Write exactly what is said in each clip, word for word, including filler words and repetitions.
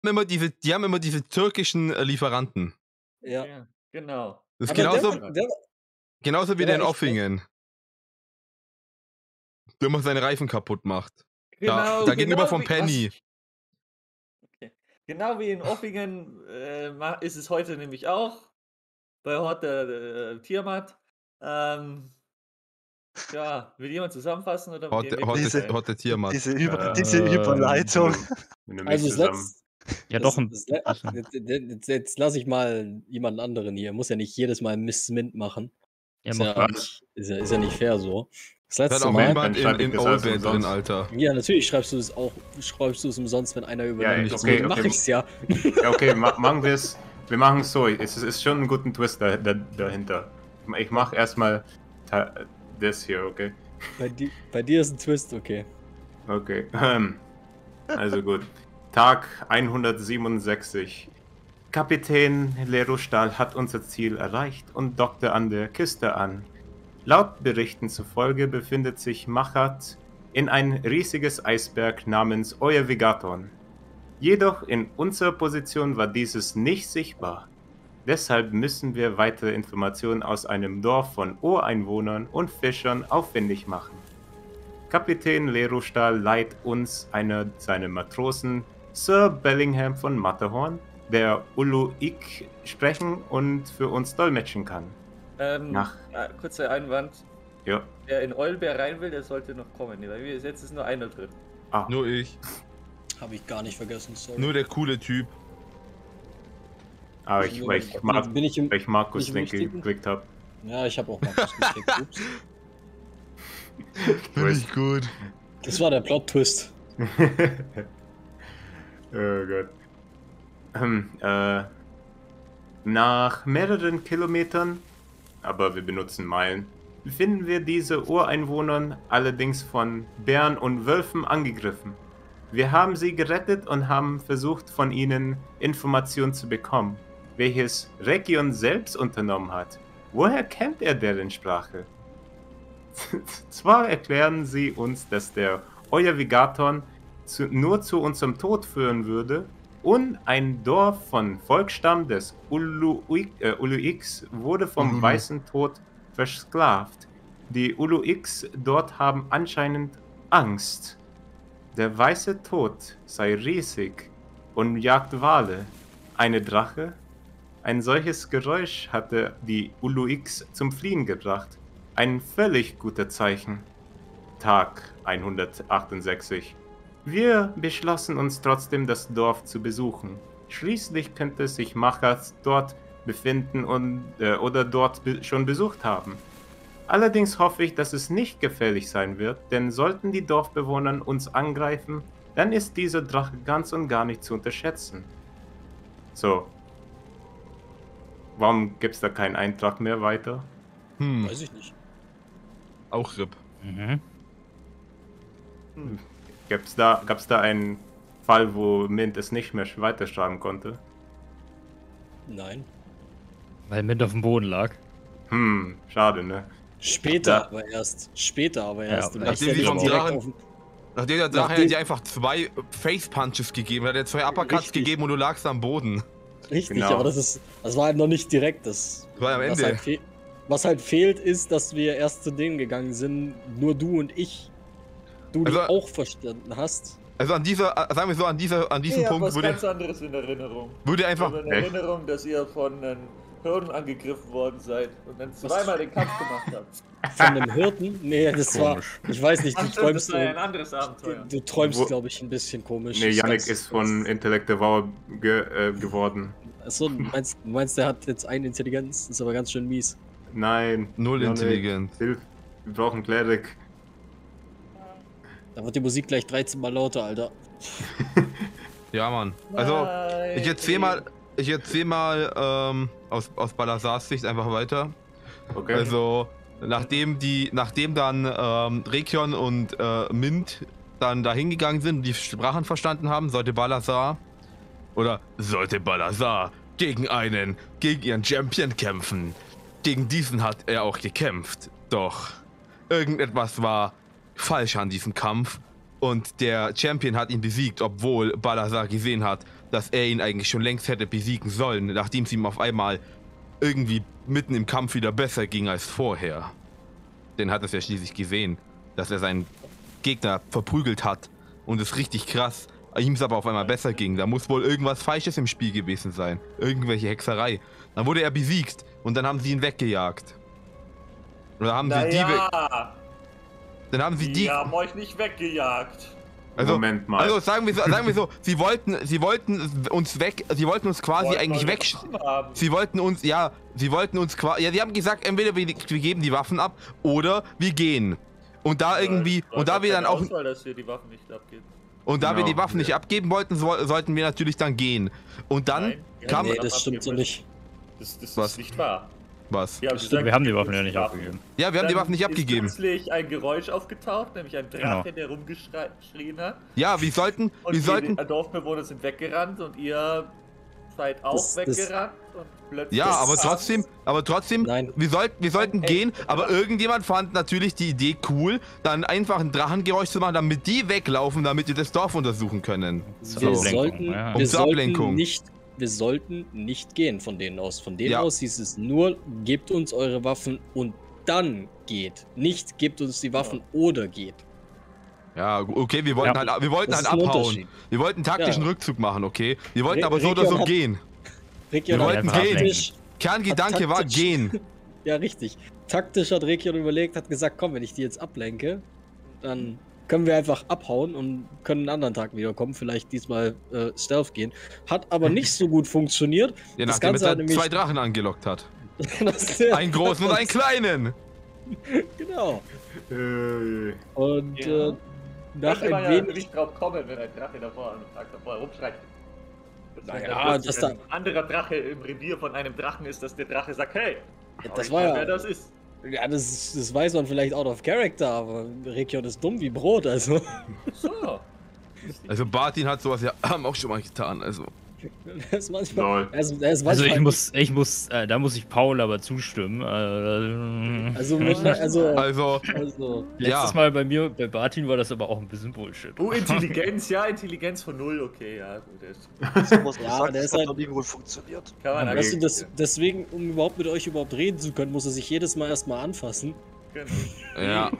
immer diese, die haben immer diese türkischen äh, Lieferanten. Ja. Ja, genau. Das ist Aber der genauso, war der war genauso wie der der war in echt nett. Offingen, der immer seine Reifen kaputt macht. Da, Genau, da gegenüber genau vom wie Penny. was? Okay. Genau wie in Offingen, äh, ma ist es heute nämlich auch bei Hort der, äh, Tiermart. Ähm, ja, will jemand zusammenfassen oder Hot, gehen wir hot, Diese rein? hot Tiermann. diese Über diese Ähm, Überleitung. Wenn du Also mich das zusammen. Letz Ja, das doch 'n das Le bisschen. jetzt jetzt jetzt lasse ich mal jemanden anderen hier. Muss ja nicht jedes Mal Miss Mint machen. Ja, Ist mach ja mal. nicht ist ja ist ja nicht fair so. Das Da hat letzte auch Mal jemand Dann in, schreibe ich in das alles Oldbad drin, umsonst. Alter. ja, natürlich schreibst du es auch schreibst du es umsonst, wenn einer Ja, übernimmt. okay, Deswegen okay. mache ich's ja. Ja, okay, ma machen wir's. Wir machen es so. Es ist, ist schon ein guter Twist da, da, dahinter. Ich mache erstmal das hier, okay? Bei di bei dir ist 'n Twist, okay. Okay. Ähm, also gut. Tag hundertsiebenundsechzig. Kapitän Lerostal hat unser Ziel erreicht und dockte an der Küste an. Laut Berichten zufolge befindet sich Machat in ein riesiges Eisberg namens Ojevigaton. Jedoch in unserer Position war dieses nicht sichtbar. Deshalb müssen wir weitere Informationen aus einem Dorf von Ureinwohnern und Fischern aufwendig machen. Kapitän Lerostal leiht uns einer seiner Matrosen, Sir Bellingham von Matterhorn, der Uluik sprechen und für uns dolmetschen kann. Ähm, Nach- äh, kurzer Einwand. Ja. Wer in Eulbär rein will, der sollte noch kommen, weil wir jetzt ist nur einer drin. Ah, Nur ich. Habe ich gar nicht vergessen, sorry. Nur der coole Typ. aber ich, weil ich, Mar bin ich im weil ich Markus im Link richtigen? geklickt habe. Ja, ich habe auch Markus geklickt. Ups. Finde ich gut. Das war der Plot-Twist. Oh Gott. Ähm, äh, nach mehreren Kilometern, aber wir benutzen Meilen, befinden wir diese Ureinwohner allerdings von Bären und Wölfen angegriffen. Wir haben sie gerettet und haben versucht, von ihnen Informationen zu bekommen, welches Region selbst unternommen hat. Woher kennt er deren Sprache? Zwar erklären sie uns, dass der Ojevigaton zu, nur zu unserem Tod führen würde und ein Dorf von Volksstamm des Uluik, äh, Uluiks wurde vom Ululu. Weißen Tod versklavt. Die Uluiks dort haben anscheinend Angst. Der Weiße Tod sei riesig und jagt Wale. Eine Drache? Ein solches Geräusch hatte die Uluiks zum Fliehen gebracht. Ein völlig guter Zeichen. Tag hundertachtundsechzig. Wir beschlossen uns trotzdem, das Dorf zu besuchen. Schließlich könnte sich Machat dort befinden und, äh, oder dort be schon besucht haben. Allerdings hoffe ich, dass es nicht gefährlich sein wird, denn sollten die Dorfbewohner uns angreifen, dann ist dieser Drache ganz und gar nicht zu unterschätzen. So. Warum gibt es da keinen Eintrag mehr weiter? Hm, Weiß ich nicht. auch R I P. Mhm. Gab's da, gab's da einen Fall, wo Mint es nicht mehr weiterschreiben konnte? Nein. Weil Mint auf dem Boden lag. Hm, schade, ne? Später Ja. aber erst. Später aber Ja, erst. Du nachdem machst ja sie nicht vom direkt Drachen- auf den- Nachdem der Drache Nachdem- hat dir einfach zwei Face Punches gegeben, hat er zwei Uppercuts Richtig. gegeben und du lagst am Boden. Richtig, Genau. aber das ist. Das war halt noch nicht direkt. Das, Das war am was, Ende. halt fe was halt fehlt, ist, dass wir erst zu denen gegangen sind, nur du und ich. Du die Also- auch verstanden hast. Also an dieser, äh, sagen wir so, an dieser, an diesem Ich hab Punkt was würde, ganz anderes in Erinnerung. würde Ich einfach. habe in Echt? Erinnerung, dass ihr von den Hürden angegriffen worden seid und dann zweimal den Kampf gemacht habt. Von dem Hirten? Nee, das Komisch. war. Ich weiß nicht, du Ach, stimmt, das träumst. war ja ein Du, anderes Abenteuer. du träumst, Wo- glaube ich, ein bisschen komisch. Ne, Das Yannick ganz- ist von ganz- Intellektual ge äh, geworden. Achso, du meinst, du meinst, der hat jetzt eine Intelligenz? Das ist aber ganz schön mies. Nein. Null Yannick, intelligent. Hilf. Wir brauchen Klerik. Da wird die Musik gleich dreizehn Mal lauter, Alter. Ja, Mann. Also, Nein, ich erzähl mal, ich erzähl mal ähm, aus, aus Balazars Sicht einfach weiter. Okay. Also, nachdem die, nachdem dann ähm, Rekion und äh, Mint dann da hingegangen sind und die Sprachen verstanden haben, sollte Balazar oder sollte Balazar gegen einen, gegen ihren Champion kämpfen. Gegen diesen hat er auch gekämpft. Doch irgendetwas war falsch an diesem Kampf und der Champion hat ihn besiegt, obwohl Balazar gesehen hat, dass er ihn eigentlich schon längst hätte besiegen sollen, nachdem es ihm auf einmal irgendwie mitten im Kampf wieder besser ging als vorher. Den hat es ja schließlich gesehen, dass er seinen Gegner verprügelt hat und es richtig krass, ihm es aber auf einmal besser ging. Da muss wohl irgendwas Falsches im Spiel gewesen sein, irgendwelche Hexerei. Dann wurde er besiegt und dann haben sie ihn weggejagt. Oder haben sie die Naja, Dann haben sie die die... haben euch nicht weggejagt. Also, Moment mal. Also sagen wir so, sagen wir so, sie wollten, sie wollten uns weg, sie wollten uns quasi Wollten eigentlich eure weg. Waffen haben. Sie wollten uns, ja, sie wollten uns quasi, ja, sie haben gesagt, entweder wir, wir geben die Waffen ab oder wir gehen. Und da irgendwie, Weil- und da weil wir keine dann auch, Auswahl, dass wir die Waffen nicht abgeben. und da wir Genau, die Waffen nicht ja. abgeben wollten, so, sollten wir natürlich dann gehen. Und dann Nein, wir kam, haben Nee, die das Waffen stimmt so abgeben nicht. Das, das Was? ist nicht wahr. was? Wir haben, Das gesagt, Wir haben die geben Waffen uns ja nicht Waffen. abgegeben. Ja, wir haben die Dann Waffen nicht ist abgegeben. plötzlich ein Geräusch aufgetaucht, nämlich ein Drache, Genau. der rumgeschrien hat. Ja, wir sollten, Und wir sollten, die Dorfbewohner sind weggerannt und ihr seid auch Das- das- weggerannt und plötzlich... ja, aber kam- trotzdem, aber trotzdem, Nein. wir sollten, wir sollten Ey, gehen, ey, aber ja. irgendjemand fand natürlich die Idee cool, dann einfach ein Drachengeräusch zu machen, damit die weglaufen, damit wir das Dorf untersuchen können. Zur Wir Ablenkung, sollten, ja. Um wir zur sollten Ablenkung. nicht, wir sollten nicht gehen von denen aus. Von denen Ja. aus hieß es nur, gebt uns eure Waffen und dann geht. Nicht gebt uns die Waffen oder geht. Ja, okay, wir wollten Ja. halt, wir wollten Das halt ist ein abhauen. Unterschied. Wir wollten einen taktischen Ja. Rückzug machen, okay? Wir wollten Re- aber so oder Region so hat- gehen. Region Wir hat wollten gehen. taktisch, Kerngedanke Hat war taktisch- gehen. ja richtig, taktisch hat Region überlegt, hat gesagt, komm, wenn ich die jetzt ablenke, dann können wir einfach abhauen und können einen anderen Tag wiederkommen, vielleicht diesmal äh, Stealth gehen. Hat aber nicht so gut funktioniert. Ja, Das nachdem er Ganze hat dann nämlich- zwei Drachen angelockt hat. Das- Einen großen und einen kleinen. Genau. Äh, Und Ja. äh, nach Könnte man ein ja wenig... natürlich drauf kommen, wenn ein Drache davor am Tag davor rumschreit. Dass wenn Naja, da das plötzlich ein anderer Drache im Revier von einem Drachen ist, dass der Drache sagt, hey, schau Das ich war mal, ja- wer das ist. Ja, das, das weiß man vielleicht out of character, aber Region ist dumm wie Brot, also. So. Also Bartin hat sowas ja auch schon mal getan, also. Er ist manchmal. Lol. Er ist, er ist Also ich manchmal- muss, ich muss, äh, da muss ich Paul aber zustimmen. Äh, Also, mit, also, Also, also. letztes ja. Mal bei mir, bei Bartin war das aber auch ein bisschen Bullshit. Oh, Intelligenz, ja, Intelligenz von null, okay, ja, gut. Das So was Ja, ja, aber sagt, der das ist hat halt- noch nie gut funktioniert. kann man Weißt du, eigentlich- das, deswegen, um überhaupt mit euch überhaupt reden zu können, muss er sich jedes Mal erstmal anfassen. Genau. Ja.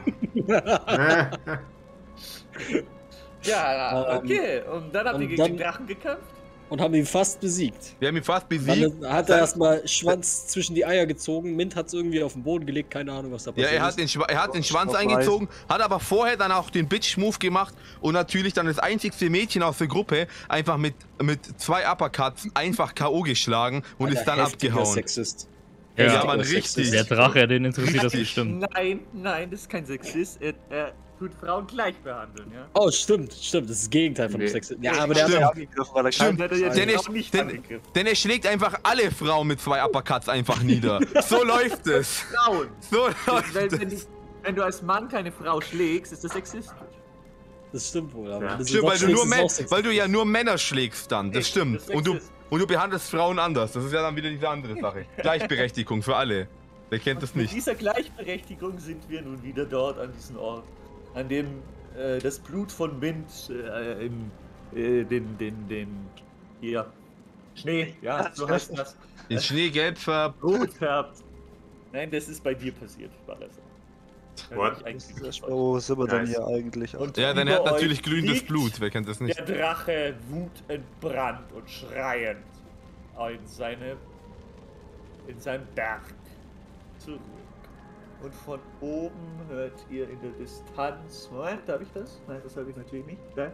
Ja, Ähm, okay. Und dann habt ihr und gegen den dann- Drachen gekämpft? Und haben ihn fast besiegt. Wir haben ihn fast besiegt. Dann hat er erstmal Schwanz zwischen die Eier gezogen. Mint hat es irgendwie auf den Boden gelegt, keine Ahnung, was da Ja, passiert er hat ist. den, Schwa er hat den Schwanz Vorbei. eingezogen, hat aber vorher dann auch den Bitch-Move gemacht und natürlich dann das einzigste Mädchen aus der Gruppe einfach mit, mit zwei Uppercuts einfach K O geschlagen und Alter, ist dann heftiger abgehauen. Sexist. Ja, Heftiger Mann, Sexist. richtig. Der Drache, den interessiert das bestimmt. Nein, nein, das ist kein Sexist. Er, er tut Frauen gleich behandeln, ja. Oh, stimmt, stimmt. Das ist das Gegenteil von Nee. Sexist. Ja, aber der hat Stimmt. ja. Angegriffen, weil er Stimmt. kein- Hat er jetzt Denn auch ich- nicht denn- angegriffen. Denn er schlägt einfach alle Frauen mit zwei Uppercuts einfach nieder. So läuft es. Frauen. So Wenn, läuft wenn, es. du, wenn du als Mann keine Frau schlägst, ist das sexistisch. Das stimmt wohl, aber Ja. das Stimmt, weil ist du, auch nur Män- Sexist. weil du ja nur Männer schlägst dann, das Richtig, stimmt. das ist Und du, Sexist. und du behandelst Frauen anders, das ist ja dann wieder diese andere Sache. Gleichberechtigung für alle. Wer kennt das Und mit nicht? dieser Gleichberechtigung sind wir nun wieder dort an diesem Ort, an dem äh, das Blut von Mint äh, im, äh, den, den, den, hier, Schnee, ja, so heißt das, In Schneegelb färbt. rot färbt. Nein, das ist bei dir passiert, war das. Da What? bin ich eigentlich Das ist- gespannt. Wo sind wir denn Nice. hier eigentlich? Und Ja, dann er über hat natürlich euch glühendes liegt Blut, wer kennt das nicht? Der Drache wutentbrannt und schreiend in seine, in seinen Berg zurück. Und von oben hört ihr in der Distanz. Moment, darf ich das? Nein, das habe ich natürlich nicht. Da.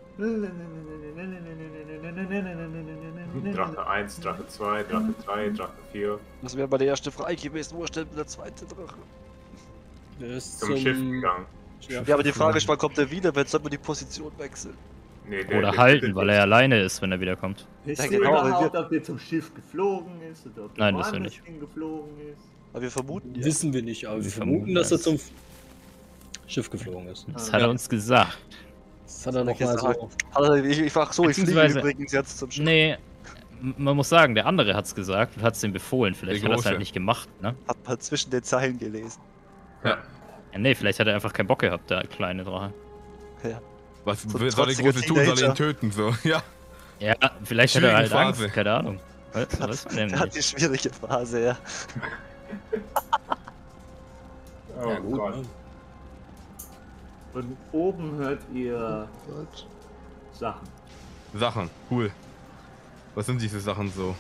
Drache eins, Drache zwei, Drache drei, Drache vier. Das wäre meine erste Frage gewesen. Wo steht denn der zweite Drache? Der ist Zum Schiff gegangen. Ja, Ja, aber die Frage ist, wann kommt er wieder? Wenn soll man die Position wechseln? Nee, der- Oder der- halten, der- weil er alleine ist, wenn er wiederkommt. Wisst Ja, ihr genau, weil überhaupt, wir- ob der zum Schiff geflogen ist oder ob der Nein, das ja woanders nicht. hingeflogen ist? Aber wir vermuten ja. Wissen wir nicht, aber wir Wir vermuten, vermuten dass er es. zum Schiff geflogen ist. Das hat er uns gesagt. Das hat er Das noch mal hat so. Also ich, ich frag so, ich fliege Beziehungsweise- übrigens jetzt zum Schiff. Nee, m- man muss sagen, der andere hat's gesagt und hat's ihm befohlen. Vielleicht Der hat er es halt Große. nicht gemacht, ne? Hat mal zwischen den Zeilen gelesen. Ja. Ja, nee, vielleicht hat er einfach keinen Bock gehabt, der kleine Drache. Ja. Was So soll der trotziger Große tun? Soll er ihn Teenager. töten? So, ja. Ja, vielleicht hat er halt Schwierige Angst, Phase. keine Ahnung. Was, was denn Der hat die schwierige Phase, ja. Oh Ja, gut. Gott. Ne? Und oben hört ihr Sachen. Sachen, cool. Was sind diese Sachen so?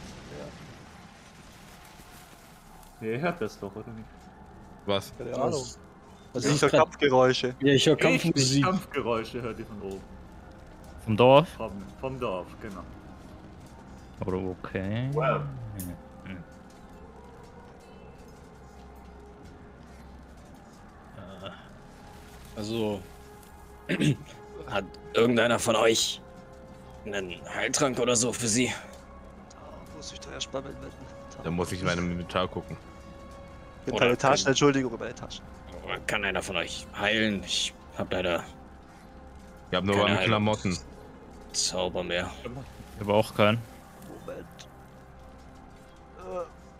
Ihr hört das doch, oder nicht? Was? Keine Ahnung. Das- Also ich ich höre grad- Kampfgeräusche. Ja, ich höre Richtig Kampfmusik. Kampfgeräusche hört ihr von oben. Vom Dorf? Vom, vom Dorf, genau. Oder okay. Wow. Hm. Also, hat irgendeiner von euch einen Heiltrank oder so für sie? Da muss ich doch erst mal mit mit- Da muss ich in meinem Inventar gucken. mit Oder meine Taschen, können- Entschuldigung, meine Taschen. Oder kann einer von euch heilen? Ich hab leider Ich habe nur Keine meine Ahnung. Klamotten. Zauber mehr. Aber auch keinen. Moment. Äh.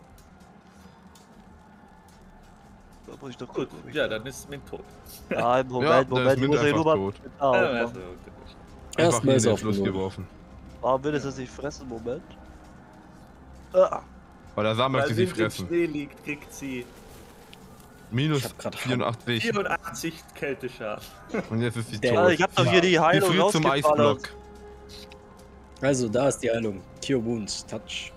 Da muss ich doch Gut, gucken. ob ich- ja, dann ist Mint tot. Ja, im Ja, Moment, dann ist Moment, ich Mint muss ja einfach nur mal tot. mit Ja, aufmachen. also, Einfach Erstmal in ist den auf Fluss Null. geworfen. Warum will es das nicht fressen? Moment. Ah, Weil er sah, Weil möchte sie Mint im fressen. Schnee liegt, kriegt sie Minus Ich hab grad vierundachtzig. vierundachtzig Kälteschaden. Und jetzt ist sie Der- tot. also ich hab doch hier die Die Heilung führt zum rausgeballert. Eisblock. Also, da ist die Heilung. Cure Wounds, Touch.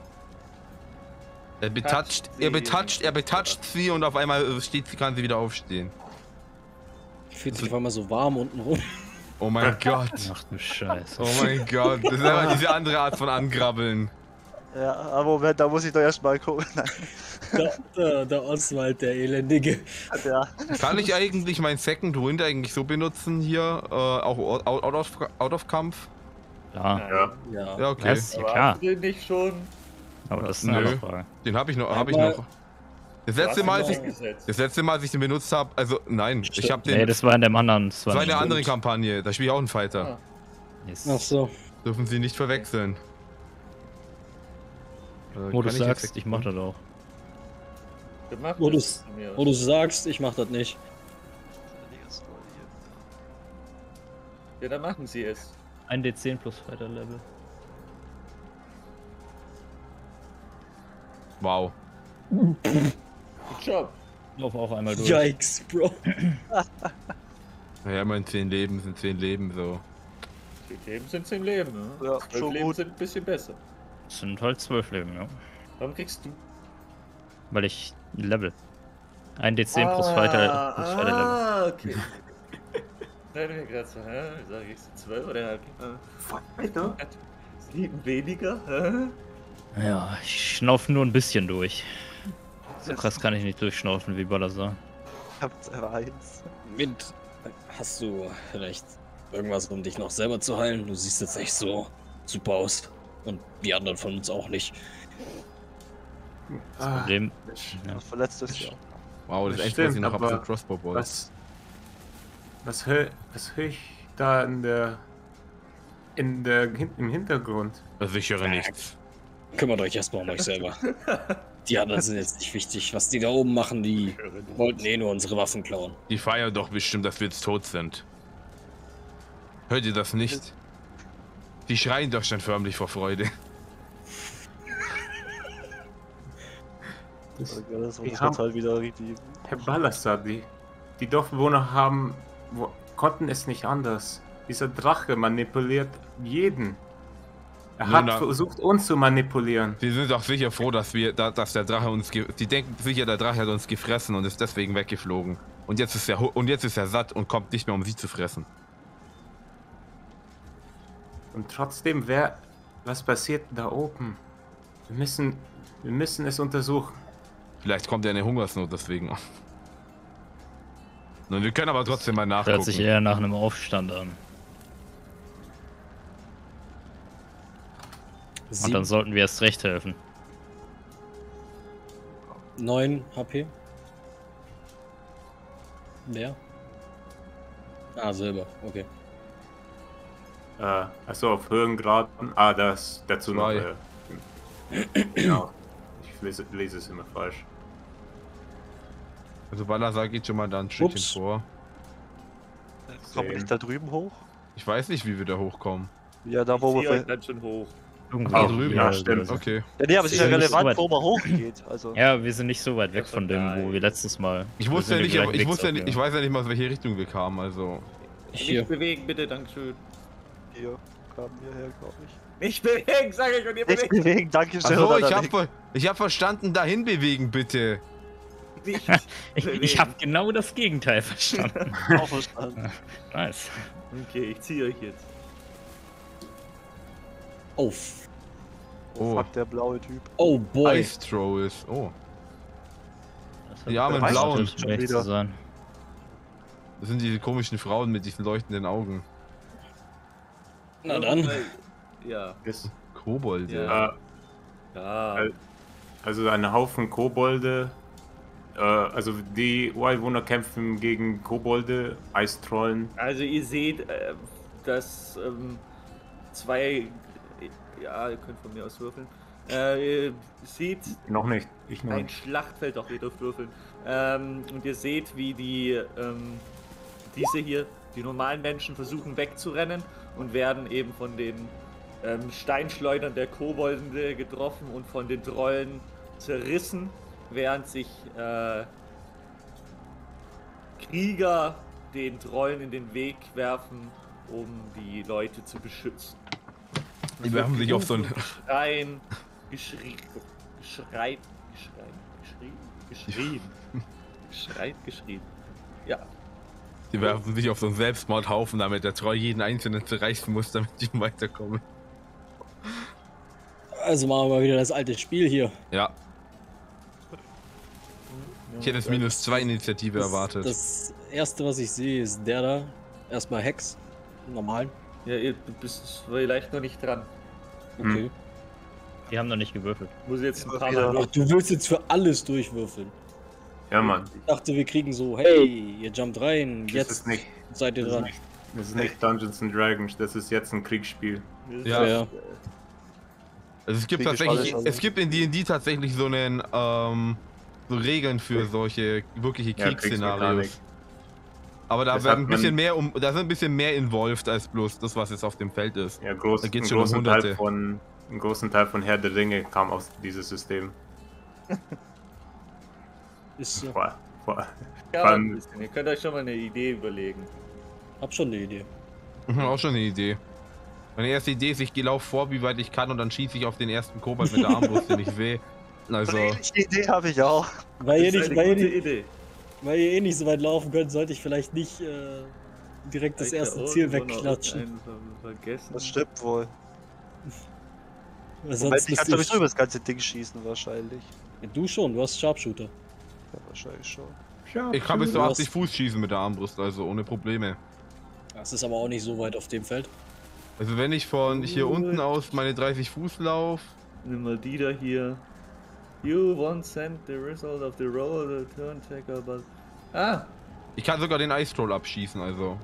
Er betatscht, er betatscht, er betatscht sie und auf einmal äh, steht sie, kann sie wieder aufstehen. Fühlt sich auf einmal so warm unten rum. Oh mein Gott. Ach du Scheiße. Oh mein Gott. Das ist einfach diese andere Art von Angrabbeln. Ja, aber Moment, da muss ich doch erst mal gucken. Der, der, der Oswald, der Elendige. Ja, Kann ich eigentlich mein Second Wind eigentlich so benutzen hier? Äh, auch out, out, of, out of Kampf? Klar. Ja. Ja. Ja, okay. Was? Ja, Aber klar. hast du den nicht schon? Aber das ist eine Nö. andere Frage. Den habe ich noch, habe ich Einmal- noch. Das Du hast letzte ihn Mal, noch als ich, eingesetzt. das letzte Mal, als ich den benutzt habe, also nein, ich habe den. Nee, das war in dem anderen. Das das war nicht eine gut. andere Kampagne. Da spiele ich auch einen Fighter. Ah, Yes. Ach so. Dürfen Sie nicht verwechseln. Äh, Wo du kann sagst, jetzt- ich mach das auch. gemacht Wo du ist von mir aus. Wo du sagst, ich mach das nicht. Ja, dann machen sie es. Ein D zehn plus Fighter Level. Wow. Good Job. Lauf auch einmal durch. Yikes, Bro. Naja, immerhin zehn Leben sind zehn Leben so. Die Leben sind im Leben, ne? Ja, Zwölf schon Leben gut. sind ein bisschen besser. Das sind halt zwölf Leben, ja. Warum kriegst du? Weil ich Level. Ein D zehn plus Fighter, plus Fighter Level. Ah, okay. Nein, mir gerade so, hä? Sag ich so zwölf oder äh, Alter. sieben weniger? Hä? Ja, ich schnaufe nur ein bisschen durch. So krass kann ich nicht durchschnaufen wie Balazar. Ich hab zwei eins. Mint, hast du vielleicht irgendwas, um dich noch selber zu heilen? Du siehst jetzt echt so super aus. Und die anderen von uns auch nicht. Ah, Problem. Ja. Ja. Verletzt ist ja. Wow, das Das ist echt, was ich stimmt, noch habe, aber so Crossbow Bolt. was, was höre was hör ich da in der, in der, hin- im Hintergrund? Sichere nichts. Kümmert euch erstmal um euch selber. Die anderen sind jetzt nicht wichtig. Was die da oben machen, die wollten eh nur unsere Waffen klauen. Die feiern doch bestimmt, dass wir jetzt tot sind. Hört ihr das nicht? Die schreien doch schon förmlich vor Freude. Das, ja, das, Wir das haben- wird halt wieder richtig. Herr Ballasar, die, die Dorfbewohner haben, wo, konnten es nicht anders. Dieser Drache manipuliert jeden. Er Nun, hat na- versucht, uns zu manipulieren. Sie sind doch sicher froh, dass wir, da, dass der Drache uns, ge die denken sicher, der Drache hat uns gefressen und ist deswegen weggeflogen. Und jetzt ist er hu- und jetzt ist er satt und kommt nicht mehr, um sie zu fressen. Und trotzdem, wer, was passiert da oben? Wir müssen, wir müssen es untersuchen. Vielleicht kommt er in eine Hungersnot deswegen. Nun, wir können aber trotzdem mal Hört sich nachgucken. eher nach einem Aufstand an. Und dann sollten wir erst recht helfen. neun H P. Wer? Ah, Silber, okay. Äh, also auf Höhengraden. Ah, das dazu noch. Zwei. Äh, genau. Ich lese, lese es immer falsch. Also Balazar geht schon mal da ein Stückchen Ups. vor. Kommen wir nicht da drüben hoch? Ich weiß nicht, wie wir da hochkommen. Ja, da Ich wo ziehe wir. euch dann schon hoch. Irgendwie Oh, drüben. ja, oder stimmt. so. Okay. Ja, nee, aber es ist ja Ja, nicht so relevant, weit. wo man hochgeht. Also. Ja, wir sind nicht so weit weg Das von war dem, geil. wo wir letztes Mal. Ich wir wusste sind ja im nicht, gleichen ich Weg wusste ja nicht, auf, ich weiß ja nicht mal, aus welche Richtung wir kamen, also. Hier. Nicht bewegen, bitte, dankeschön. Hier kamen wir her, glaube ich. Nicht bewegen, sag ich, und ihr Nicht bewegt bewegen, danke schön. Achso, ich oder hab, nicht? ver ich hab verstanden, dahin bewegen, bitte. nicht. Ich, bewegen. ich habe genau das Gegenteil verstanden. Auch verstanden. Nice. Okay, ich ziehe euch jetzt. Oh, Oh, Oh. fuck, der blaue Typ. oh boy. Ice Throw ist. Oh. Das hat Ja, mit das blauen. sollte schlecht Wieder. zu sein. Das sind diese komischen Frauen mit diesen leuchtenden Augen. Na dann. Ja. Ist, Kobolde. Ja. äh, Ja. Äh, also ein Haufen Kobolde. Äh, also die Ureinwohner kämpfen gegen Kobolde, Eistrollen. Also ihr seht, äh, dass ähm, zwei, ja, ihr könnt von mir aus würfeln, äh, ihr seht Noch nicht. Ich noch ein nicht. Schlachtfeld, auch ihr dürft würfeln, ähm, und ihr seht, wie die, ähm, diese hier, die normalen Menschen versuchen wegzurennen und werden eben von den ähm, Steinschleudern der Kobolde getroffen und von den Trollen zerrissen, während sich äh, Krieger den Trollen in den Weg werfen, um die Leute zu beschützen. Die werfen sich auf so ein. Geschreien, geschrien, geschreit, geschrien, geschrien, geschrien, geschreit, geschrien. Ja, Die werfen sich auf so einen Selbstmordhaufen, damit der Troll jeden einzelnen zerreißen muss, damit die weiterkommen. Also machen wir mal wieder das alte Spiel hier. Ja. Ich hätte es minus zwei Initiative Das, erwartet. das erste, was ich sehe, ist der da. Erstmal Hex. Normal. ja, ihr bist vielleicht noch nicht dran. Okay. Die haben noch nicht gewürfelt. Muss jetzt ein paar Ja. Mal Ach, du willst jetzt für alles durchwürfeln. Ja, Mann. Ich dachte, wir kriegen so, hey, ihr jumpt rein, Das jetzt ist nicht, seid ihr das ist dran. nicht, das ist nicht Dungeons and Dragons, das ist jetzt ein Kriegsspiel. Ja. Ja. Also es gibt Krieg ich tatsächlich, alles, also. es gibt in D und D tatsächlich so einen, ähm, so Regeln für solche wirkliche Ja, Kriegsszenarios. Kriegsmechanik. Aber da Das werden hat ein bisschen man- mehr um, da sind ein bisschen mehr involved als bloß das, was jetzt auf dem Feld ist. Ja, groß, Da geht's ein schon um großen Hunderte. Teil von ein großen Teil von Herr der Ringe kam aus diesem System. Ist so. Boah, boah. Ja, Vor ein allem- bisschen. Ihr könnt euch schon mal eine Idee überlegen. Hab schon eine Idee. Mhm, auch schon eine Idee. Meine erste Idee ist, ich gehe lauf vor, wie weit ich kann und dann schieße ich auf den ersten Kobold mit der Armbrust, den ich sehe. Also, Die Idee habe ich auch. Weil ihr, Das ist nicht, eine weil, ihr gute nicht, Idee. weil ihr eh nicht so weit laufen könnt, sollte ich vielleicht nicht äh, direkt das Vielleicht erste da Ziel irgendwo noch wegklatschen. irgendeinen ver- Vergessen. Das stimmt wohl. Weil Moment, sonst ich kann müsste sowieso über das ganze Ding schießen, wahrscheinlich. Ja, du schon, du hast Sharpshooter. Ja, wahrscheinlich schon. ich kann bis zu Du hast- achtzig Fuß schießen mit der Armbrust, also ohne Probleme. Das ist aber auch nicht so weit auf dem Feld. Also wenn ich von hier unten aus meine dreißig Fuß lauf, Nimm mal die da hier. You won't send the result of the roll, the turn taker, but... Ah! ich kann sogar den Ice Troll abschießen, also.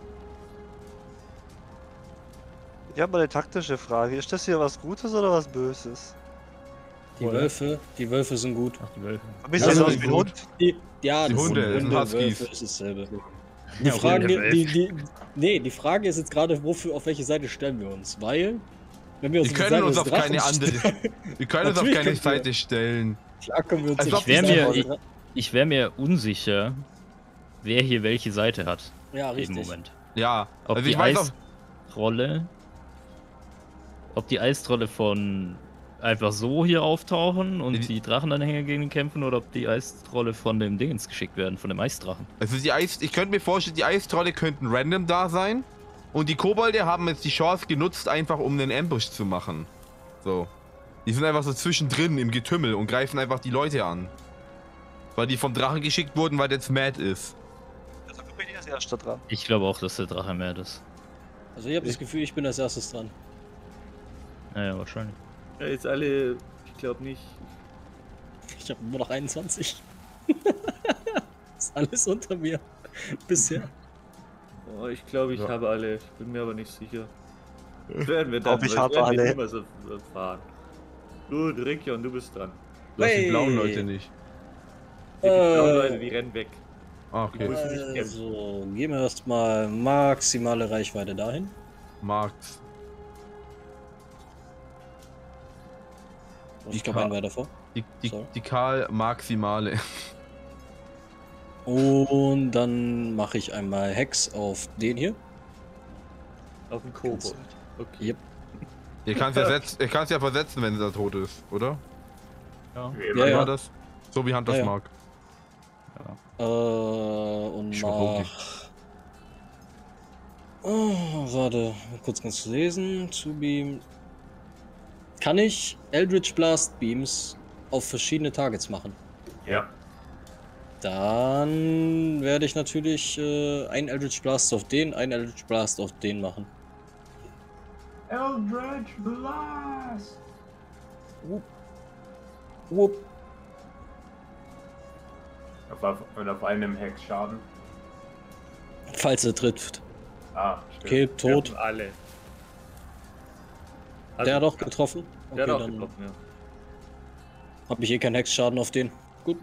Ich habe mal eine taktische Frage. Ist das hier was Gutes oder was Böses? Die Oder? Wölfe, die Wölfe sind gut. Ach, die Wölfe. Für mich Ja, sieht das also aus die wie ein Hund. Die, ja, Die das Hunde, sind das sind Hunde, Huskies. Wölfe ist dasselbe. Die Ja, Frage, Hunde, die, die, nee, die Frage ist jetzt gerade, wofür, auf welche Seite stellen wir uns? Weil, wenn wir uns Wir auf die können Seite uns des auf keine Drachen andere, stellen, wir können uns auf Natürlich keine können wir. Seite stellen. klar können wir uns Als auf ob die ich Seite wär mir- des Dra- Ich wäre mir unsicher, wer hier welche Seite hat Ja, im richtig. Moment. Ja, Ob also die ich weiß auch, Eistrolle, ob die Eistrolle von einfach so hier auftauchen und Die- die Drachenanhänger gegen ihn kämpfen oder ob die Eistrolle von dem Dingens geschickt werden, von dem Eisdrachen. also die Eis, ich könnte mir vorstellen, die Eistrolle könnten random da sein und die Kobolde haben jetzt die Chance genutzt, einfach um einen Ambush zu machen. So. Die sind einfach so zwischendrin im Getümmel und greifen einfach die Leute an. Weil die vom Drachen geschickt wurden, weil der jetzt mad ist. Also bin ich als erster dran. Ich glaube auch, dass der Drache mehr ist. Also ich habe das Gefühl, ich bin als erstes dran. Naja, wahrscheinlich. Ja, jetzt alle, ich glaube nicht. Ich habe nur noch einundzwanzig. Ist alles unter mir. Bisher. Oh, ich glaube, ich Ja. habe alle. Ich bin mir aber nicht sicher. Das werden wir dann Ob ich das habe werden wir alle. immer so erfahren. Gut, Rikion, du bist dran. Lass die Hey. blauen Leute nicht. Die blauen Äh. Leute, die rennen weg. Ah, okay. Muss nicht kämpfen. Also, gehen wir erstmal maximale Reichweite dahin. Markt. Ich glaube, einen war davor. Die, die, Sorry. die Karl Maximale. Und dann mache ich einmal Hex auf den hier. Auf den Kobold. Okay. Yep. Ihr kannst ja, setz, ihr kannst ja versetzen, wenn er tot ist, oder? Ja. Wie Ja, immer. Wie ja. war das? So wie Hand das Ja, ja. mag. Äh, und Ich schwör, mach... Oh, warte, mal kurz ganz zu lesen. To Beam. Kann ich Eldritch Blast Beams auf verschiedene Targets machen? Ja. Dann werde ich natürlich äh, einen Eldritch Blast auf den, einen Eldritch Blast auf den machen. Eldritch Blast! Wupp. Auf, und auf einem Hex Schaden. Falls er trifft. Ah, stimmt. Okay, tot. Treffen alle. Also, Der hat auch getroffen. Der Okay, hat auch dann getroffen, ja. habe ich eh keinen Hexschaden auf den. Gut.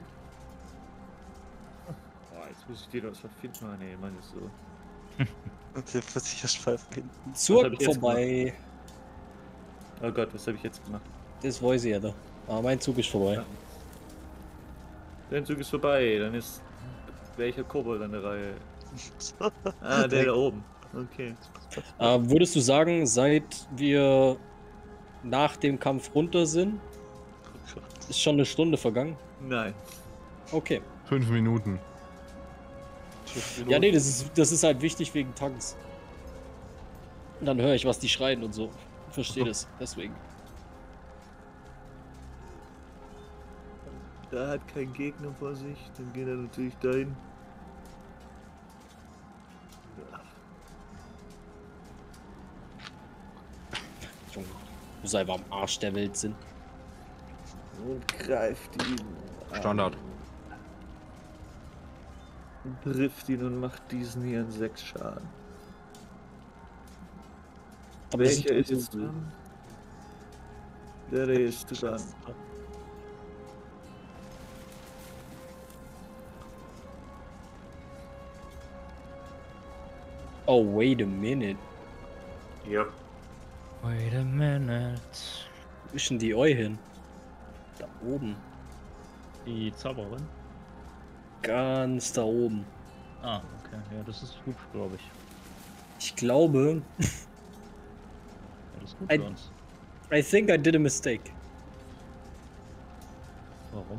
Boah, jetzt muss ich dir das verfinden. Ah, nee, Mann, ist so. Und der wird sich erst mal finden. Zur hab ich jetzt vorbei. Oh Gott, was habe ich jetzt gemacht? Das weiß ich ja da. Aber mein Zug ist vorbei. Ja. Dein Zug ist vorbei, dann ist welcher Kobold an der Reihe? Ah, der da oben. Okay. Äh, würdest du sagen, seit wir nach dem Kampf runter sind, ist schon eine Stunde vergangen? Nein. Okay. Fünf Minuten. Ja, nee, das ist, das ist halt wichtig wegen Tanks. Und dann höre ich, was die schreien und so. Verstehe das, deswegen. Da hat kein Gegner vor sich, dann geht er natürlich dahin. Junge, du sei am Arsch der Welt sind. Und greift ihn. an. Standard. Trifft ihn und macht diesen hier in sechs Schaden. Aber das Welcher sind ist jetzt dran? Der, der ist dran. Oh, wait a minute. Ja. Wait a minute. Wo ist denn die Eu hin? Da oben. Die Zauberin? Ganz da oben. Ah, okay. Ja, das ist gut, glaube ich. Ich glaube, Ja, das ist gut Ein- für uns. I think I did a mistake. Warum?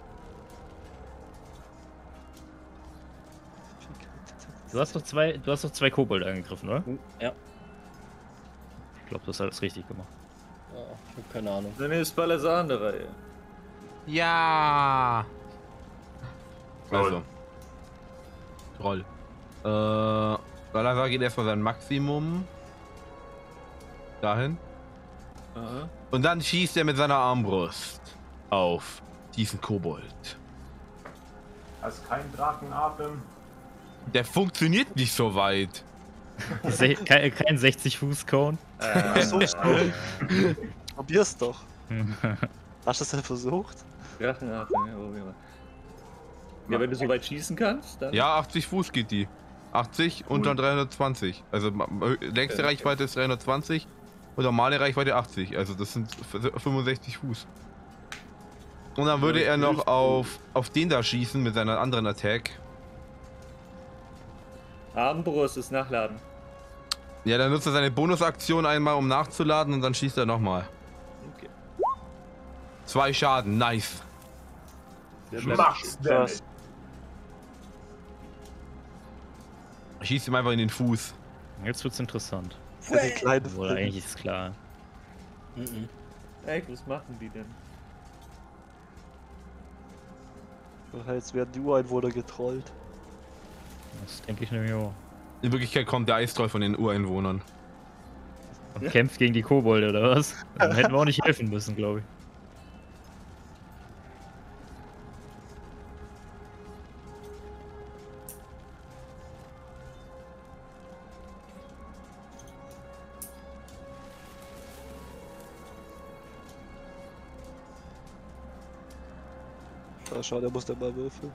Du hast doch zwei, du hast doch zwei Kobold angegriffen, oder? Ja. Ich glaube, du hast alles richtig gemacht. Oh, ich hab keine Ahnung. Dann ist Balazar an der Reihe. Ja. Troll. Also. Troll. Äh, Balazar geht erstmal sein Maximum. Dahin. Aha. Und dann schießt er mit seiner Armbrust auf diesen Kobold. Hast keinen Drachenatem. Der funktioniert nicht so weit. Se kein, kein sechzig Fuß Cone. Äh, Versuch's doch. Probier's doch. Hast du das denn versucht? Drachenatem, ja, wo wir mal. Ja, wenn du so weit schießen kannst, dann. Ja, achtzig Fuß geht die. achtzig und dann dreihundertzwanzig. Also ma- längste Okay. Reichweite ist dreihundertzwanzig und normale Reichweite achtzig. Also das sind f- fünfundsechzig Fuß. Und dann würde er noch auf, auf den da schießen mit seiner anderen Attack. Armbrust ist nachladen. Ja, dann nutzt er seine Bonusaktion einmal, um nachzuladen und dann schießt er nochmal. Okay. Zwei Schaden, nice. Der bleibt Max Damage. Schießt ihm einfach in den Fuß. Jetzt wird's interessant. Für die kleine Oder eigentlich ist klar. Mhm. Ey, was machen die denn? Jetzt werden die Ureinwohner getrollt. Das denke ich nämlich auch. In Wirklichkeit kommt der Eistroll von den Ureinwohnern. Und kämpft gegen die Kobolde, oder was? Dann hätten wir auch nicht helfen müssen, glaube ich. Ah, schau, der muss dann mal würfeln.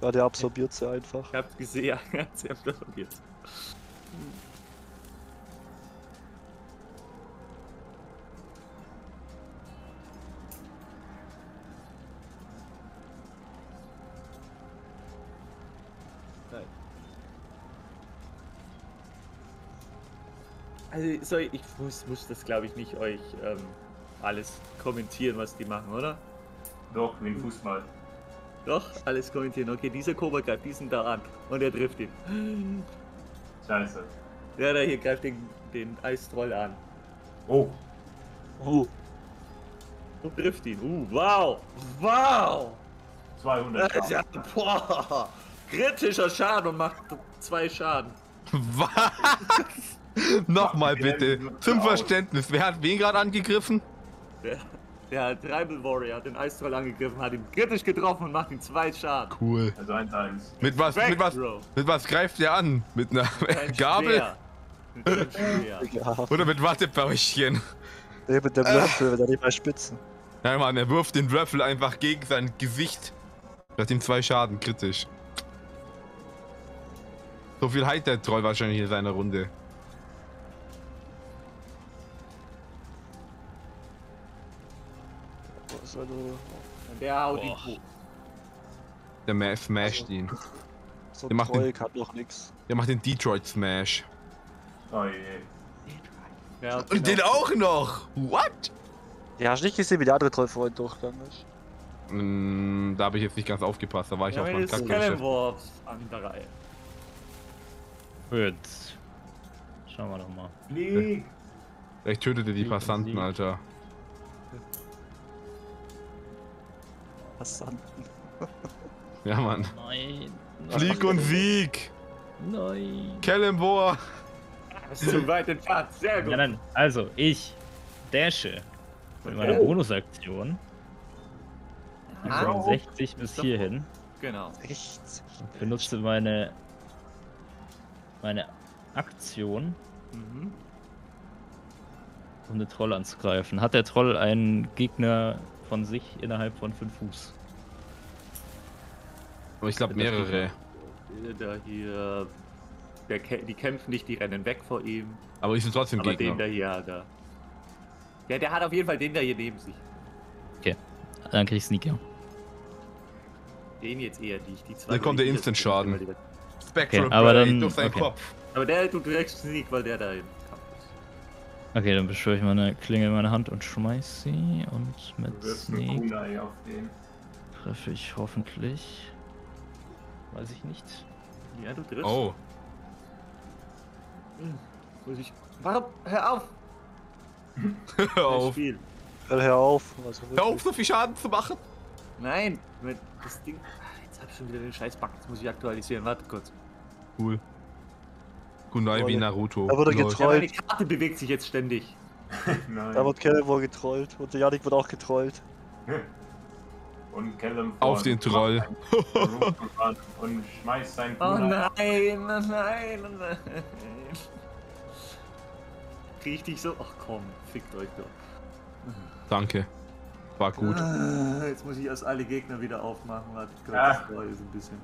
Ja, der absorbiert sie einfach. Ich hab's gesehen, er hat sie absorbiert. Also, soll ich muss, muss das, glaube ich, nicht euch ähm, alles kommentieren, was die machen, oder? Doch, wie ein Fußball. Doch, alles kommentieren. Okay, dieser Cobra greift diesen da an und er trifft ihn. Scheiße. Ja, der hier greift den, den Eistroll an Oh, Uh, und trifft ihn. Uh, wow! Wow! zweihundert. Das ist ja, boah, kritischer Schaden und macht zwei Schaden. Was? Nochmal bitte. Zum Verständnis. Wer hat wen gerade angegriffen? Der, der Tribal Warrior hat den Eistroll angegriffen, hat ihn kritisch getroffen und macht ihm zwei Schaden. Cool. Also eins eins. Mit was, mit was, Bro. mit was greift der an? Mit einer Ein Gabel? Speer. Mit einem Speer. ja. Oder mit Wattebäuschen? Der mit dem Würfel, wenn er nicht bei Spitzen. Ja, Mann, er wirft den Würfel einfach gegen sein Gesicht. Hat ihm zwei Schaden, kritisch. So viel heilt der Troll wahrscheinlich in seiner Runde. Also, Und der haut ihn Boah. tot. Der Ma- smasht ihn. so Der ein macht Troll den- kann doch nix. Der macht den Detroit Smash. Oh je. Ja, Und genau. den auch noch! What? Ja, hast du nicht gesehen, wie der andere Troll vorhin durchgegangen ist? Mm, da habe ich jetzt nicht ganz aufgepasst, da war ich Ja, auf meinem mit des Kackgeschäft. Skellenwurfs an der Reihe. Gut. Schauen wir doch mal. Flieg! Vielleicht tötete die Sieg und Passanten, Sieg. Alter. Passanten. Ja, Mann. Nein. Flieg und Sieg! Nein. Kellenbohr! Das ist zu weit entfernt. Sehr gut. Ja, nein. Also, ich dashe mit meiner Oh. Bonusaktion Ah, von sechzig bis Ist doch hierhin. Genau. Echt? Und benutze meine, meine Aktion, Mhm. um den Troll anzugreifen. Hat der Troll einen Gegner von sich innerhalb von fünf Fuß? Aber ich glaube mehrere. Der hier. Der, kä- die kämpfen nicht, die rennen weg vor ihm. Aber ich sind trotzdem Aber den Gegner. da hier hat er. Ja, der hat auf jeden Fall den da hier neben sich. Dann krieg ich Sneaker. Den jetzt eher nicht. Die zwei. Dann kommt der die- die- Instant-Schaden. die- die- Spectral Okay, aber Blade dann- durch seinen okay. Kopf. Aber der, du kriegst Sneak, weil der da im Kampf ist. Okay, dann beschwöre ich meine Klinge in meine Hand und schmeiß sie. Und mit Du wirfst ein Sneak Kunai auf den. treffe ich hoffentlich. Weiß ich nicht. Ja, du triffst. Oh. Hm, Muss ich. Warum? Hör auf! Hör Kein auf. Spiel. Hör, hör auf. Also Hör auf, wirklich. so viel Schaden zu machen. Nein, mit das Ding. Ah, Jetzt hab ich schon wieder den scheiß Bug. Jetzt muss ich aktualisieren. Warte kurz. Cool. Kunai wie Naruto. Da wurde Lol. getrollt. Ja, meine Karte bewegt sich jetzt ständig. Nein. Da wird Kellenbohr getrollt. Und der Janik wird auch getrollt. Und Callum Auf den Troll. Und schmeißt sein Oh Kunai. nein, oh nein, oh nein. Krieg ich dich so? Ach komm, fickt euch doch. Danke. War gut. Ah, Jetzt muss ich erst alle Gegner wieder aufmachen. Warte, ich glaube, Ah. das dauert jetzt ein bisschen.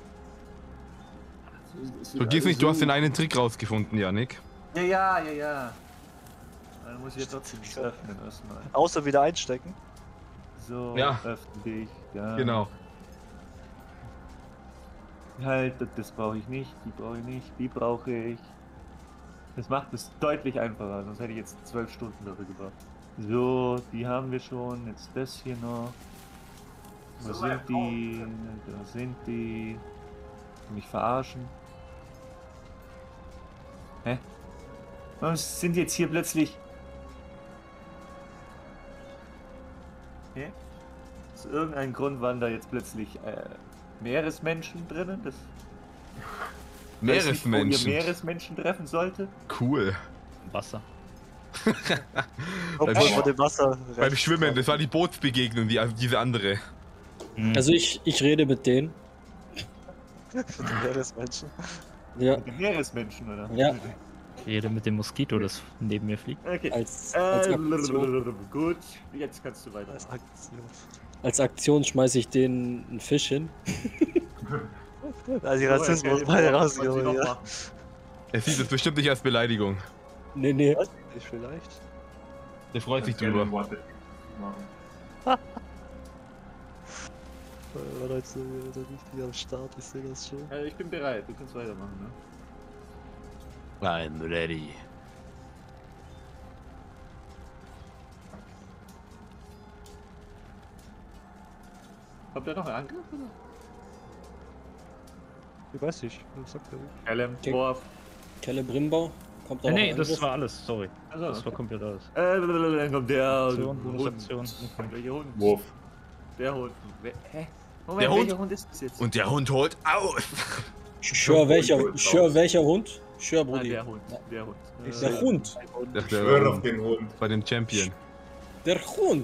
Vergiss nicht, du hast den einen Trick rausgefunden, Janik. Ja, ja, ja, ja. Dann muss ich jetzt trotzdem nicht öffnen erstmal. Außer wieder einstecken. So, Ja. öffne dich. Da. Genau. Halt, das, das brauche ich nicht, die brauche ich nicht, die brauche ich. Das macht es deutlich einfacher, sonst hätte ich jetzt zwölf Stunden dafür gebraucht. So, die haben wir schon, jetzt das hier noch. Wo So sind weit die? Da sind die. Mich verarschen. Hä? Warum sind jetzt hier plötzlich. Hä? Aus irgendeinem Grund waren da jetzt plötzlich äh, Meeresmenschen drinnen. Das Meeresmenschen. Weiß nicht, wo ihr Meeresmenschen treffen sollte. Cool. Wasser. Obwohl Sch- von dem Wasser. Beim rechts Schwimmen, dran. das war die Bootsbegegnung, die, also diese andere. Hm. Also ich, ich rede mit denen. Für die Meeresmenschen. Ja, Die Meeresmenschen, oder? Ja. Ich rede mit dem Moskito, das neben mir fliegt. Okay. als, als, Äh, Aktion, gut, jetzt kannst du weiter. Als Aktion. als Aktion schmeiße ich denen einen Fisch hin. Also die Rassismus mal rausgeholt, ja. Er sieht es bestimmt nicht als Beleidigung. Nee, nee. Weiß ich nicht, vielleicht. Der freut sich drüber. War da jetzt so wieder richtig am Start, ich sehe das schon. Ja, ich bin bereit, du kannst weitermachen, ne? I'm ready. Kommt da noch ein Angriff, oder? Ich weiß nicht, was sagt der? Callum, Okay. Wurf. Celebrimbor. Kommt da Nee, noch nee, ein das Angriff? war alles, sorry. Also, Das war komplett alles. Äh, dann kommt der Aktion, Hund. Bonusaktion. Welcher Hund? Wurf. Der Hund. Wer, hä? Moment, Der Hund? welcher Hund ist das jetzt? Und der Hund holt aus. Schör welcher, Schör welcher Hund? Schör, Nein, Brudi. der Hund. Der Hund. Ich Der sehe- Hund. Der, Ich schwöre der, auf den Hund. bei dem Champion. Der Hund.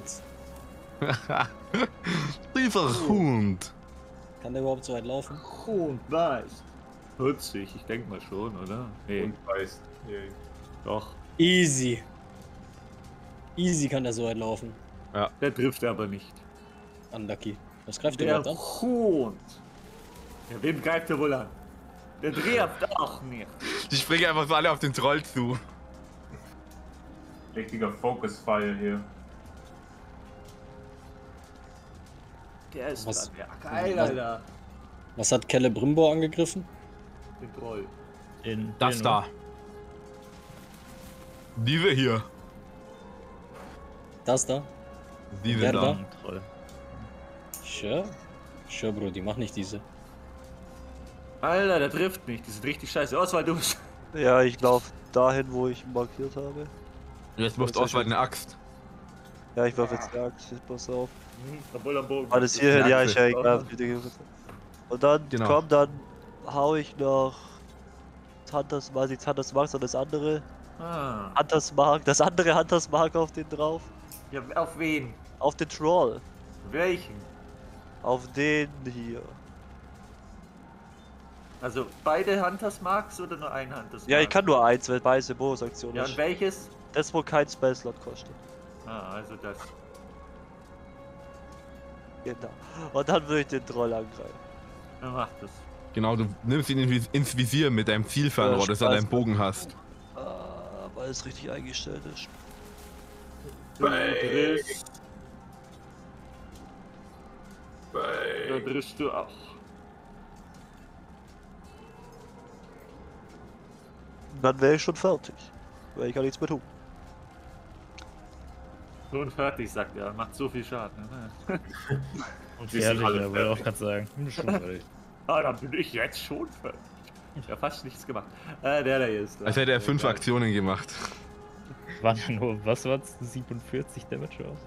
Dieser Hund. Kann der überhaupt so weit laufen? Hund, nice. vierzig, ich denke mal schon, oder? Nee, Hund beißt. Yay. doch. Easy. Easy kann der so weit laufen. Der trifft aber nicht. Unlucky. Was greift der Der überhaupt an? Hund. Ja, wem greift der wohl an? Der trifft auch nicht. Die springen einfach so alle auf den Troll zu. Richtiger Focus-Fire hier. Der ist Was- dran. Ja, geil, was- Alter. Was hat Celebrimbor angegriffen? Den Troll. In, Das in- da. Diese hier. Das da? Diese Der da. da? Ein Troll. Schör? Schör, Brudi, mach nicht diese. Alter, der trifft nicht. Die sind richtig scheiße. Oswald, du bist. Ja, ich laufe dahin, wo ich markiert habe. Jetzt wirft Das ist Oswald eine Axt. Ja, ich werfe jetzt die Axt, pass auf. Obwohl am Bogen. Alles hier hin, eine ja, Axt. ich ja, egal. bitte. Und dann, Genau. komm, dann hau ich noch Hunters Mark, die Hunters Mark, sondern das andere Ah. Hunters Mark, das andere Hunters Mark auf den drauf. Ja, auf wen? Auf den Troll. Welchen? Auf den hier. Also beide Hunters Marks oder nur ein Hunters Mark? Ja, ich kann nur eins, weil beide Bonusaktionen. Ja, und welches? Das, wo kein Spellslot kostet. Ah, also das. Genau. Und dann würde ich den Troll angreifen. Dann mach das. Genau, du nimmst ihn in Vis- ins Visier mit deinem Zielfernrohr, Ja, das du an deinem Spaß. Bogen hast. Ah, weil es richtig eingestellt ist. Du triffst. Da triffst du auch. Dann wäre ich schon fertig. Weil ich kann nichts mehr tun. Schon fertig, sagt er. Macht so viel Schaden. Ne? Und Die sind fertig, alle ja, wollte ich auch fertig. gerade sagen. Hm, schon fertig. Ah, dann bin ich jetzt schon fertig. Ich hab fast nichts gemacht. Äh, der da hier ist. dran. Als hätte er fünf Ja, Aktionen gemacht. Waren ja nur, was war's? siebenundvierzig Damage aus?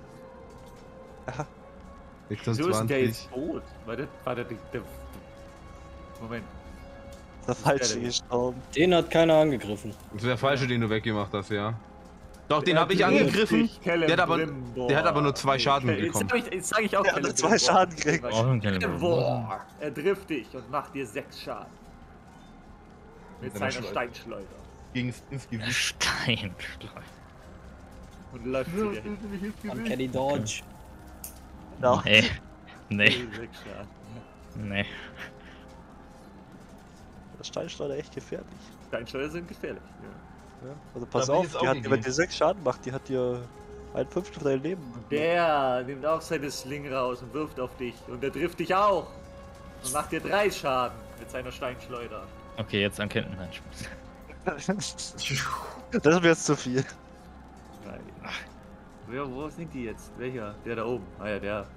Wieso ist denn der sechsundzwanzig. jetzt tot? War der, war der, der, der Moment. Der ist falsche der? gestorben. Den hat keiner angegriffen. Das ist der falsche, den du weggemacht hast, ja. Doch, den Der habe ich trifft angegriffen. dich, Callum Der hat aber- Brimbor. der hat aber nur zwei Schaden Jetzt bekommen. sag ich, jetzt sag ich auch Der hat Callum nur zwei Brimbor. Schaden gekriegt. Auch ein Callum Brimbor. Er trifft dich und macht dir sechs Schaden. Mit Mit seiner seiner Schleuder. Steinschleuder. Ging ins Gesicht. Steinschlag. Und läuft zu dir hin. Uncanny Dodge. Genau. Nee. Nee. Sechs Schaden. Nee. Der Steinschleuder echt gefährlich. Steinschleuder sind gefährlich. Ja. Ja? Also pass Da bin ich auf, jetzt die auch hat, gegen wenn ihn. dir sechs Schaden macht, die hat dir ein Fünftel dein Leben. Der nimmt auch seine Sling raus und wirft auf dich. Und er trifft dich auch. Und macht dir drei Schaden mit seiner Steinschleuder. Okay, jetzt anerkennen. Nein, Spaß. Das ist mir jetzt zu viel. Nein. Wer, wo sind die jetzt? Welcher? Der da oben. Ah ja, der.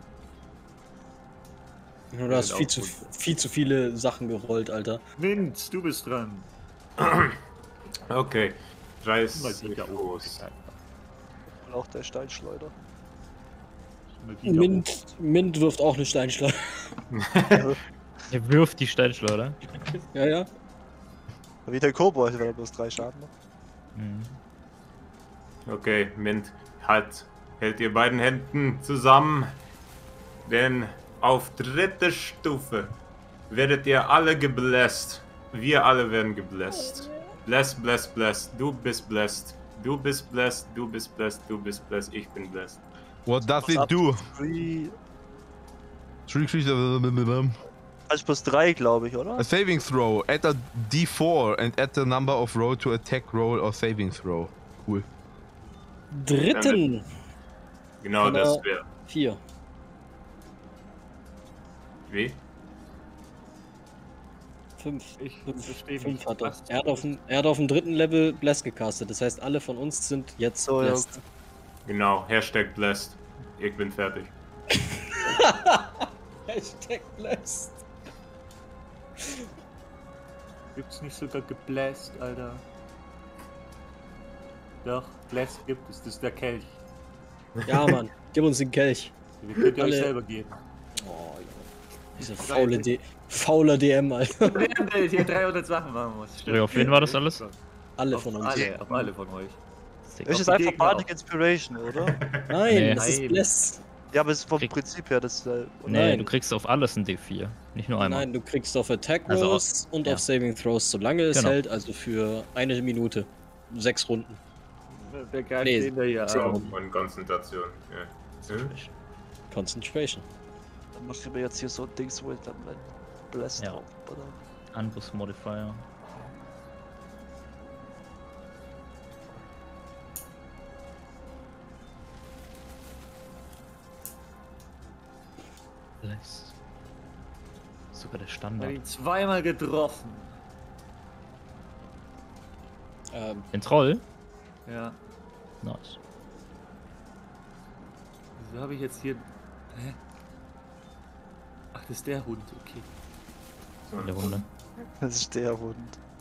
Du hast Ja, viel auch zu, gut. viel zu viele Sachen gerollt, Alter. Mint, du bist dran. Okay. Reiß Mal wieder oben. groß. Und auch der Steinschleuder. Mal wieder oben. Mint, Mint wirft auch eine Steinschleuder. Er wirft die Steinschleuder. Ja, ja. Wie der Kobold, weil er bloß drei Schaden macht. Mhm. Okay, Mint, halt. Hält ihr beiden Händen zusammen. Denn auf dritter Stufe werdet ihr alle gebläst. Wir alle werden gebläst. Bless, bless, bless. Du bist blessed. Du bist blessed. Du bist blessed. Du bist blessed. Ich bin blessed. What does it do? Three, Three creatures. Also plus drei, glaube ich, oder? A saving throw. Add a D four and add the number of roll to attack roll or saving throw. Cool. Dritten. Genau, Kann das er- wäre. Vier. Wie? Fünf. Ich Fünf, verstehe fünf nicht, hat er. was Er hat, auf dem, er hat auf dem dritten Level Bless gecastet. Das heißt, alle von uns sind jetzt So, ja, Blessed. Genau, Hashtag blessed. Ich bin fertig. Hashtag Blessed. Gibt's nicht sogar gebläst, Alter? Doch, Bless gibt es, das ist der Kelch. Ja, Mann. Gib uns den Kelch. Den könnt ihr euch Alle- selber geben. Oh, Junge. Diese faule D fauler D M, Alter. Der hier dreihundert Sachen machen muss. Ja, auf wen war das alles? Alle Auf von uns. alle, auf alle von euch. Das Auf ist die einfach Gegner Bardic auch. Inspiration, oder? Nein, Nee. das ist Nein. Bless. Ja, aber es ist vom Krieg- Prinzip her das. Äh, Nee, Nein. du kriegst auf alles ein D vier. Nicht nur einmal. Nein, du kriegst auf Attack Also auf- Rolls und ja. auf Saving Throws, solange es Genau. hält, also für eine Minute. Sechs Runden. Der greift Nee, den da hier So, an. und Konzentration. Ja. Hm? Concentration. Dann musst du mir jetzt hier so ein Dings holen, dann mein Bless Ja. drauf, oder? Angriffs Modifier. Bless. Sogar der Ich hab Standard. ihn zweimal getroffen. Ähm, Den Troll? Ja. Nice. Wieso habe ich jetzt hier. Hä? Ach, das ist der Hund, okay. So, In der Runde. Das ist der Hund.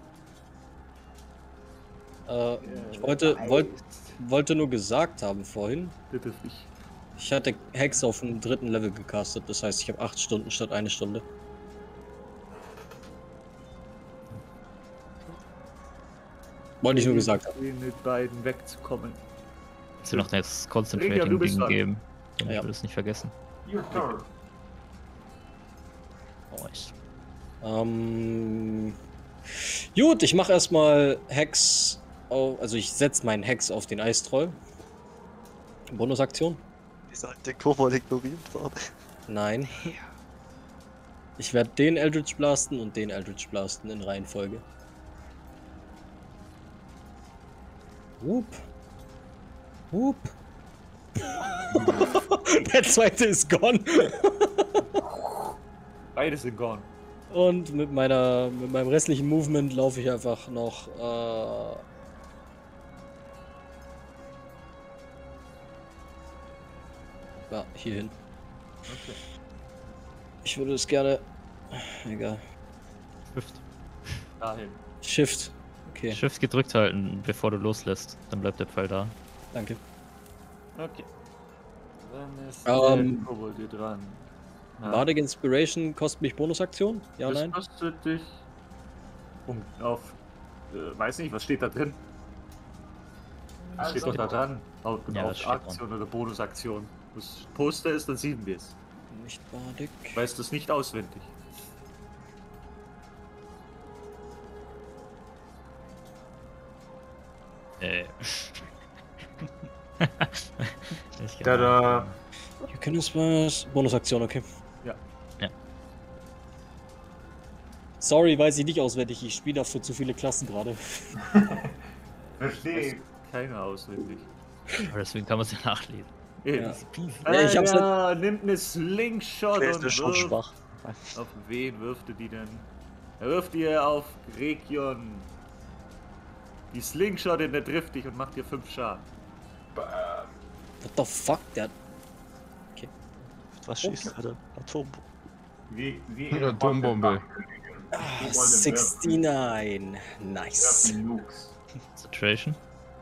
äh, ich wollte, wollt, wollte nur gesagt haben vorhin, Der dürfte ich. ich hatte Hex auf dem dritten Level gecastet, das heißt, ich habe acht Stunden statt eine Stunde. Wollte ich nur gesagt haben. Mit beiden wegzukommen. Willst du noch das Rega, Concentrating du bist Ding dran. geben? Damit Ja. wir das nicht vergessen. Your turn. Nice. Ähm, gut, ich mache erstmal Hex auf, also ich setze meinen Hex auf den Eistroll. Bonusaktion? Ich sag, der Kobold ignoriert worden. Nein. Ich werde den Eldritch blasten und den Eldritch blasten in Reihenfolge. Whoop. Whoop. Der zweite ist gone. Beide sind gone. Und mit meiner mit meinem restlichen Movement laufe ich einfach noch äh, ja, hier hin. Okay. Ich würde es gerne. Egal. Shift. Dahin. Shift. Okay, Shift gedrückt halten, bevor du loslässt. Dann bleibt der Pfeil da. danke. Okay. Dann ist Ähm, der Kobold hier dran. Ja. Bardic Inspiration kostet mich Bonusaktion? Ja, das nein? kostet dich. Um, auf. Äh, weiß nicht, was steht da drin? Was steht doch da dran? Auf, Ja, das auf steht Aktion oder Bonusaktion. Was Poster ist, dann sehen wir es. Nicht Bardic. Ich weiß das nicht auswendig. Äh. Ich Tada! You can was. Bonusaktion, okay. Ja. Ja. Sorry, weiß ich nicht auswendig. Ich spiele dafür zu viele Klassen gerade. Verstehe. Keiner auswendig. Aber deswegen kann man es ja nachlesen. Ja. Easy peasy. Ja, ich hab's ja, nimmt eine Slingshot Der und ist schon wirft. schwach. Auf wen wirft ihr die denn? Er wirft ihr auf Region. Die Slingshot, in der trifft dich und macht dir fünf Schaden. What the fuck? Der hat. Was schießt er denn? Atombombe. Wie, wie Eine Atombombe. sechsundneunzig. Nice. Nukes. Concentration.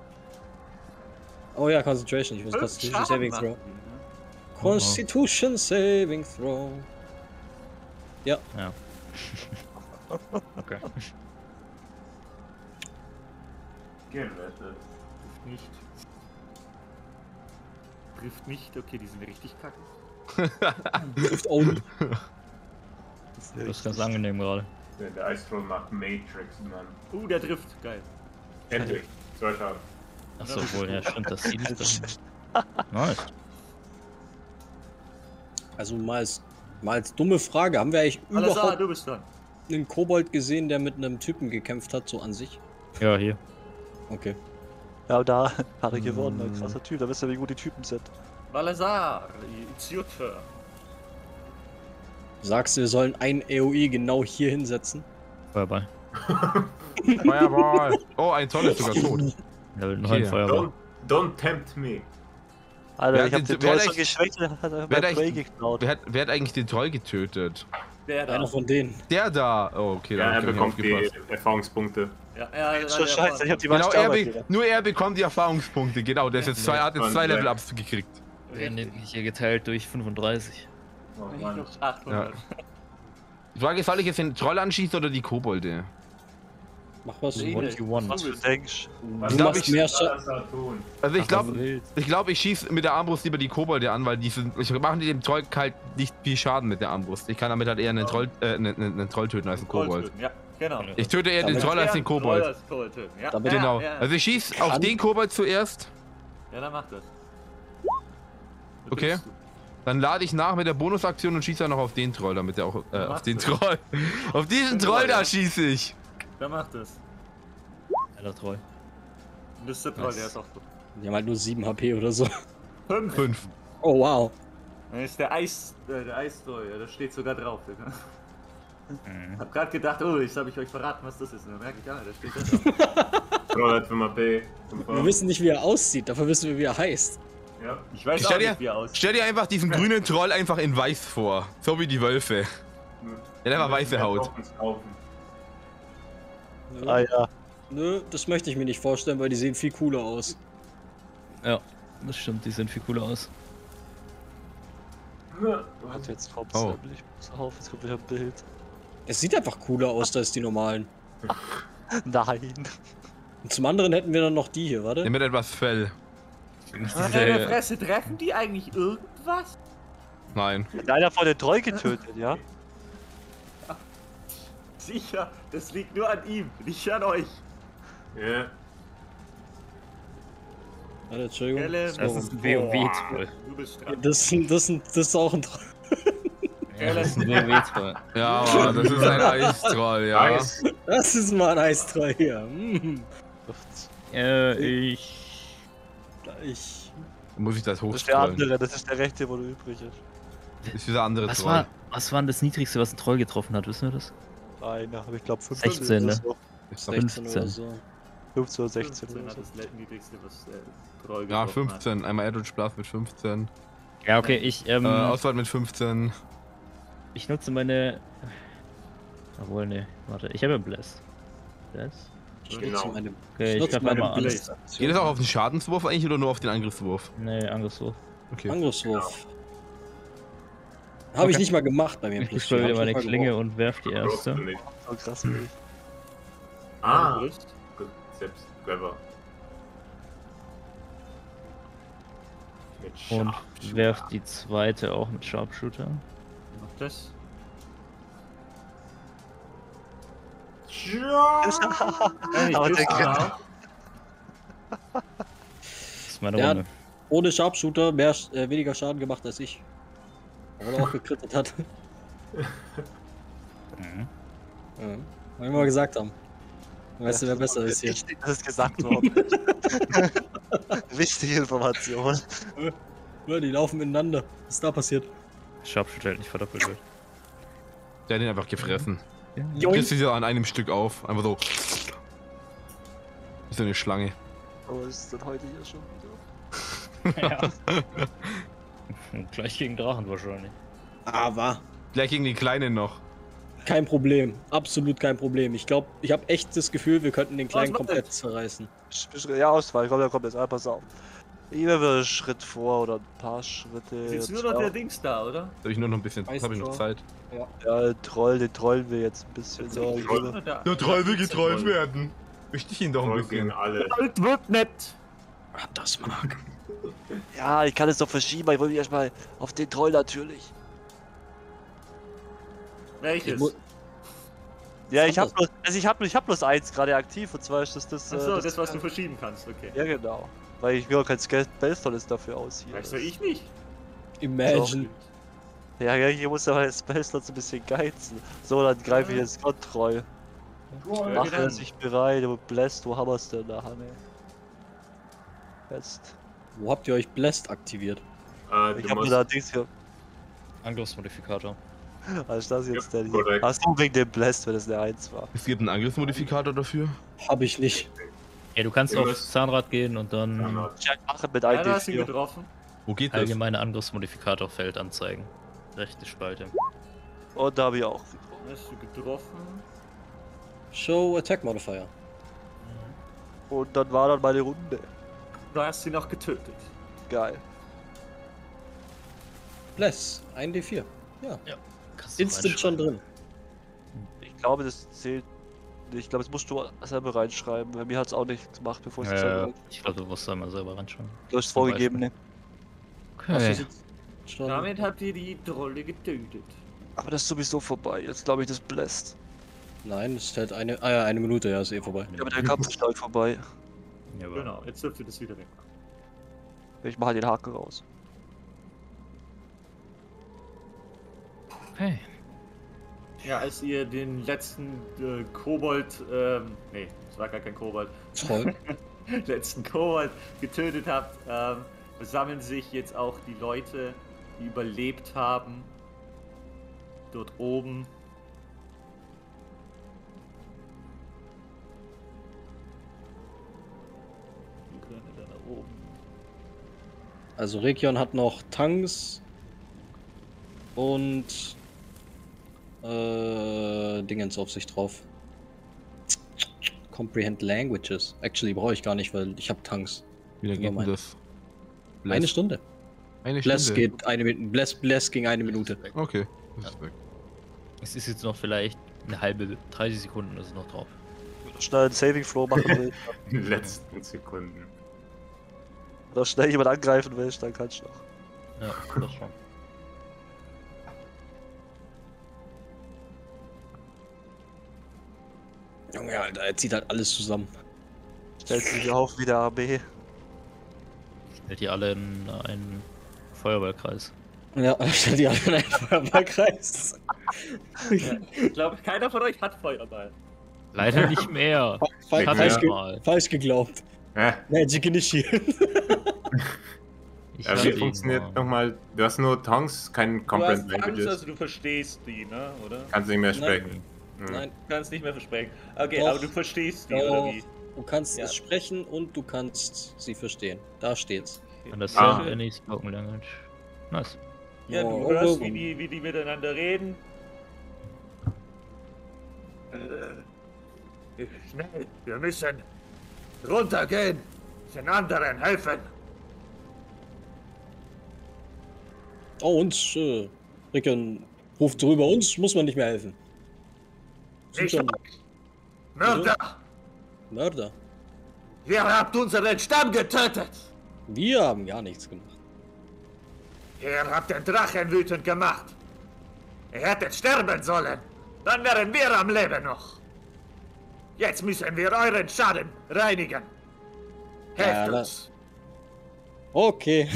Oh ja, Concentration. Ich muss Fünf Constitution Schaden Saving macht Throw. die, ne? Constitution Saving Throw. Ja. Ja. Okay. Gerettet. Trifft nicht. Trifft nicht, okay, die sind richtig kacke. Trifft auch nicht. Das ist ganz angenehm gerade. Der, der Eistroll macht Matrix, Mann. Uh, der trifft, geil. Endlich. Zwei Schaden. Achso, wohl, ja, stimmt, das sieht drin. Nice. Also mal Mal als dumme Frage, haben wir eigentlich Alles klar, überhaupt du bist dran. einen Kobold gesehen, der mit einem Typen gekämpft hat, so an sich? Ja, hier. Okay. Ja, da hat er gewonnen, ein krasser Typ. Da wisst ihr, wie gut die Typen sind. Balazar, it's your turn. Sagst du, wir sollen ein A O E genau hier hinsetzen? Feuerball. Fireball. Oh, ein Zoll ist sogar tot. Level neun Okay. Feuerball. Don't, don't tempt me. Alter, Wer ich hat hab den- den wer Troll hat so eigentlich- geschwächt, der hat einfach wer hat Prey eigentlich- geklaut. Wer hat, wer hat eigentlich den Troll getötet? Der da. Einer von denen. Der da. Oh, okay, da Ja, hab er ich nicht bekommt die aufgepasst. Erfahrungspunkte. Ja, ja, ja, So der scheiße, ich hab die Genau, meiste er Arbeit be wieder. nur er bekommt die Erfahrungspunkte. Genau, der ist jetzt zwei, hat jetzt zwei Und, äh, Level-Ups gekriegt. Wir werden nämlich hier geteilt durch fünfunddreißig. Oh, Ich Mann. noch achthundert. Die Frage ist, soll ich jetzt den Troll anschießen oder die Kobolde? Mach was du Nee, What nee. you want. Was du denkst. Du glaub, machst ich- mehr Schaden. Balazar tun. Also ich Ach, glaube, wild. ich glaube, ich schieße mit der Armbrust lieber die Kobolde an, weil die sind, ich machen die dem Troll halt nicht viel Schaden mit der Armbrust. Ich kann damit halt eher einen Troll, äh, einen, einen, einen Troll töten als einen Troll Kobold. töten, Ja, genau. Ich töte eher den Damit- Troll als den Troll Kobold. als Troll töten, Ja, Damit- ja, Genau. Ja, Also ich schieße auf Kann- den Kobold zuerst, ja, dann mach das. Du Okay. bist- dann lade ich nach mit der Bonusaktion und schieße dann noch auf den Troll, damit er auch, äh, auf Mach den das. Troll. Auf diesen Den Troll Troll, da ja. schieße ich. Dann mach das. Alter Troll. Das ist der Troll, Was? der ist auch gut. Die haben halt nur sieben H P oder so. Fünf. Fünf. Oh wow. Das ist der Eis, äh, der Eistroll, ja, das steht sogar drauf. Digga. Mhm. Hab grad gedacht, oh, jetzt habe ich euch verraten, was das ist. Und dann merke ich, ah, da steht da drauf. Troll hat fünf A P. Wir wissen nicht, wie er aussieht, dafür wissen wir, wie er heißt. Ja. Ich weiß Stell auch dir- nicht, wie er aussieht. Stell dir einfach diesen grünen Troll einfach in weiß vor. So wie die Wölfe. Der hat einfach weiße Haut. Ah ja. Nö, das möchte ich mir nicht vorstellen, weil die sehen viel cooler aus. Ja, das stimmt, die sehen viel cooler aus. Hat jetzt kommt's Oh. nämlich. Pass auf, jetzt kommt wieder ein Bild. Es sieht einfach cooler aus als die normalen. Nein. Und zum anderen hätten wir dann noch die hier, warte. Der mit etwas Fell. Ah, Meine Fresse, treffen die eigentlich irgendwas? Nein. Hat einer von den Troll getötet, ja? Sicher, das liegt nur an ihm, nicht an euch. Ja. Warte, Entschuldigung. Helen, Das ist ein WoW-Troll. Du bist dran. Das, das, das ist auch ein Troll. Ja, das ist ein WoW-Troll. Ja, aber das ist ein Eistroll, ja. Nice. Das ist mal ein Eistroll hier. Mm. Äh, ich... Ich. Muss ich das Das ist der hochscrollen? andere, das ist der rechte, wo du übrig ist. Das ist dieser andere Was Troll. war, was war denn das Niedrigste, was ein Troll getroffen hat? Wissen wir das? Nein, aber ich glaube fünfzehn. sechzehn, oder ne? so. Ist doch- sechzehn oder fünfzehn. so. fünfzehn oder sechzehn fünfzehn oder hat so. das niedrigste, was äh, Troll Ja, getroffen hat. fünfzehn. Einmal Eldritch Blast mit fünfzehn. Ja, okay, ich, ähm, Äh, Auswahl mit fünfzehn. ich nutze meine... Obwohl, ne, warte, ich habe ja Bless. Bless? Ich Genau. nutze meine, Okay, ich ich nutze greife meine mal an. Blaze. Geht es auch auf den Schadenswurf eigentlich oder nur auf den Angriffswurf? Ne, Angriffswurf. Okay. Angriffswurf. Habe ich Okay. nicht mal gemacht bei mir. Ich Plus spiele vier, wieder hab meine ich nicht mal Klinge gebraucht. und werf die erste. Brauchst du nicht. So krass wie ich. Ah, Brust. gut, selbst clever. Mit Und Sharpshooter. werf die zweite auch mit Sharpshooter. Noch das. Ja. Aber der Genau. Das ist meine Der Runde. Ohne Sharpshooter mehr, äh, weniger Schaden gemacht als ich. Obwohl er auch gekrittet hat. Mhm. Ja. Wollen wir mal gesagt haben. Weißt du, wer besser ist hier? Wichtig, dass es gesagt worden ist. Wichtige Information. Ja, die laufen miteinander. Was ist da passiert? Sharpshooter hält nicht verdoppelt wird. Der hat ihn einfach gefressen. Ja. Du kriegst sie so an einem Stück auf. Einfach so. Wie so eine Schlange. Oh, ist denn heute hier schon wieder? Ja. Und gleich gegen Drachen wahrscheinlich. Aber Gleich gegen die Kleinen noch. kein Problem. Absolut kein Problem. Ich glaube, ich habe echt das Gefühl, wir könnten den kleinen Was macht komplett zerreißen. Ja, Auswahl, komm, da kommt jetzt ein, pass auf. Immer wieder einen Schritt vor oder ein paar Schritte. Ist jetzt nur Jetzt noch der auch- Dings da, oder? Da habe ich nur noch ein bisschen. Weiß Habe ich noch schon. Zeit. Ja, den Troll, den trollen wir jetzt ein bisschen. So, Nur hier. noch der- Der Troll will der getrollt Troll. werden. Möchte ich ihn doch ein Troll bisschen. gegen alle. Alt wird nett. Ah, das mag. Ja, ich kann es doch verschieben, aber ich wollte mich erstmal auf den Troll natürlich. Welches? Ich mu- Ja, ich Anders. hab bloß, also ich hab, ich hab bloß eins gerade aktiv und zwar ist das das. Achso, äh, das, was du verschieben kannst, okay. Ja, genau. Weil ich mir auch kein Spellstolles dafür aus hier. Weißt du, ich nicht. Imagine. Ja, ja, hier muss aber jetzt Spellslots ein bisschen geizen. So, dann greife ich jetzt Gott treu. Mach er sich bereit, du Blast, wo haben wir's denn da, Hanne? Jetzt. Wo habt ihr euch Blast aktiviert? Äh, Ich du hab mir musst, da Dings hier. Angriffsmodifikator. Was ist das jetzt Ja, denn hier? korrekt. Ach so, wegen dem Blast, wenn es eine eins war. Es gibt einen Angriffsmodifikator dafür. Hab ich nicht. Ja, du kannst Ihr auf müsst- Zahnrad gehen und dann Ja, Check machen mit Ja, einem du hast ihn D vier. getroffen. Wo geht das? allgemeine Angriffsmodifikatorfeld anzeigen. Rechte Spalte. Und da habe ich auch. Hast du getroffen? Show Attack Modifier. Und dann war dann meine Runde. Du hast sie noch getötet. Geil. Bless, ein D vier. Ja. Kannst du Instant schon drin. Ich glaube, das zählt. Ich glaube, das musst du selber reinschreiben, weil mir hat es auch nicht gemacht, bevor ich es selber Ja, rein- ich glaube, du musst da mal selber reinschauen. Du hast vorgegeben, ne? Hast du Okay. es jetzt schon? Damit habt ihr die Trolle getötet. Aber das ist sowieso vorbei. Jetzt glaube ich, das bläst. Nein, es hält eine, ah ja, eine Minute, ja, ist eh vorbei. Ja, aber der Kampf ist gleich vorbei. Ja, aber Genau, jetzt dürft ihr das wieder weg. Ich mache den Haken raus. okay. Ja, als ihr den letzten äh, Kobold, ähm, nee, es war gar kein Kobold, Toll. letzten Kobold getötet habt, ähm, sammeln sich jetzt auch die Leute, die überlebt haben, dort oben. Die können da nach oben. Also Region hat noch Tanks und äh, Dingens auf sich drauf. Comprehend Languages. Actually brauche ich gar nicht, weil ich habe Tanks. Wie lange geht denn Moment. das? Eine Stunde. Eine Bless Stunde. geht eine Minute. Bless, Bless ging eine Minute. Okay. Das ist weg. Es ist jetzt noch vielleicht eine halbe, dreißig Sekunden ist es noch drauf. Wenn du schnell einen Saving Flow machen willst, in den letzten Sekunden. oder schnell jemand angreifen willst, dann kannst du noch. Ja, das schon. Junge, Alter, er zieht halt alles zusammen. Stellt sich auf wie der A B. Stellt ihr alle in einen Feuerwehrkreis. Ja, stellt die alle in einen Feuerballkreis. Ja. Ich glaube, keiner von euch hat Feuerball. Leider nicht mehr. Fa- Ja. falsch, ge Mal. falsch geglaubt. Äh, Magic Initiate. Ich ja, hatte wie ihn funktioniert mal. nochmal? Du hast nur Tongues, kein Du Comprehend hast Angst, Languages. also du verstehst die, ne? Oder? Kannst nicht mehr Nein. sprechen. Hm. Nein, Du kannst nicht mehr versprechen. Okay, Doch. aber du verstehst die, Doch. oder wie? du kannst Ja. es sprechen und du kannst sie verstehen. Da steht's. Understand Ah. any spoken language. Nice. Ja, du Oh, hörst, oh, wie oh. die, wie die miteinander reden. Äh, Schnell, wir müssen runtergehen, den anderen helfen. Oh, uns, äh, Rickon ruft drüber, uns muss man nicht mehr helfen. Sind Nicht schon euch. Mörder, Mörder. ihr habt unseren Stamm getötet. Wir haben gar nichts gemacht. Ihr habt den Drachen wütend gemacht. Ihr hättet sterben sollen. Dann wären wir am Leben noch. Jetzt müssen wir euren Schaden reinigen. Helft Ja, da- uns. Okay.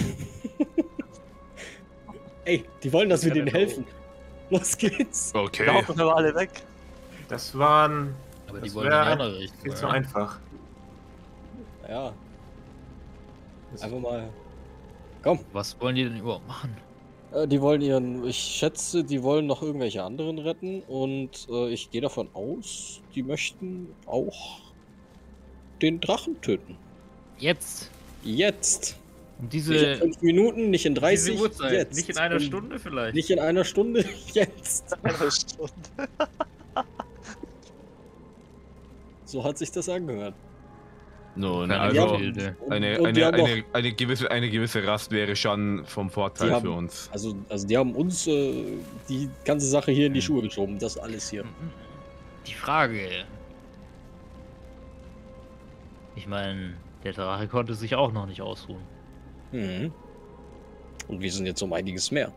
Ey, die wollen, dass wir Ja, denen dann helfen. Los geht's. Okay. Da hoffen wir alle weg. Das waren Aber Das die wollen in wär die andere Richtung. viel zu oder? einfach. Ja, Das- einfach mal. Komm, Was wollen die denn überhaupt machen? äh, die wollen ihren, ich schätze, die wollen noch irgendwelche anderen retten und äh, ich gehe davon aus, die möchten auch den Drachen töten. Jetzt! Jetzt. Um Nicht in diese, fünf Minuten, nicht in dreißig. diese Uhrzeit. Jetzt. Nicht in einer Und Stunde vielleicht. Nicht in einer Stunde, jetzt. Eine Stunde. So hat sich das angehört. Nun, Keine also Gefilde. eine, Und die eine, haben eine, eine, gewisse, eine gewisse Rast wäre schon vom Vorteil Die haben- für uns. Also, also die haben uns äh, die ganze Sache hier in die Hm. Schuhe geschoben, das alles hier. Die Frage. Ich meine, der Drache konnte sich auch noch nicht ausruhen. Mhm. Und wir sind jetzt um einiges mehr.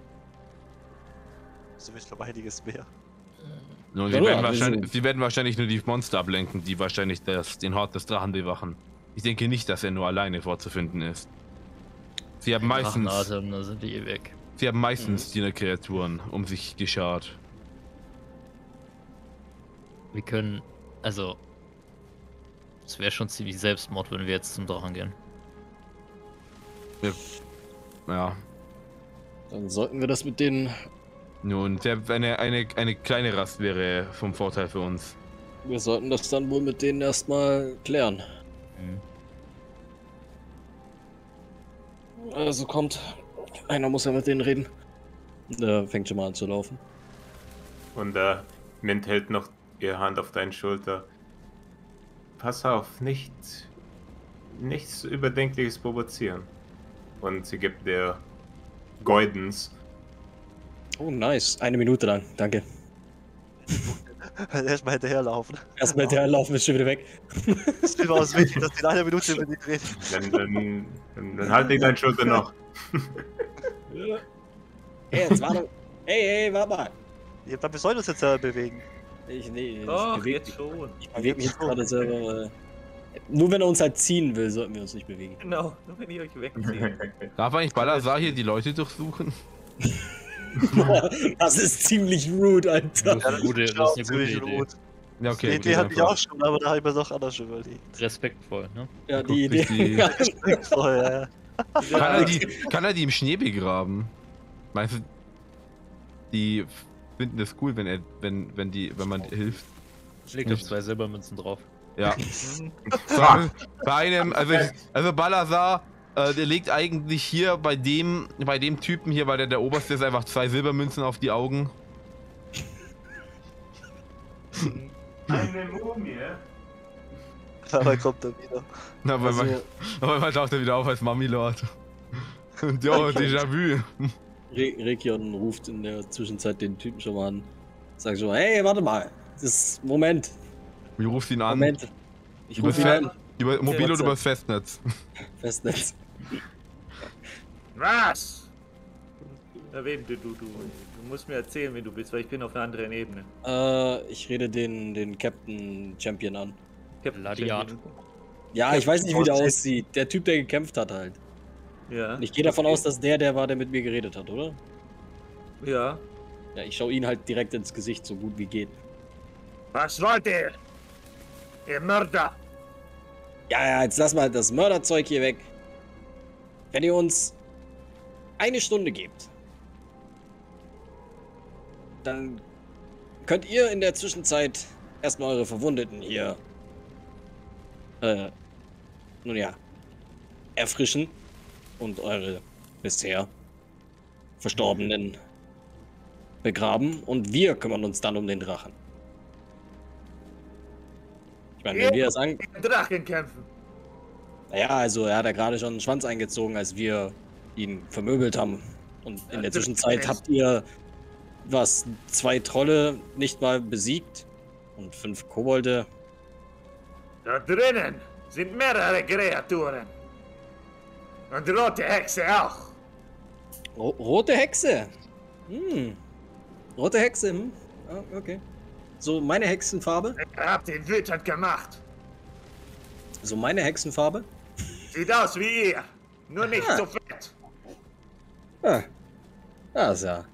So ist noch einiges mehr. Nun, Ja, sie, ja, werden wir wahrscheinlich, sind- sie werden wahrscheinlich nur die Monster ablenken, die wahrscheinlich das, den Hort des Drachen bewachen. Ich denke nicht, dass er nur alleine vorzufinden ist. Sie haben meistens. Drachenatem, da sind die eh weg. Sie haben meistens Dienerkreaturen um sich geschart. Wir können, also, es wäre schon ziemlich Selbstmord, wenn wir jetzt zum Drachen gehen. Ja. ja. Dann sollten wir das mit denen. Nun, der, eine, eine, eine kleine Rast wäre vom Vorteil für uns. Wir sollten das dann wohl mit denen erstmal klären. Mhm. Also kommt. Einer muss ja mit denen reden. Der fängt schon mal an zu laufen. Und äh, Mint hält noch ihre Hand auf deine Schulter. Pass auf, nicht, nichts Überdenkliches provozieren. Und sie gibt dir Guidance. Oh, nice. Eine Minute lang. Danke. Erstmal hinterherlaufen. Erstmal hinterherlaufen, ist schon wieder weg. Das ist mir aus wichtig, dass die in einer Minute mit dir reden. Dann, dann, dann, dann halte ich deine Schulter noch. Hey, jetzt warte. Hey, hey, warte mal. Ja, wir sollen uns jetzt ja bewegen. Ich, nee, ich Doch, bewege jetzt schon. ich beweg mich jetzt gerade selber. Äh, nur wenn er uns halt ziehen will, sollten wir uns nicht bewegen. Genau, nur wenn ich euch wegziehe. Darf eigentlich Balazar hier die Leute durchsuchen? Boah, das ist ziemlich rude, Alter. Das ist eine gute, das ist eine gute Idee. Ja, okay. Die gut, Idee hatte ich einfach. auch schon, aber da habe ich mir doch anders überlegt. Respektvoll, ne? Ja, Guckt die sich Idee. die- Voll, ja, ja. Kann er, die, kann er die im Schnee begraben? Meinst du, die finden das cool, wenn er, wenn, wenn die, wenn man hilft? Ich leg da zwei Silbermünzen drauf. Ja. Bei, bei einem, also, ich, also Balazar, äh, der legt eigentlich hier bei dem, bei dem Typen hier, weil der der Oberste ist, einfach zwei Silbermünzen auf die Augen. Eine Mumie? Aber kommt er wieder. Na, weil man, Also, aber man taucht er wieder auf als Mami-Lord. Und jo, Déjà-vu. Re Rekion ruft in der Zwischenzeit den Typen schon mal an. Sagt schon mal, hey, warte mal. Das ist, Moment, Wie rufst du ihn an? Moment. Ich Über, rufe ihn Fe an. über Mobil oder WhatsApp. über Festnetz? Festnetz. Was? Na, wem du, du, du, du musst mir erzählen, wen du bist, weil ich bin auf einer anderen Ebene. Äh, ich rede den, den Captain Champion an. Captain Gladiator. Champion. Ja, ich weiß nicht, wie der aussieht. Der Typ, der gekämpft hat halt. Ja. Und ich gehe davon aus, dass der der war, der mit mir geredet hat, oder? Ja. Ja, ich schaue ihn halt direkt ins Gesicht, so gut wie geht. Was wollt ihr? Ihr Mörder! Ja, ja, jetzt lass mal das Mörderzeug hier weg. Wenn ihr uns eine Stunde gebt, dann könnt ihr in der Zwischenzeit erstmal eure Verwundeten hier, äh, nun ja, erfrischen und eure bisher Verstorbenen begraben und wir kümmern uns dann um den Drachen. Ich meine, wenn wir es an... Drachen kämpfen! Naja, also er hat ja gerade schon den Schwanz eingezogen, als wir ihn vermöbelt haben. Und in der Zwischenzeit habt ihr, was, zwei Trolle nicht mal besiegt und fünf Kobolde. Da drinnen sind mehrere Kreaturen. Und rote Hexe auch. Ro rote Hexe! Hm. Rote Hexe, hm. Ah, okay. So meine Hexenfarbe? Ihr habt ihn wütend gemacht. So meine Hexenfarbe? Sieht aus wie ihr. Nur nicht Ah. so fett. Ah. Ja, ist ja.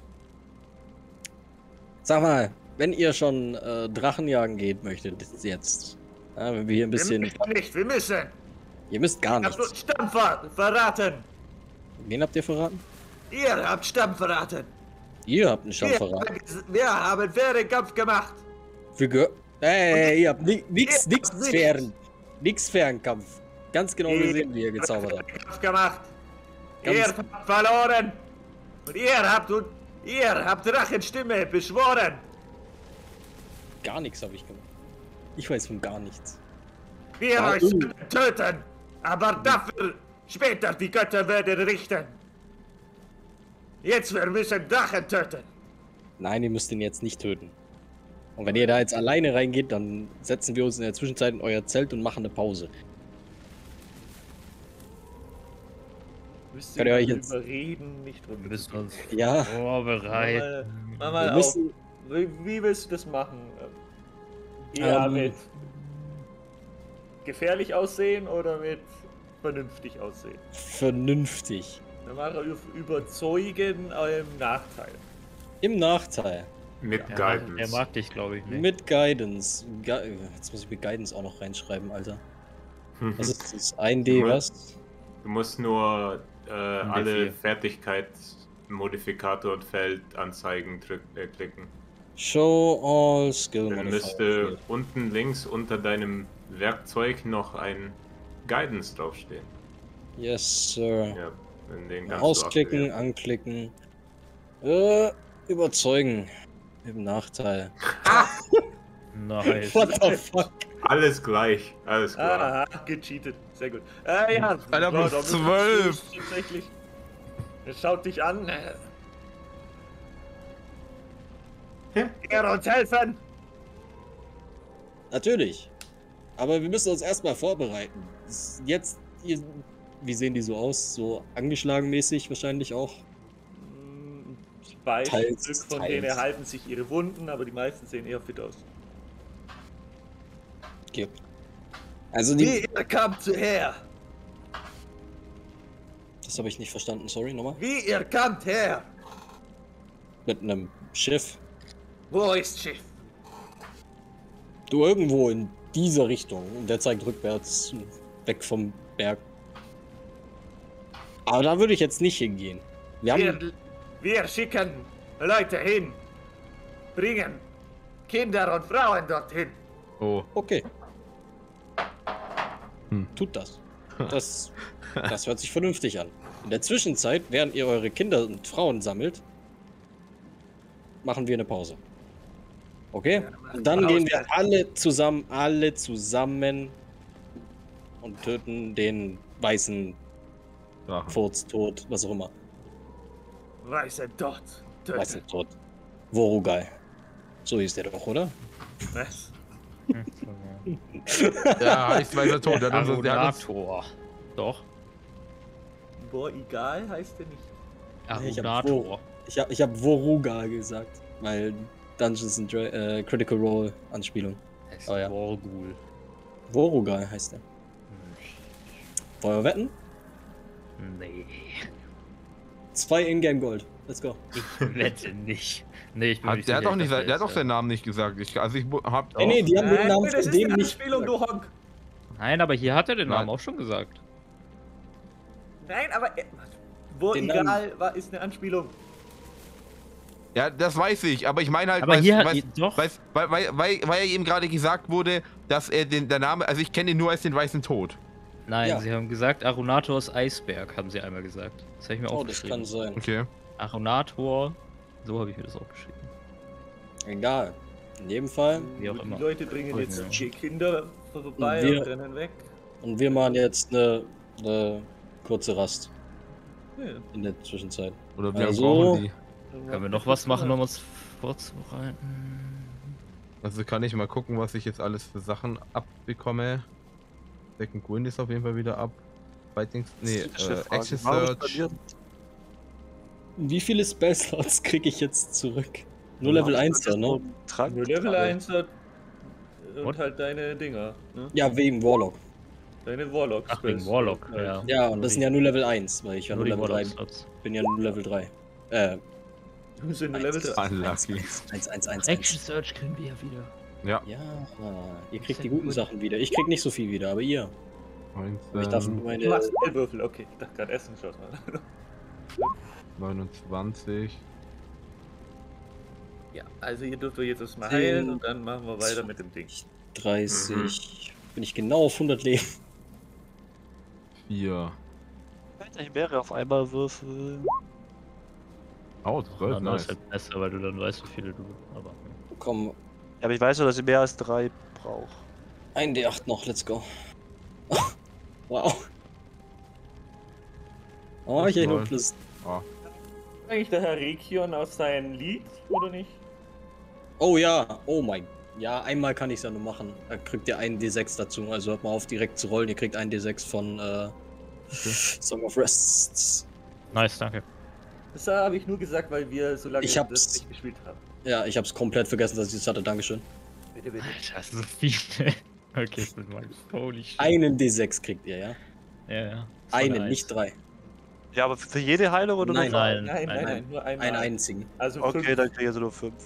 Sag mal, wenn ihr schon äh, Drachen jagen geht möchtet, jetzt. Ja, wenn wir hier ein Wir bisschen. müssen nicht, wir müssen. Ihr müsst gar Ihr habt nichts. uns Stamm ver verraten. Wen habt ihr verraten? Ihr habt Stamm verraten. Ihr habt einen Stamm Wir, verraten. wir haben fairen Kampf gemacht. Für Gö Ey, ihr habt ni nix, Ihr nix habt nichts. Fern. Nix Fernkampf. Ganz genau Ihr- gesehen, wie ihr gezaubert habt. Kampf gemacht. Ganz- Ihr habt verloren. Und ihr habt und ihr habt Drachenstimme beschworen. Gar nichts habe ich gemacht. Ich weiß von gar nichts. Wir Ah, euch uh. töten. Aber dafür später die Götter werden richten. Jetzt wir müssen Drachen töten. Nein, ihr müsst ihn jetzt nicht töten. Und wenn ihr da jetzt alleine reingeht, dann setzen wir uns in der Zwischenzeit in euer Zelt und machen eine Pause. Müsst Könnt ihr euch jetzt- überreden, nicht Wir drüber. müssen uns Ja, vorbereiten. Mach mal wir auf. müssen. Wie, wie willst du das machen? Eher Ähm. mit gefährlich aussehen oder mit vernünftig aussehen? Vernünftig. Dann mache ich überzeugen im Nachteil. Im Nachteil. Mit Er, Guidance. er mag dich, glaube ich, nicht. Mit Guidance. Gu Jetzt muss ich mit Guidance auch noch reinschreiben, Alter. Was ist das? ein D, Du was? Du musst nur äh, alle vier. Fertigkeitsmodifikator und Feldanzeigen drück, äh, klicken. Show all skill Dann modifier. müsste unten links unter deinem Werkzeug noch ein Guidance draufstehen. Yes, Sir. Ja, in den kannst du Ausklicken, aktivieren. anklicken. Äh, überzeugen. Im Nachteil. Nice. What the fuck? Alles gleich, alles klar. Aha, gecheatet. Sehr gut. Äh, ja. Alter, plus da bist du zwölf. Tatsächlich. Er schaut dich an. Er uns helfen! Natürlich. Aber wir müssen uns erstmal vorbereiten. Das- Jetzt, ihr, wie sehen die so aus? So angeschlagen mäßig wahrscheinlich auch. Zwei Teils, Stück von teils. denen erhalten sich ihre Wunden, aber die meisten sehen eher fit aus. Okay. Also die. Wie ihr kamt her! Das habe ich nicht verstanden, sorry, nochmal. Wie ihr kamt her! Mit einem Schiff. Wo ist Schiff? Du irgendwo in dieser Richtung. Und der zeigt rückwärts weg vom Berg. Aber da würde ich jetzt nicht hingehen. Wir haben. Wir, wir schicken Leute hin. Bringen Kinder und Frauen dorthin. Oh. Okay. Hm. Tut das. Das, das hört sich vernünftig an. In der Zwischenzeit, während ihr eure Kinder und Frauen sammelt, machen wir eine Pause. Okay? Und dann gehen wir alle zusammen, alle zusammen und töten den weißen Drachen. Furz tot, was auch immer. Weiße dort. Weißen tot. Worugai. So hieß der doch, oder? Was? Ja, heißt weißer Tod. Der hat uns, der hat uns, Arunator. Doch. Boah, egal heißt der nicht. Nee, ich hab Arunator. Ich habe ich hab Woruga gesagt, weil Dungeons and Dra äh, Critical Role Anspielung. Es Oh ja. ist Wargul. Woruga heißt der. Wollen wir wetten? Nee. Zwei Ingame Gold. Let's go. Ich wette nicht. Nee, ich bin hat, nicht der hat sicher, doch nicht, ich der dachte hat doch jetzt, seinen Namen nicht gesagt. Ich, also ich hab. Nee, nee, die haben den Nein, Namen das von ist dem eine nicht Anspielung, gesagt. du Honk. ja. Nein, aber hier hat er den Nein. Namen auch schon gesagt. Nein, aber äh, wo Den egal Namen- war, ist eine Anspielung. Ja, das weiß ich, aber ich meine halt, Aber weil's- hier hat weil's- doch. weil's- weil, weil, weil, weil ihm gerade gesagt wurde, dass er den der Name, also ich kenne ihn nur als den weißen Tod. Nein, Ja. sie haben gesagt, Arunators Eisberg, haben sie einmal gesagt. Das habe ich mir Oh, das aufgeschrieben. kann sein. Okay. Arunator, so habe ich mir das aufgeschrieben. Egal. In jedem Fall. Wie auch Die immer. Leute bringen Oh, jetzt ja. die Kinder vorbei Wir- und rennen weg. Und wir machen jetzt eine, eine kurze Rast Ja. in der Zwischenzeit. Oder wie lange Also- brauchen die? Können wir noch was machen, um uns vorzubereiten? Also kann ich mal gucken, was ich jetzt alles für Sachen abbekomme. Second Wind ist auf jeden Fall wieder ab. Fightings, nee, äh, Action Search. Wie viele Spellslots kriege ich jetzt zurück? Nur Level eins, ja, ne? Trank. Nur Level eins hat und What? halt deine Dinger. Ne? Ja, wegen Warlock. Deine Warlock. Ach, wegen Warlock, ja. Ja, und das sind ja nur Level eins, weil ich ja Nur nur die Level drei Warlock-Slots. bin. Ja nur Level drei. Äh, Du bist in Level drei. Unlucky. eins, eins, eins, Action eins. Search kriegen wir ja wieder. Ja. Ja, ihr kriegt Sehr die guten gut. Sachen wieder. Ich krieg nicht so viel wieder, aber ihr. Ich darf neunzehn, Du meine. machst Würfel, okay. Ich dachte gerade Essen schaut mal. neunundzwanzig. Ja, also hier dürft ihr jetzt erstmal Zehn. heilen und dann machen wir weiter mit dem Ding. dreißig. Bin ich genau auf hundert Leben. vier. Ich wäre auf einmal würfeln. Oh, Ja, zwölf, das nice. ist halt besser, weil du dann weißt, wie viele du. Aber. Komm, Ja, aber ich weiß nur, dass ich mehr als drei brauche. ein D acht noch, let's go. Wow. Oh, ich hätte nur Läuft. plus. Ah, Eigentlich der Herr Rekion aus seinem Lied, oder nicht? Oh ja, oh mein. Ja, einmal kann ich es ja nur machen. Da kriegt ihr einen D sechs dazu. Also hört mal auf, direkt zu rollen. Ihr kriegt einen D sechs von äh, Song of Rests. Nice, danke. Das habe ich nur gesagt, weil wir so lange Ich hab's- das nicht gespielt haben. Ja, ich hab's komplett vergessen, dass ich das hatte. Dankeschön. Bitte, bitte. Alter, das ist so viel. Okay, ich bin mal. Holy shit. Einen D sechs kriegt ihr, ja? Ja, ja. Das war eine Einen, Eins. nicht drei. Ja, aber für jede Heilung oder Nein, nur für nein. Nein, nein, Nein, nein, nur einmal. Einen einzigen. Also Okay, fünf. dann krieg ich also nur fünf.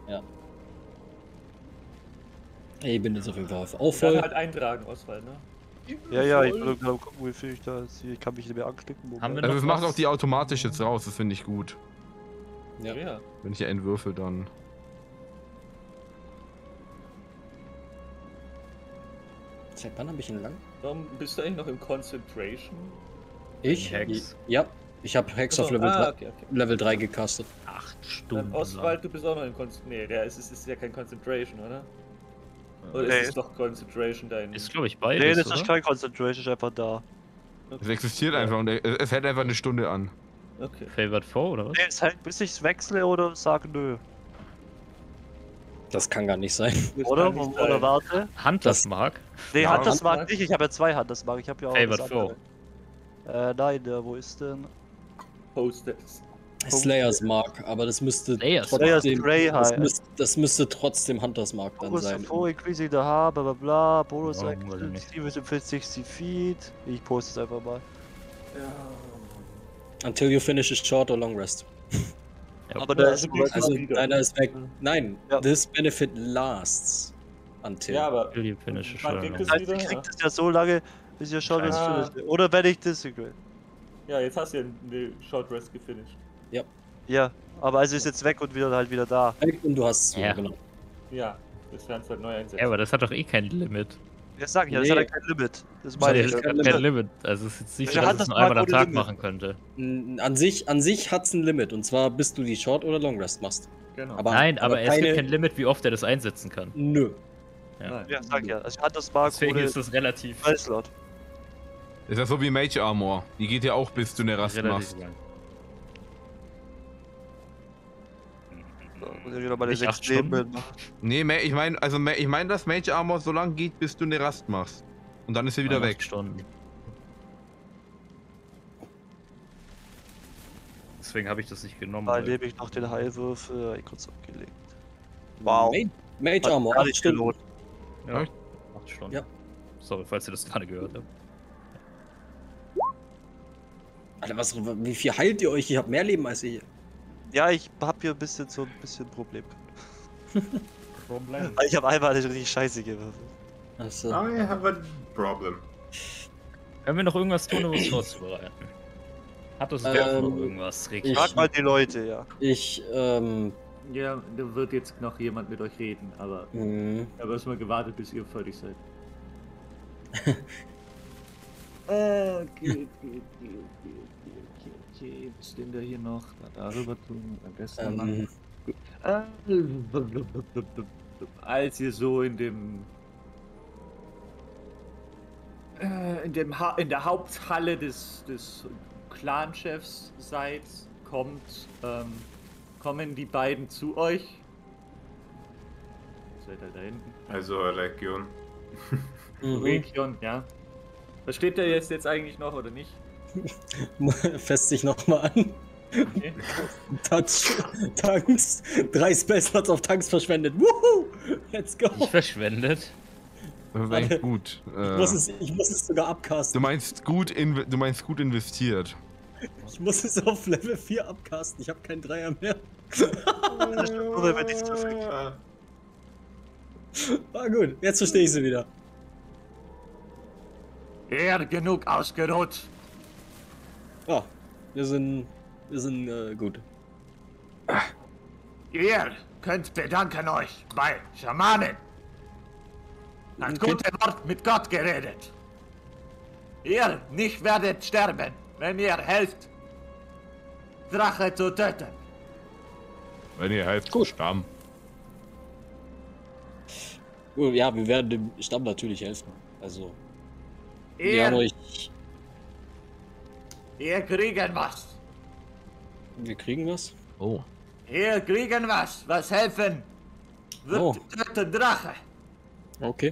Ey, ich bin jetzt auf jeden Fall auch Dann voll. halt eintragen, Oswald, ne? Ja, ja, ich will gerade gucken, wie viel ich da jetzt hier. Ich kann mich nicht mehr anklicken. Haben wir Also noch es macht was? auch die automatisch jetzt raus, das finde ich gut. Ja. Ja. Wenn ich hier entwürfe, dann. Seit wann habe ich ihn lang? Warum bist du eigentlich noch im Concentration? Ich? Hex. Ja. Ich habe Hex auf Achso, Level, ah, drei, okay, okay. Level drei gecastet. Acht Dann Stunden. Oswald, du bist auch noch im Concentration. Nee, der ist, ist, ist ja kein Concentration, oder? Oder Nee. ist es doch Concentration dein. Ist, glaube ich, beides. Nee, das oder? ist kein Concentration, ist einfach da. Es existiert einfach und es hält einfach eine Stunde an. Okay. Favored Foe, oder was? Nee, es hält bis ich's wechsle oder sage nö. Das kann gar nicht sein. Das Oder? kann nicht Oder sein. warte. Hunters Das- Mark. Nee, Ja, Hunters Handmark. mag nicht, ich habe ja zwei Hunters Mark, ich habe ja auch Favored das Foe. andere. Äh, nein, der, wo ist denn? Posted. Slayers Mark, aber das müsste Slayers Slayers trotzdem. Grey Das, High. müsste, das müsste trotzdem Hunters Mark dann Bonus sein. for increasing the H, bla bla bla, Bonus Ja, Action, weiß ich nicht. Steve within sixty feet. Ich poste es einfach mal. Until you finish a short or long rest. Ja, Aber der also ist geht's Also wieder. deiner ist weg. Nein, Ja. this benefit lasts. Until. Ja, aber. Will die Finish Man schon. kriegt das es heißt, wieder. ich krieg Ja. das ja so lange, bis ihr schon das Ah. finisht. Oder wenn ich disagree. ja, jetzt hast du ja eine Short Rest gefinisht. Ja, aber also ist jetzt weg und wieder halt wieder da. Weg und du hast es wieder, Ja. genau. Ja, das werden es halt neu einsetzen. Ja, aber das hat doch eh kein Limit. Jetzt sag ich ja, das Nee. hat ja kein Limit. Das meine Nee, ich. das ja. kann- kein Limit. Limit. Also es ist jetzt nicht so, Ja, dass hat es das nur einmal Mark am ohne Tag Limit. machen könnte. N- An sich, an sich hat es ein Limit, und zwar bis du die Short oder Long Rest machst. Genau. Aber- Nein, aber, es keine- gibt kein Limit, wie oft er das einsetzen kann. Nö. Nein. Ja, sag ich ja. Also hat das Mark Deswegen ohne ist das relativ, Slot. Ist ja so wie Mage Armor. Die geht ja auch, bis du eine Rast machst. relativ lang. Muss ich wieder meine Nicht sechs acht Leben Stunden? machen. Nee, Ma- ich meine, also Ma- ich meine, dass Mage Armor so lange geht, bis du eine Rast machst. Und dann ist sie wieder Acht weg. Stunden. Deswegen habe ich das nicht genommen. Da weil- nehme ich noch den Heilwürfel äh, kurz abgelegt. Wow. Mage, Mage Hat Armor, gar acht nicht Stunden. gelohnt. Ja, Echt? acht Stunden. Ja. Sorry, falls ihr das gerade gehört habt. Alter, was, wie viel heilt ihr euch? Ich hab mehr Leben als ihr. Ja, ich hab hier ein bisschen so ein bisschen Problem. Problem. Weil ich habe einmal eine richtig scheiße gewürfelt. Achso. I have a problem. Können wir noch irgendwas tun, um uns vorzubereiten? Hat das Ähm, noch irgendwas? Rick? ich- Frag mal die Leute, ja. Ich, ähm, Ja, da wird jetzt noch jemand mit euch reden, aber mh, da müssen wir gewartet, bis ihr fertig seid. äh, okay, okay, okay, okay, okay, okay, okay. Was ist denn da hier noch? Da darüber tun, dann das da machen. ähm, Äh, Als ihr so in dem äh, in dem ha in der Haupthalle des des Clanchefs seid, kommt ähm, kommen die beiden zu euch. Seid ihr da hinten? Also Legion. mhm. Region, ja. Versteht ihr jetzt jetzt eigentlich noch oder nicht? Fest sich nochmal an. Okay. Touch, Tanks, drei Spellslots auf Tanks verschwendet. Wuhu! Let's go! Nicht verschwendet. Das wäre echt gut. Ich Äh, muss, es, ich muss es sogar du abcasten. meinst gut, inv du meinst gut investiert. Ich muss es auf Level vier abcasten. Ich habe keinen Dreier mehr. Das ist nur, wenn wir nicht so viel. Äh, Ah gut, jetzt verstehe ich sie wieder. Er genug ausgeruht. Ja, wir sind, wir sind äh, gut. Ihr könnt bedanken euch bei Schamanen. Habt Okay. gute Wort mit Gott geredet. Ihr nicht werdet sterben, wenn ihr helft, Drache zu töten. Wenn ihr helft, Gut. Stamm. Oh, ja, wir werden dem Stamm natürlich helfen. Also, wir haben Ihr, euch. ihr kriegen was. Wir kriegen was? Oh. Ihr kriegen was, was helfen wird Oh. töten Drache. Okay.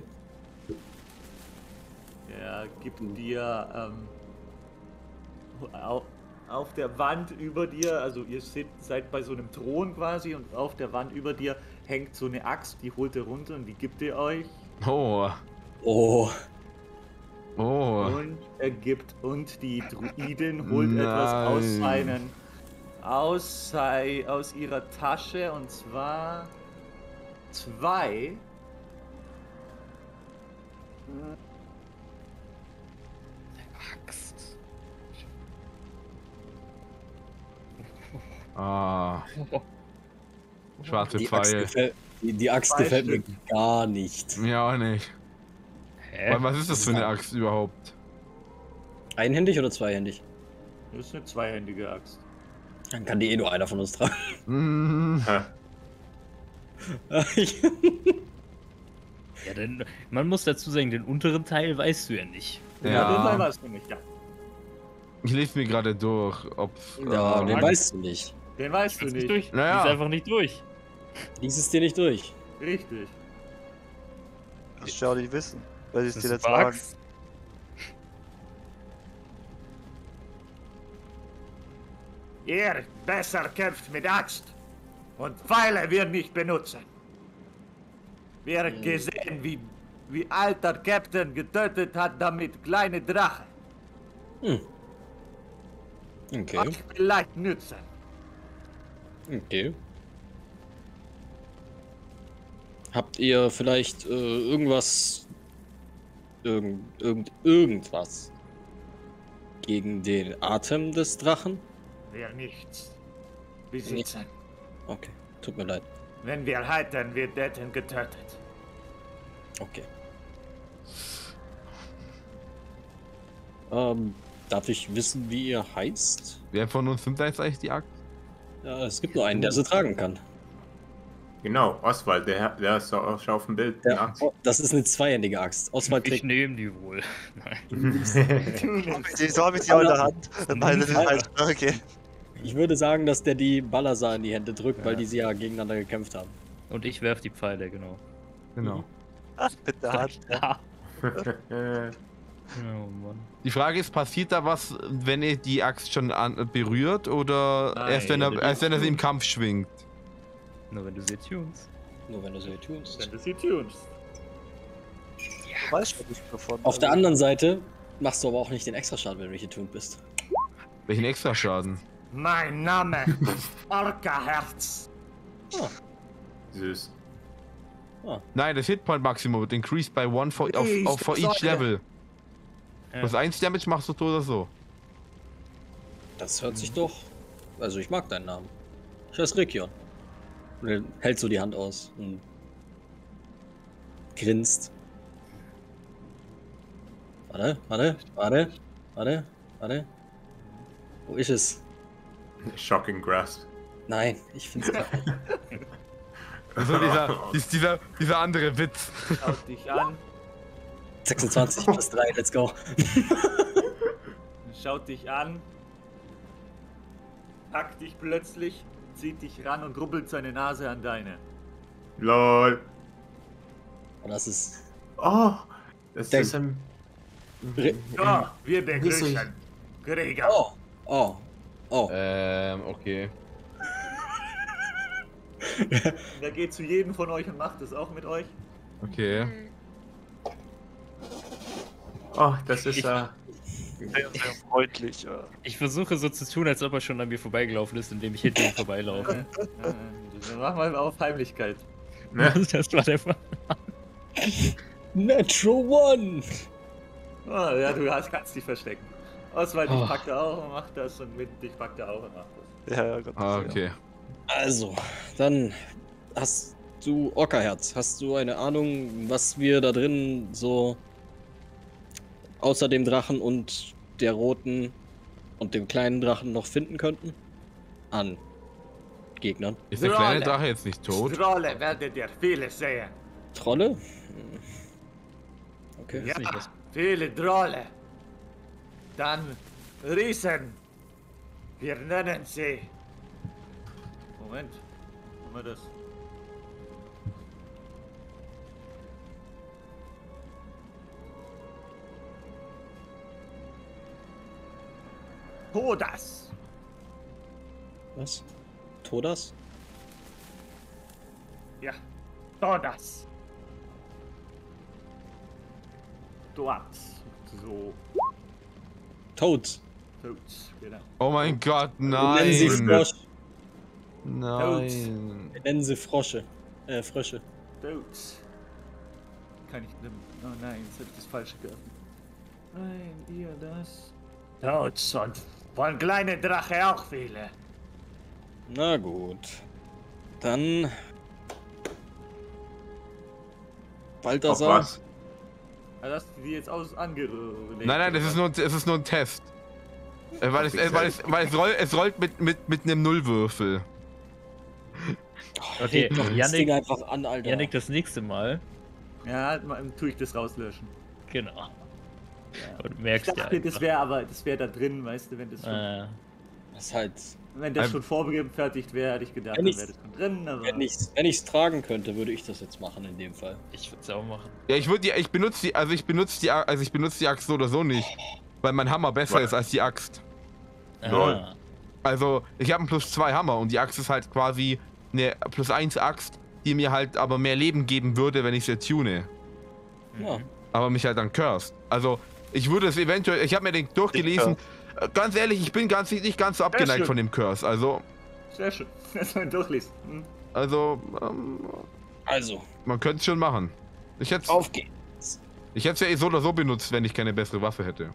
Er gibt dir ähm, auf, auf der Wand über dir, also ihr seid, seid bei so einem Thron quasi und auf der Wand über dir hängt so eine Axt, die holt er runter und die gibt ihr euch. Oh. Oh. Oh. Und er gibt und die Druidin holt etwas aus Nein. seinen aus, sei, aus ihrer Tasche und zwar zwei Axt. Ah. Schwarze Die Axt, Pfeil. gefällt, die, die Axt Zwei gefällt mir Stück. gar nicht. Mir auch nicht. Hä? Mann, was ist das für eine Axt überhaupt? Einhändig oder zweihändig? das ist eine zweihändige Axt. Dann kann die eh nur einer von uns tragen. Mm, Ja, denn man muss dazu sagen, den unteren Teil weißt du ja nicht. Ja, den Teil ja. weißt du nicht, ja. Ich lese mir gerade durch, ob's. Ja, äh, den weißt du nicht. Den weißt du Lies nicht. durch. Naja. Lies einfach nicht durch. Lies es dir nicht durch. Richtig. Das ist ja auch nicht wissen. Weil sie es Das dir ist nicht sagen. Axt. Ihr besser kämpft mit Axt und Pfeile wir nicht benutzen. Wir haben gesehen, wie, wie alter Captain getötet hat damit kleine Drachen. Hm. Okay, Euch vielleicht nützen. okay. Habt ihr vielleicht äh, irgendwas, irgend, irgend, irgendwas gegen den Atem des Drachen? Wir nichts besitzen. Okay, tut mir leid. Wenn wir halten, wird Detten getötet. Okay. Ähm, darf ich wissen, wie ihr heißt? Wer von uns nimmt da jetzt eigentlich die Axt? Ja, es gibt nur einen, der sie tragen kann. Genau, Oswald, der, der ist auch schon auf dem Bild. Ja, Ja. oh, das ist eine zweihändige Axt. Oswald Ich trägt. nehme die wohl. Nein. Die soll mit dir in der Hand. Meine sind halt. Okay. Ich würde sagen, dass der die Balazar in die Hände drückt, weil die sie ja gegeneinander gekämpft haben. Und ich werf die Pfeile, genau. Genau. Mit der Hand. Ja. Äh, Oh Mann. Die Frage ist, passiert da was, wenn ihr die Axt schon an, berührt oder Nein, erst wenn er, wenn du erst wenn er sie die- im Kampf schwingt? Nur wenn du sie tunst. Nur wenn du sie tunst. Wenn du sie tunst. Du weißt schon nicht davon. Auf der anderen Seite machst du aber auch nicht den Extraschaden, wenn du nicht getunt bist. Welchen extra Schaden? Mein Name Orca-Herz. süß. Nein, das Hitpoint Maximum wird increased by one for, auf, Ich auf, for each sollte- level. Ja. Plus eins Damage machst du so oder so. Das hört sich doch. Also, ich mag deinen Namen. Ich heiße Rekion. Und er hält so die Hand aus und grinst. Warte, warte, warte, warte, warte. Wo ist es? Shocking Grasp. Nein, ich finde es Also dieser, dies- dieser, dieser andere Witz. Schaut dich an, sechsundzwanzig plus drei, let's go. schaut dich an, packt dich plötzlich, zieht dich ran und rubbelt seine Nase an deine. LOL. Und das ist. Oh, das Der- ist ein... Re- Ja, wir Grüß begrüßen Gregor. Oh, oh, oh. Ähm, okay. Der geht zu jedem von euch und macht es auch mit euch. Okay. Oh, das ist... Ich- äh, Sehr, sehr freundlich. Ja. Ich versuche so zu tun, als ob er schon an mir vorbeigelaufen ist, indem ich hinter ihm vorbeilaufe. Äh, Dann machen wir auf Heimlichkeit. ne? Das war der Fall. Natural One! Ah, ja, du hast, kannst dich verstecken. Oswald, Oh. dich packt er auch und macht das und mit dich packt er auch und macht das. Ja, ja, Gott. Ah, okay. Also, dann hast du Orca-Herz. Hast du eine Ahnung, was wir da drin so außer dem Drachen und der roten und dem kleinen Drachen noch finden könnten? An Gegnern. Ist der kleine Drolle. Drache jetzt nicht tot? Trolle werdet ihr vieles sehen. Trolle? Hm. Okay. Ja, nicht was- viele Trolle. Dann Riesen. Wir nennen sie. Moment. Haben wir das? Todas. Was? Todas? Ja, Todas. Todas. So. Toads. Toads, genau. Oh mein Gott, Wir nennen sie nein. Frosch. Nein. Wir nennen sie Frosche. Äh, Frösche. Toads. Kann ich nehmen. Oh nein, jetzt habe ich das falsche geöffnet. Nein, ihr das. Toads und von kleinen Drache auch viele. Na gut. Dann. Auf Balthasar. was? Also hast du die jetzt aus angelegt? Nein, nein, das ist nur, es ist nur ein Test. Äh, Weil es, äh, weil es, weil es, roll, es rollt mit, mit, mit einem Nullwürfel. Okay, Doch das Ding Yannick, einfach an, Alter. Yannick, das nächste Mal. Ja, mal tue ich das rauslöschen. Genau. Ja. Und Ich merkst dir dachte, das einfach. wäre aber, das wäre da drin, weißt du, wenn das schon, Äh, Das ist halt. wenn das Ein- schon vorgefertigt wäre, hätte ich gedacht, Wenn dann ich's- wäre das schon drin, aber... Wenn ich's, wenn ich's tragen könnte, würde ich das jetzt machen in dem Fall. ich würde es auch machen. Ja, ich würde die, ich benutze die, also ich benutze die, also ich benutze die Axt so oder so nicht, weil mein Hammer besser Was? ist als die Axt. Lol. Ah, Also ich habe einen plus zwei Hammer und die Axt ist halt quasi eine plus eins Axt, die mir halt aber mehr Leben geben würde, wenn ich sie tune. Ja. Aber mich halt dann cursed. Also ich würde es eventuell, ich habe mir den durchgelesen. Äh, Ganz ehrlich, ich bin ganz nicht ganz so abgeneigt schön. von dem Curse. Also, Sehr schön, dass man durchliest. Hm. also ähm, Also, man könnte es schon machen. Ich hätte auf geht's. ich hätte es ja eh so oder so benutzt, wenn ich keine bessere Waffe hätte.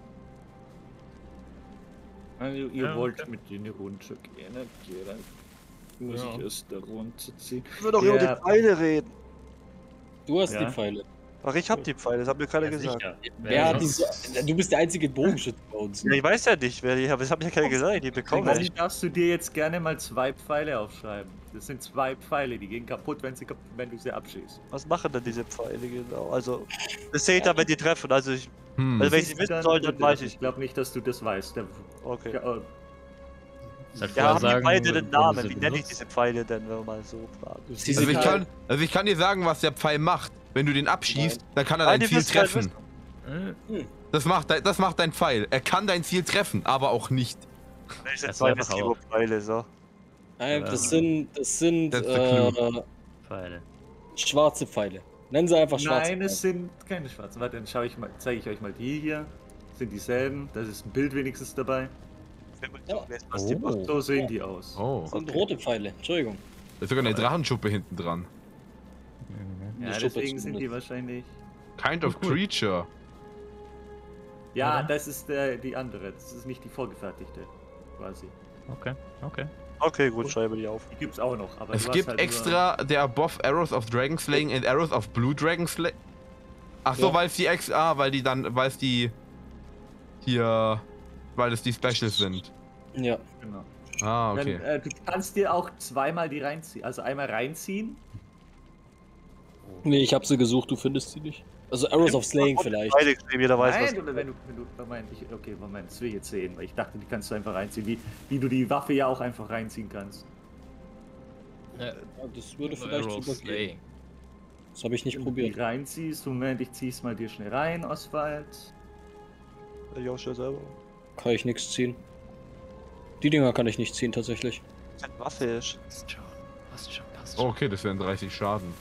Also ihr Ja, wollt okay. mit in die Runde gehen, okay, dann muss Ja. ich erst da runterziehen. Ich will doch Ja. über die Pfeile reden. Du hast Ja. die Pfeile. Ach, ich hab die Pfeile, das hat mir keiner ja, gesagt. sicher. Wer hat die sonst- so, du bist der einzige Bogenschütze bei uns. Ja, ich weiß ja nicht, wer die hat. Das hat mir keiner gesagt, die bekommen. Dann darfst du dir jetzt gerne mal zwei Pfeile aufschreiben. Das sind zwei Pfeile, die gehen kaputt, wenn, sie, kap- wenn du sie abschießt. Was machen denn diese Pfeile genau? Also, das sehe ich dann, wenn die treffen. Also, ich, Hm. also wenn ich Siehst sie du wissen soll, dann weiß Ich ich. glaube nicht, dass du das weißt. Der, Okay. ja, äh, Halt Ja, vorher haben die sagen, Pfeile den wo Namen? du sie Wie nenne ich benutzt. diese Pfeile denn, wenn man mal so fragt? Sie Also sind ich halt- kann, also ich kann dir sagen, was der Pfeil macht. Wenn du den abschießt, dann kann er Nein, dein die Ziel wissen halt treffen. Äh, Das macht, dein- das macht dein Pfeil. Er kann dein Ziel treffen, aber auch nicht. Das sind Das zwei war einfach auch. Pfeile, so. Nein, das sind, das sind That's the äh, Pfeile. schwarze Pfeile. Nennen sie einfach schwarze nein, es Pfeile. sind keine schwarzen. Warte, dann schau ich mal, zeige ich euch mal die hier. Sind dieselben. Das ist ein Bild wenigstens dabei. Ja. Was die machen. So sehen die aus. Oh. Das sind rote Pfeile. Entschuldigung. Da ist sogar eine Drachenschuppe hinten dran. Mhm. Ja, Eine Schuppe deswegen sind die zumindest. wahrscheinlich. Kind of Cool. creature. Ja, Oder? das ist der, die andere. Das ist nicht die vorgefertigte. Quasi. Okay, okay. Okay, gut, schreibe die auf. Die gibt's auch noch. Aber Es du hast gibt halt nur- extra der Above Arrows of Dragon Slaying and Arrows of Blue Dragon Slaying. Ach so, Ja. weil es die ex, ah, weil die dann, weil es die hier, weil es die Specials sind. Ja. Genau. Ah, okay. Dann, äh, du kannst dir auch zweimal die reinziehen. Also einmal reinziehen. Nee, ich habe sie gesucht, du findest sie nicht. Also Arrows of Slaying vielleicht. Pfeile geschrieben, jeder weiß, Nein, was. oder wenn du, wenn du, Moment, ich, okay, Moment, das will ich jetzt sehen, weil ich dachte, die kannst du einfach reinziehen, wie, wie du die Waffe ja auch einfach reinziehen kannst. Ja, Ja, das würde vielleicht Arrow sogar gehen. Slaying. Das habe ich nicht Wenn du die probiert. reinziehst, Moment, ich zieh's mal dir schnell rein, Oswald. Ich auch schon selber. Kann ich nichts ziehen. Die Dinger kann ich nicht ziehen, tatsächlich. Das ist eine Waffe ist. Passt schon, passt schon, passt schon. Okay, das wären dreißig Schaden.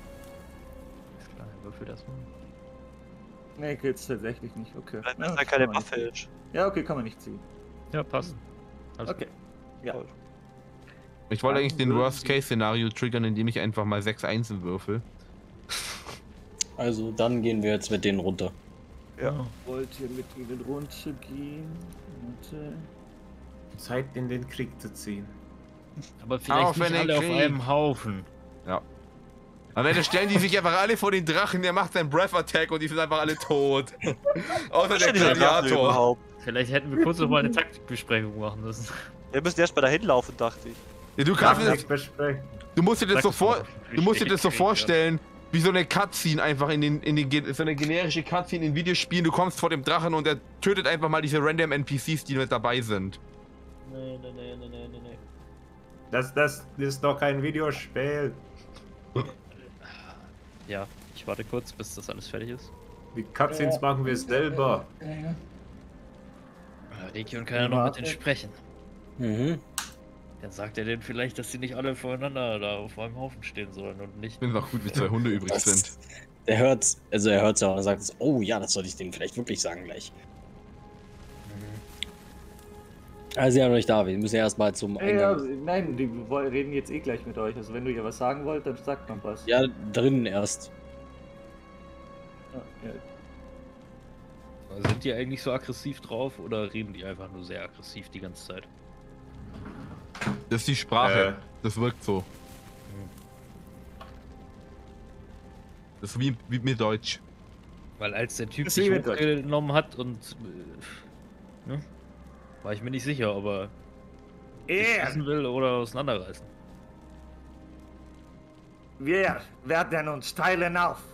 Alles klar, würfel das mal. Nee, geht's tatsächlich nicht, okay. Wenn Ja, das kann keine man Waffe nicht. ist. Ja, okay, kann man nicht ziehen. Ja, passt. Alles Okay. Ja. Toll. Ich wollte Dann eigentlich den würden Worst-Case-Szenario triggern, indem ich einfach mal sechs Einsen würfel. Also, dann gehen wir jetzt mit denen runter. Ja. Wollt ihr mit ihnen runtergehen? Warte. Zeit in den Krieg zu ziehen. Aber vielleicht Auf in nicht den alle auf Krieg. einem Haufen. Am Ende stellen die sich einfach alle vor den Drachen, der macht seinen Breath Attack und die sind einfach alle tot. Außer Was der ist denn diese Waffe Gladiator. überhaupt? Vielleicht hätten wir kurz noch mal eine Taktikbesprechung machen müssen. Wir müssen erst mal dahin laufen, dachte ich. Ja, du, Darf kannst dir nicht das, besprechen. du musst dir das Sag so das vor, mal. du musst dir das so Krieg, vorstellen, wie so eine Cutscene einfach in den, in den, Ge- so eine generische Cutscene in Videospielen. Du kommst vor dem Drachen und er tötet einfach mal diese random N P Cs, die mit dabei sind. Nee, nee, nee, nee, nee, nee. Das, das ist doch kein Videospiel. Ja, ich warte kurz, bis das alles fertig ist. Die Cutscenes machen wir selber. Ja, Region kann ja noch mit denen sprechen. Mhm. Dann sagt er denen vielleicht, dass sie nicht alle voreinander da auf einem Haufen stehen sollen und Ich nicht. finde es auch gut, wie zwei Hunde übrig Das, sind. Er hört's, also er hört's ja und er sagt, so, oh ja, das sollte ich denen vielleicht wirklich sagen gleich. Also ja noch nicht da, wir müssen ja erstmal zum Ja, ja, Eingang. nein, die woll- reden jetzt eh gleich mit euch. Also wenn du ihr was sagen wollt, dann sagt man was. Ja, drinnen erst. Ja, ja. Sind die eigentlich so aggressiv drauf oder reden die einfach nur sehr aggressiv die ganze Zeit? Das ist die Sprache. Äh. Das wirkt so. Das ist wie, wie mit Deutsch. Weil als der Typ Das sich ist wie mit Deutsch. hochgenommen hat und äh, ne, war ich mir nicht sicher, ob er dich Er, schießen will oder auseinanderreißen. wir werden uns teilen auf.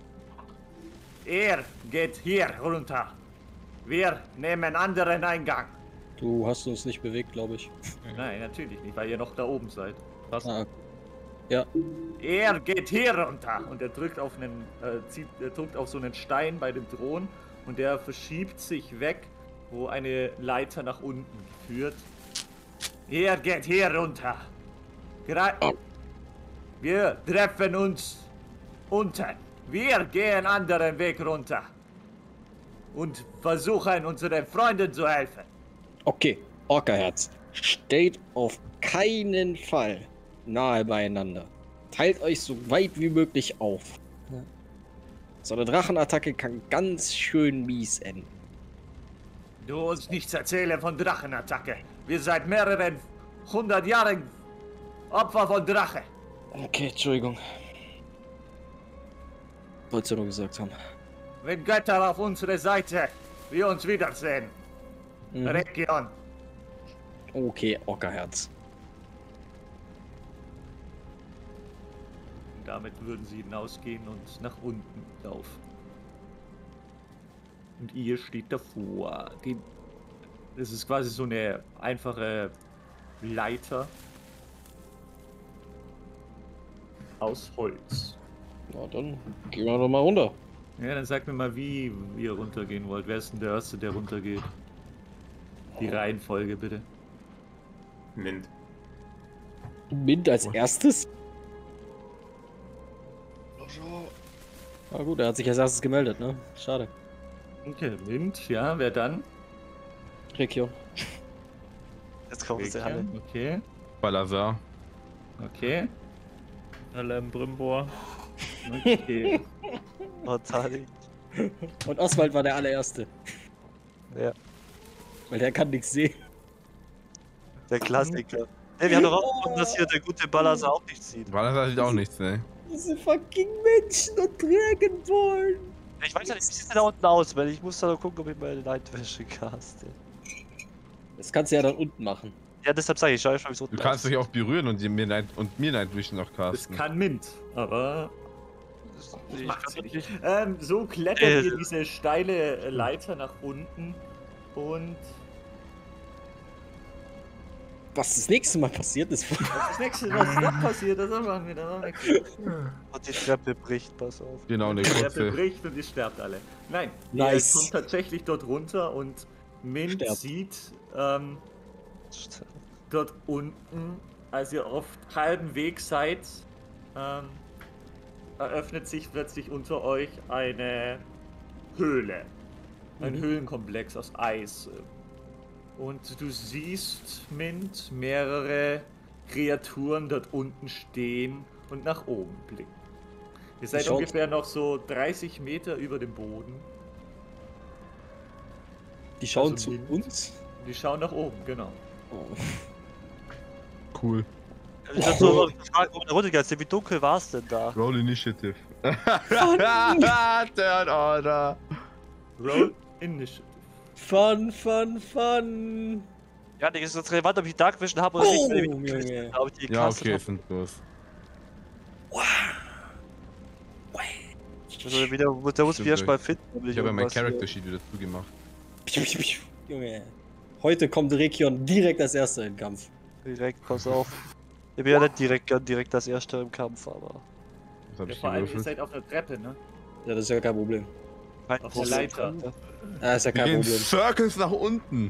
Er geht hier runter. Wir nehmen anderen Eingang. Du hast uns nicht bewegt, glaube ich. Nein, natürlich nicht, weil ihr noch da oben seid. Passt. Ah, ja. Er geht hier runter und er drückt auf einen, äh, zieht, er drückt auf so einen Stein bei dem Thron und der verschiebt sich weg, wo eine Leiter nach unten führt. Er geht hier runter. Gra Wir treffen uns unten. Wir gehen anderen Weg runter und versuchen unseren Freunden zu helfen. Okay, Orca-Herz. Steht auf keinen Fall nahe beieinander. Teilt euch so weit wie möglich auf. So eine Drachenattacke kann ganz schön mies enden. Du uns nichts erzählen von Drachenattacke. Wir seit mehreren hundert Jahren Opfer von Drache. Okay, Entschuldigung. Wolltest du nur gesagt haben. Wenn Götter auf unserer Seite, wir uns wiedersehen. Mhm. Region. Okay, Orca-Herz. Damit würden sie hinausgehen und nach unten laufen. Und ihr steht davor. Die, das ist quasi so eine einfache Leiter aus Holz. Na dann gehen wir doch mal runter. Ja, dann sagt mir mal, wie ihr runtergehen wollt. Wer ist denn der Erste, der runtergeht? Die Reihenfolge bitte. Mint. Mint als erstes? Na gut, er hat sich als erstes gemeldet, ne? Schade. Okay, Mint, ja, wer dann? Rekio. Jetzt kommen sie alle. Okay, Balazar. okay, Alem Brimbor. okay. Oh, Tali. Und Oswald war der allererste. Ja, Weil der kann nichts sehen. der Klassiker. Ey, wir haben doch rausgefunden, dass hier der gute Balazar auch nicht sieht. Balazar sieht auch nichts, ne? Diese fucking Menschen und Dragonborn. Ich weiß ja nicht, wie sieht der da unten aus, weil ich muss da noch gucken, ob ich meine Leitwäsche caste. Das kannst du ja dann unten machen. Ja, deshalb sage ich, schau ich mal, wie es unten Du kannst aus. dich auch berühren und, die mir Night, und mir Night Vision noch Das casten. kann Mint, aber Ich macht kann sie nicht. nicht. Ähm, so klettert Äh. ihr diese steile äh, Leiter nach unten und Was das nächste Mal passiert ist. das nächste, was dann passiert, das machen wir dann auch nächstes Mal. Und die Treppe bricht, pass auf. Genau, eine Der kurze. bricht und ihr sterbt alle. Nein, Nice. ihr kommt tatsächlich dort runter und Mint Sterbt. sieht ähm, dort unten, als ihr auf halbem Weg seid, ähm, eröffnet sich plötzlich unter euch eine Höhle. Ein Mhm. Höhlenkomplex aus Eis. Und du siehst, Mint, mehrere Kreaturen dort unten stehen und nach oben blicken. Ihr seid Schaut- ungefähr noch so dreißig Meter über dem Boden. Die schauen Also zu Mint. uns. Die schauen nach oben, genau. Oh. Cool. Ich hab so gefragt, wo der runtergegangen ist. Wie dunkel war es denn da? Roll Initiative. Third Order. Roll Initiative. Fun, fun, fun. Ja, das ist jetzt relevant, ob ich Dark Vision habe oder Oh, nicht. Wenn ich, Junge. ob ich die Ja, gecastet okay, hab. sind los. Also wieder, der muss mich Stimmt, erst mal finden. ob Ich habe ja mein irgendwas hier- Character Sheet wieder zugemacht. Junge. Heute kommt Rekion direkt als erster in den Kampf. Direkt, pass auf. Ich bin ja nicht direkt, gern direkt das erste im Kampf, aber. Was hab Ja, ich vor allem, ihr gewürfelt? seid auf der Treppe, ne? Ja, das ist ja kein Problem. Kein Auf der Problem. Leiter. Das ist ja Wir kein gehen Problem. Circles nach unten.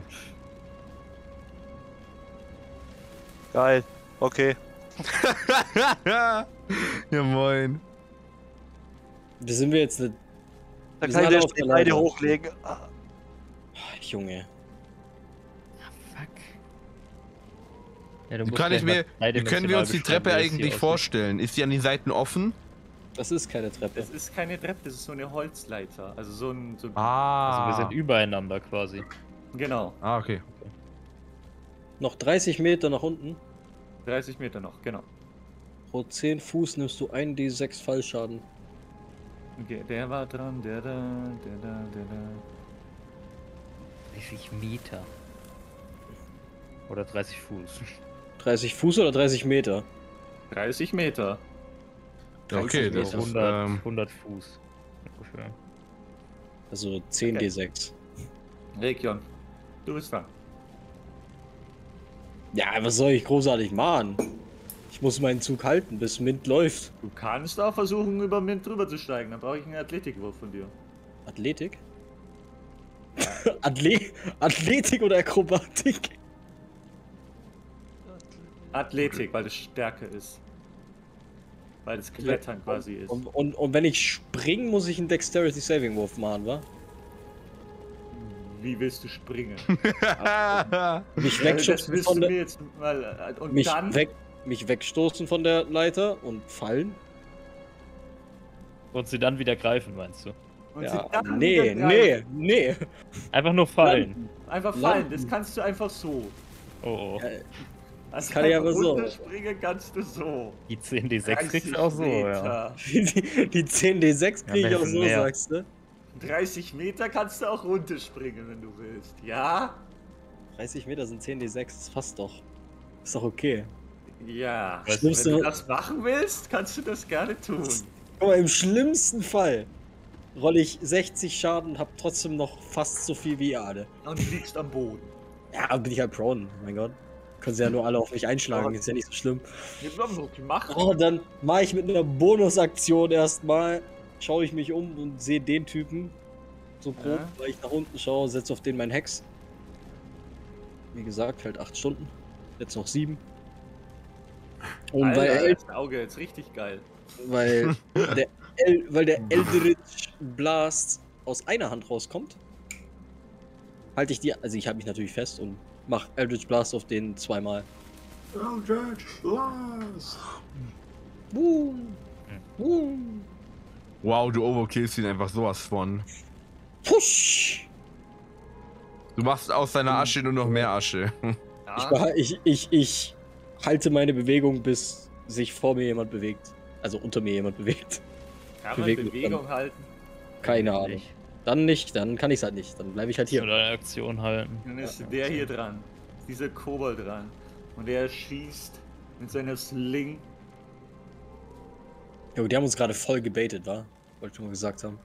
Geil. Okay. Ja, moin. Da sind wir jetzt eine. Da Wir kann sind ich alle dir auf der die Beine Leiter. hochlegen. Ah, Ach, Junge. Fuck. Ja, du Wie musst kann ich gleich mir, mal wie können wir uns die dreidimensional Treppe beschreiben, wie das hier eigentlich aussieht. vorstellen? Ist die an die Seiten offen? Das ist keine Treppe. Das ist keine Treppe, das ist so eine Holzleiter. Also so ein. So ein Ah. Also wir sind übereinander quasi. genau. Ah, okay. Noch dreißig Meter nach unten. dreißig Meter noch, genau. Pro zehn Fuß nimmst du ein D sechs Fallschaden. Okay, der war dran, der da, der da, der da. dreißig Meter. Oder dreißig Fuß. dreißig Fuß oder dreißig Meter? dreißig Meter. Ja, okay, das So ist, hundert, ähm, hundert Fuß. Ungefähr. Also zehn Okay. D sechs. Region, du bist dran. Ja, was soll ich großartig machen? Ich muss meinen Zug halten, bis Mint läuft. Du kannst auch versuchen, über Mint drüber zu steigen. Dann brauche ich einen Athletikwurf von dir. Athletik? Atle Athletik oder Akrobatik? Athletik, weil es Stärke ist. Weil es Klettern quasi ist. Und, und, und wenn ich springe, muss ich einen Dexterity Saving Wurf machen, wa? Wie willst du springen? Mich Ja, das wegschubsen willst von du der, mir jetzt mal. äh, Und mich, dann. weg, mich wegstoßen von der Leiter und fallen? Und sie dann wieder greifen, meinst du? Und Ja, sie dann nee, wieder nee, greifen. nee. Einfach nur fallen. Einfach Landen. fallen, das kannst du einfach so. Oh oh. Äh, Also kann ich einfach aber so. runterspringen kannst du so. Die zehn D sechs kriegst du dreißig auch so, ja. Meter. Die, die zehn D sechs Ja, kriege ich auch bisschen so, mehr. sagst du? dreißig Meter kannst du auch runterspringen, wenn du willst. Ja? dreißig Meter sind zehn D sechs, das passt doch. Ist doch okay. Ja. Weißt Wenn du- du das machen willst, kannst du das gerne tun. Guck mal, im schlimmsten Fall rolle ich sechzig Schaden und hab trotzdem noch fast so viel wie ihr alle. Und du liegst am Boden. Ja, aber bin ich halt prone, mein Gott. Können sie ja nur alle auf mich einschlagen, ist ja nicht so schlimm. Wir haben so gemacht. Oh, dann mache ich mit einer Bonusaktion erstmal, schaue ich mich um und sehe den Typen. So grob, Ja. weil ich nach unten schaue, setze auf den mein Hex. Wie gesagt, hält acht Stunden. Jetzt noch sieben. Und Alter, weil, El das Auge ist richtig geil. weil, der El weil der Eldritch Blast aus einer Hand rauskommt, halte ich die, also ich halte mich natürlich fest und mach Eldritch Blast auf den zweimal. Eldritch Blast! Boom. Boom. Wow, du overkillst ihn einfach sowas von. Push. Du machst aus deiner Asche nur noch mehr Asche. Ja, Ich, beha- ich, ich, ich halte meine Bewegung, bis sich vor mir jemand bewegt. Also unter mir jemand bewegt. kann man Bewegung Bewegung halten. Keine Ahnung. Nicht. Dann nicht, dann kann ich es halt nicht. Dann bleibe ich halt Hier. hier. Oder eine Aktion halten. Dann ist Ja, der hier dran. Dieser Kobold dran. Und der schießt mit seiner Sling. Jo, die haben uns gerade voll gebaitet, wa? Wollte ich schon mal gesagt haben.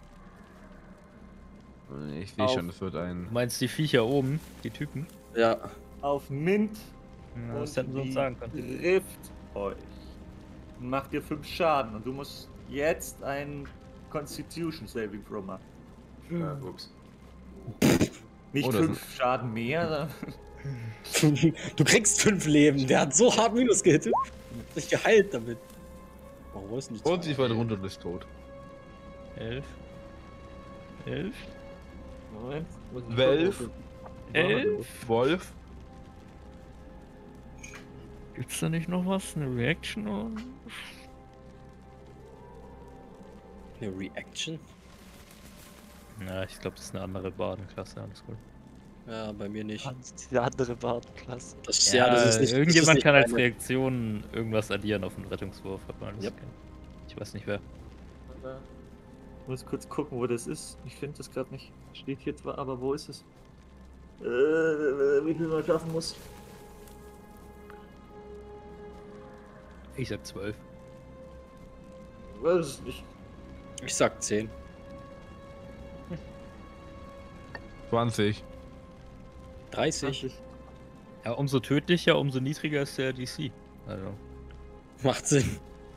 Ich sehe Auf. schon, das wird ein. Du meinst die Viecher oben, die Typen? Ja. Auf Mint. Ja, und das hätten sie uns die sagen können. trifft euch. Und macht dir fünf Schaden. Und du musst jetzt einen Constitution Saving Throw machen. Ja, ups. Nicht Oh, das fünf Schaden mehr, sondern Du kriegst fünf Leben. Der hat so hart Minus gehittet. Hat sich geheilt damit. Oh, wo ist denn die Und zwei? sie fällt runter und ist tot. Elf. Elf. Moment. muss ich Zwölf. gucken, Elf. Wolf. Gibt's da nicht noch was? Eine Reaction? Oder? Eine Reaction? Na, ich glaube, das ist eine andere Badenklasse. Alles gut. Ja, bei mir nicht. Die andere Badenklasse. Das, Ja, das ist nicht, irgendjemand das ist nicht kann als meine- Reaktion irgendwas addieren auf einen Rettungswurf. Hat man alles Yep. kennt. Ich weiß nicht wer. Warte. Ich muss kurz gucken, wo das ist. Ich finde das gerade nicht. Steht hier zwar, aber wo ist es? Äh, wie viel man schaffen muss. Ich sag zwölf. Weiß es nicht. Ich sag zehn. zwanzig. dreißig. Ja, umso tödlicher, umso niedriger ist der D C. Also. Macht Sinn.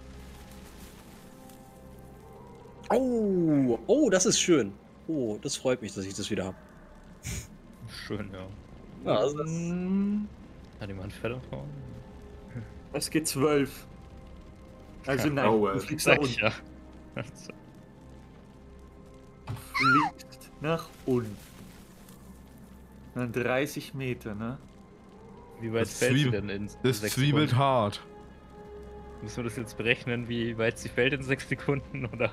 Oh, oh, das ist schön. Oh, das freut mich, dass ich das wieder habe. Schön, ja. Ja, also das, Mm, Hat jemand Fedder vorne? Es geht zwölf. Also Ja. nein, Oh, du äh, fliegst nach Sag unten. ich ja. Also, fliegt nach unten. Dann dreißig Meter, ne? Wie weit Das fällt sie Zwiebel- denn in Das sechs zwiebelt Sekunden? hart. Müssen wir das jetzt berechnen, wie weit sie fällt in sechs Sekunden, oder?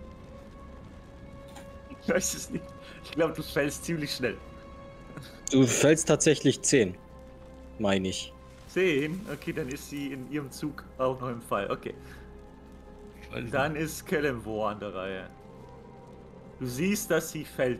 Ich weiß es nicht. Ich glaube, du fällst ziemlich schnell. Du fällst tatsächlich zehn. Meine ich. zehn? Okay, dann ist sie in ihrem Zug auch noch im Fall. Okay. Ich weiß nicht. Dann ist Kellenwo an der Reihe. Du siehst, dass sie fällt.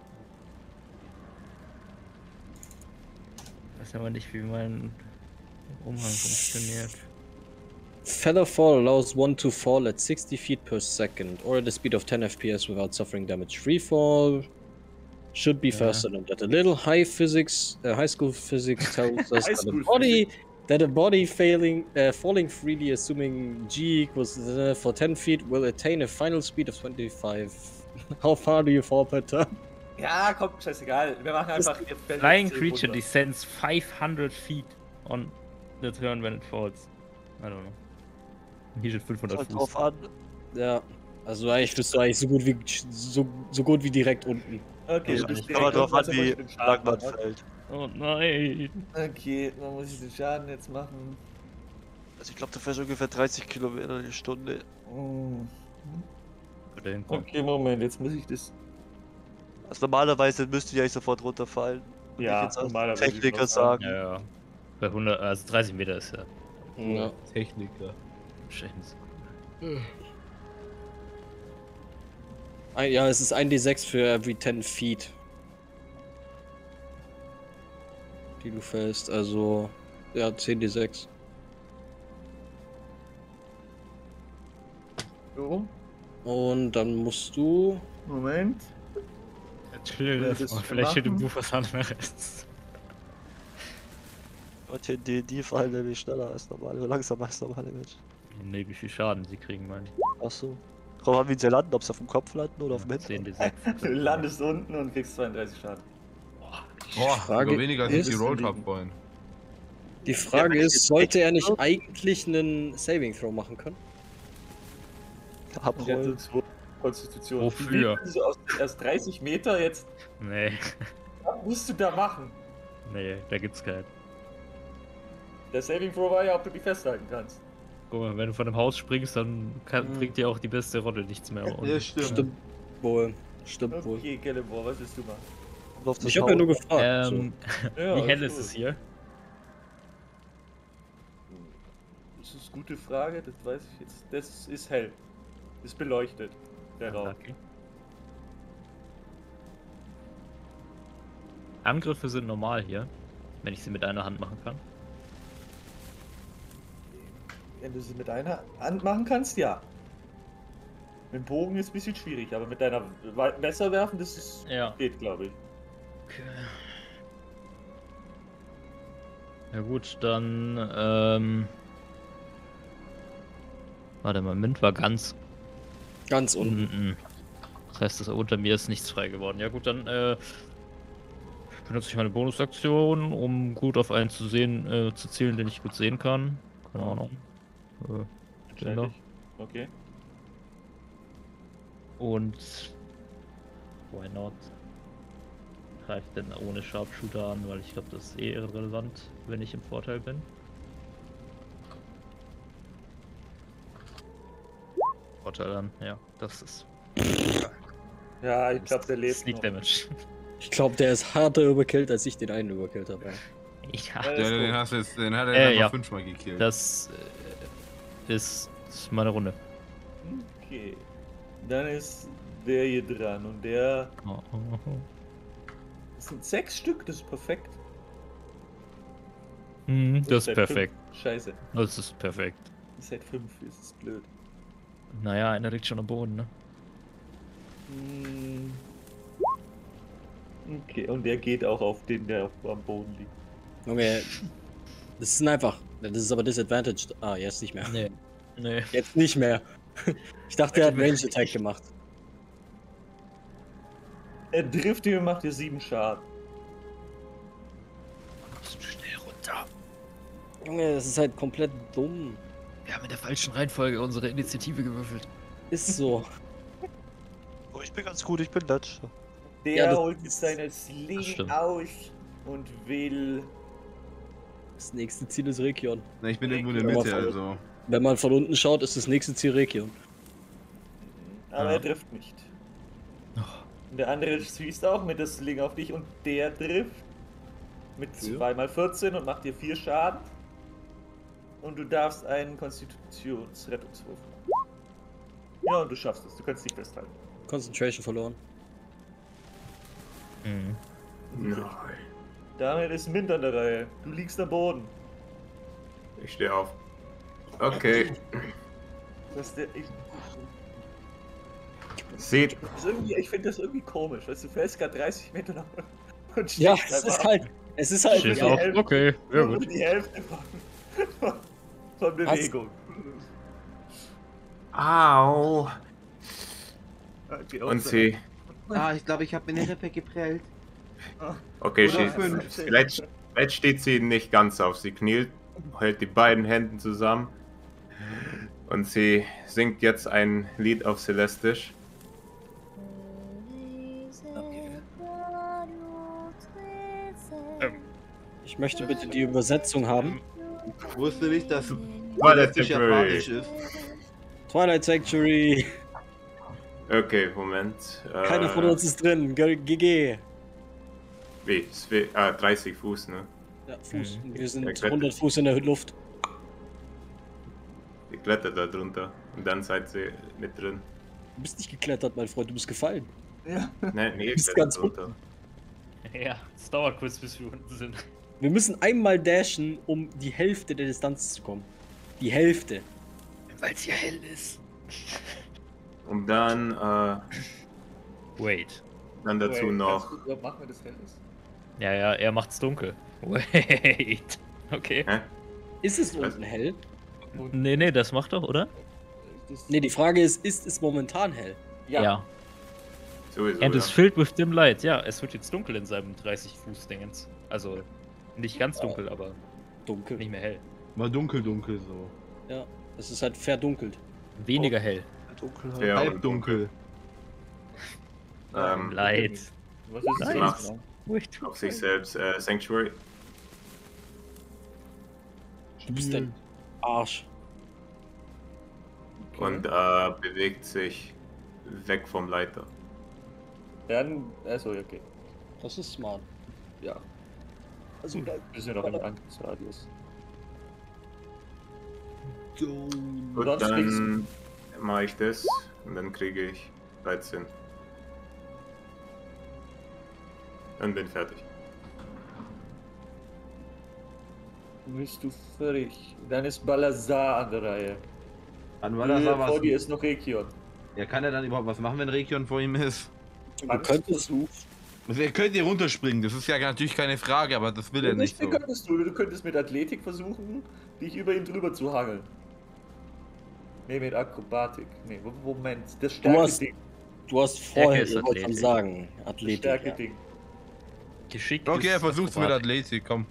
Ich weiß aber nicht, wie mein Umhang funktioniert. Feather fall allows one to fall at sixty feet per second or at a speed of ten F P S without suffering damage. Free fall should be Yeah. faster than that. A little high physics, uh, high school physics tells us High that a school body that a body failing uh, falling freely, assuming G equals uh, for ten feet, will attain a final speed of twenty-five. How far do you fall per turn? Ja, komm, scheißegal. Wir machen einfach. ihr fällt Flying jetzt zehn creature runter. descends five hundred feet on the turn when it falls. I don't know. Hier steht fünfhundert Kommt Fuß. drauf an. Ja, also eigentlich bist du eigentlich so gut wie so, so gut wie direkt unten. Okay, Ja, du bist ich direkt Kommt drauf unten, an, also muss wie ich den Schaden lang man machen. fällt. Oh nein. Okay, dann muss ich den Schaden jetzt machen. Also ich glaube, du fährst ungefähr dreißig Kilometer die Stunde. Mm. Würde hinkommen. Okay, Moment, jetzt muss ich das. Also normalerweise müsste die eigentlich sofort runterfallen. Und Ja, ich jetzt als normalerweise Techniker schon sagen. sagen. Ja, ja. Bei hundert, also dreißig Meter ist ja Ja. Techniker. wahrscheinlich. Ein, ja, es ist ein D sechs für every ten feet. Die du fällst, also ja, zehn D sechs. So, Und dann musst du. Moment. Chill, Will das das mal. Vielleicht steht im machen? Buch was anderes. Und in D und D fallen nämlich schneller als normal, oder langsamer als normale Menschen. Nee, wie viel Schaden sie kriegen, meine ich. Achso. Drauf an, wie sie landen, ob sie auf dem Kopf landen oder auf dem zehn Hintergrund. D sechs. Du landest unten und kriegst zweiunddreißig Schaden. Boah, Frage sogar weniger als ich ist- gerollt habe vorhin. Die Frage wenn ich ist, jetzt sollte er nicht echt- eigentlich einen Saving Throw machen können? Und jetzt Abrollen. sind zwei Konstitution. Wofür? Wie willst du aus erst dreißig Meter jetzt. Nee, Was musst du da machen? nee, da gibt's keinen. Der Saving Throw war ja, ob du die festhalten kannst. Guck mal, wenn du von dem Haus springst, dann kann, Mhm. bringt dir auch die beste Rolle nichts mehr. Und Stimmt wohl. Stimmt wohl. Okay, Gellemore, was willst du machen? Und auf das Ich habe ja nur Haus. gefragt. Ähm, Ja, wie hell ist ist gut. es hier? Das ist eine gute Frage, das weiß ich jetzt. Das ist hell. Ist beleuchtet, der Raum. Okay. Angriffe sind normal hier, wenn ich sie mit einer Hand machen kann. Wenn du sie mit einer Hand machen kannst, ja. Mit dem Bogen ist ein bisschen schwierig, aber mit deiner We- Messer werfen, das ist, Ja. geht, glaube ich. Okay. Ja gut, dann ähm. Warte mal, Mint war ganz Ganz unten. unten. Das heißt, dass unter mir ist nichts frei geworden. Ja gut, dann äh, benutze ich meine Bonusaktion, um gut auf einen zu sehen, äh, zu zielen, den ich gut sehen kann. Keine Ahnung. Äh, den da. Wahrscheinlich. Okay. Und why not? Greift denn ohne Sharpshooter an, weil ich glaube, das ist eh irrelevant, wenn ich im Vorteil bin. Vorteil an, ja, das ist Ja, ich glaube, der lebt Sneak noch. Damage. Ich glaube, der ist harter überkillt, als ich den einen überkillt habe. ja, Ja, Ja, ist den, gut. hast du jetzt, den hat er Äh, einfach ja. fünfmal gekillt. das äh, ist meine Runde. Okay. Dann ist der hier dran und der. Oh, oh, oh. Das sind sechs Stück, das ist perfekt. Mhm, das ist seit perfekt. Fünf. Scheiße. Das ist perfekt. Ist seit fünf, das ist blöd. Naja, einer liegt schon am Boden, ne? Hm. Okay, und der geht auch auf den, der auf, am Boden liegt. Junge, das sind einfach. Das ist aber disadvantaged. Ah, jetzt nicht mehr. Nee. Nee. Jetzt nicht mehr. Ich dachte, er hat Range Attack gemacht. Er trifft ihn und macht dir sieben Schaden. Kommst du schnell runter. Junge, das ist halt komplett dumm. Wir haben in der falschen Reihenfolge unsere Initiative gewürfelt. Ist so. Ui. ich bin ganz gut, ich bin letzter. Der Ja, das holt ist- seine das Sling stimmt. aus und will. Das nächste Ziel ist Region. Na, ich bin irgendwo in der Ja, Mitte, voll. also. Wenn man von unten schaut, ist das nächste Ziel Region. Aber Ja. er trifft nicht. Und der andere schießt auch mit der Sling auf dich und der trifft mit Ja. zwei mal vierzehn und macht dir vier Schaden. Und du darfst einen Konstitutionsrettungswurf machen. Ja, und du schaffst es. Du kannst dich festhalten. Concentration verloren. Mhm. Nein. Damit ist Mint an der Reihe. Du liegst am Boden. Ich stehe auf. Okay. Das ist der, ich Seht, das ist irgendwie- ich finde das irgendwie komisch. Weißt du, du fällst gerade dreißig Meter nach unten und Ja, stehst es ist einfach halt. Es ist halt. Stehst ja, auf. Hälfte. Okay, ja nur gut. die Hälfte von, von, von Bewegung. au. Okay, Und sie. Ah, ich glaube, ich habe mir eine Rippe geprellt. Okay, Oder sie, fünf. vielleicht, vielleicht steht sie nicht ganz auf. Sie knielt, hält die beiden Hände zusammen und sie singt jetzt ein Lied auf Celestisch. Ich möchte bitte die Übersetzung haben. Ich wusste nicht, dass Twilight das Temporary. japanisch ist. Twilight Sanctuary. Okay, Moment. Äh, Keiner von uns ist drin. G G. Wie? Zwe- Ah, dreißig Fuß, ne? Ja, Fuß. Mhm. Wir sind Ja, klettert. hundert Fuß in der Luft. Die klettert da drunter. Und dann seid ihr mit drin. Du bist nicht geklettert, mein Freund. Du bist gefallen. Ja. Ne, nee, ihr bist klettert ganz drunter. Ja, es dauert kurz, bis wir unten sind. Wir müssen einmal dashen, um die Hälfte der Distanz zu kommen. Die Hälfte. Weil es hier hell ist. Und dann, äh, Wait. dann dazu Wait, noch. kannst du- Mach mir das hell ist. Ja, ja, er macht's dunkel. Wait. Okay. Hä? Ist es Was? unten hell? Nee, nee, das macht doch, oder? Das, Ne, die Frage ist, ist es momentan hell? ja. Sowieso. And ja. is filled with dim light. Ja, es wird jetzt dunkel in seinem dreißig Fuß Dingens. Also nicht ganz dunkel, aber Dunkel. nicht mehr hell. War dunkel, dunkel so. Ja, es ist halt verdunkelt. Weniger hell. Dunkelheit. Ja, und Halbdunkel. Ähm, Light. Was ist das Nice. jetzt genau? Wait. auf sich selbst. Äh, Sanctuary. Du bist ein Arsch. Okay. Und äh, bewegt sich weg vom Leiter. Dann, also okay. Das ist smart. Ja. Also, Wir sind noch im Angriffsradius. So. Gut, Sonst dann mache ich das und dann kriege ich dreizehn. Und bin fertig. Bist du fertig? Dann ist Balazar an der Reihe. Dann war das Äh, aber Vor was. dir ist noch Region. Ja, kann er dann überhaupt was machen, wenn Region vor ihm ist? du Kannst könntest. du. Also, er könnte hier runterspringen, das ist ja natürlich keine Frage, aber das will er nicht so. könntest du. Du könntest mit Athletik versuchen, dich über ihn drüber zu hangeln. Nee, mit Akrobatik. Nee, Moment. Das hast- Stärke-Ding. Du hast vorher, ist ich wollte schon Athletik. sagen, Das Athletik. Ja. Stärke-Ding. Geschickt. Okay, er ist versucht's mit Akrobatik. Athletik, komm.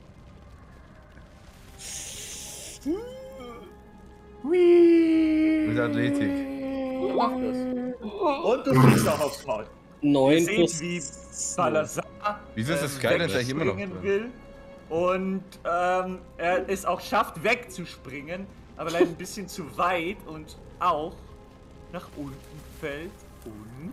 Mit Athletik. Mach das. Und du fliegst auch aufs Maul. Ihr neun seht, plus. wie Balazar Wieso ist das Skyline eigentlich immer noch wegspringen drin? will. Und ähm, er es auch schafft, wegzuspringen, aber leider ein bisschen zu weit und auch nach unten fällt. Und.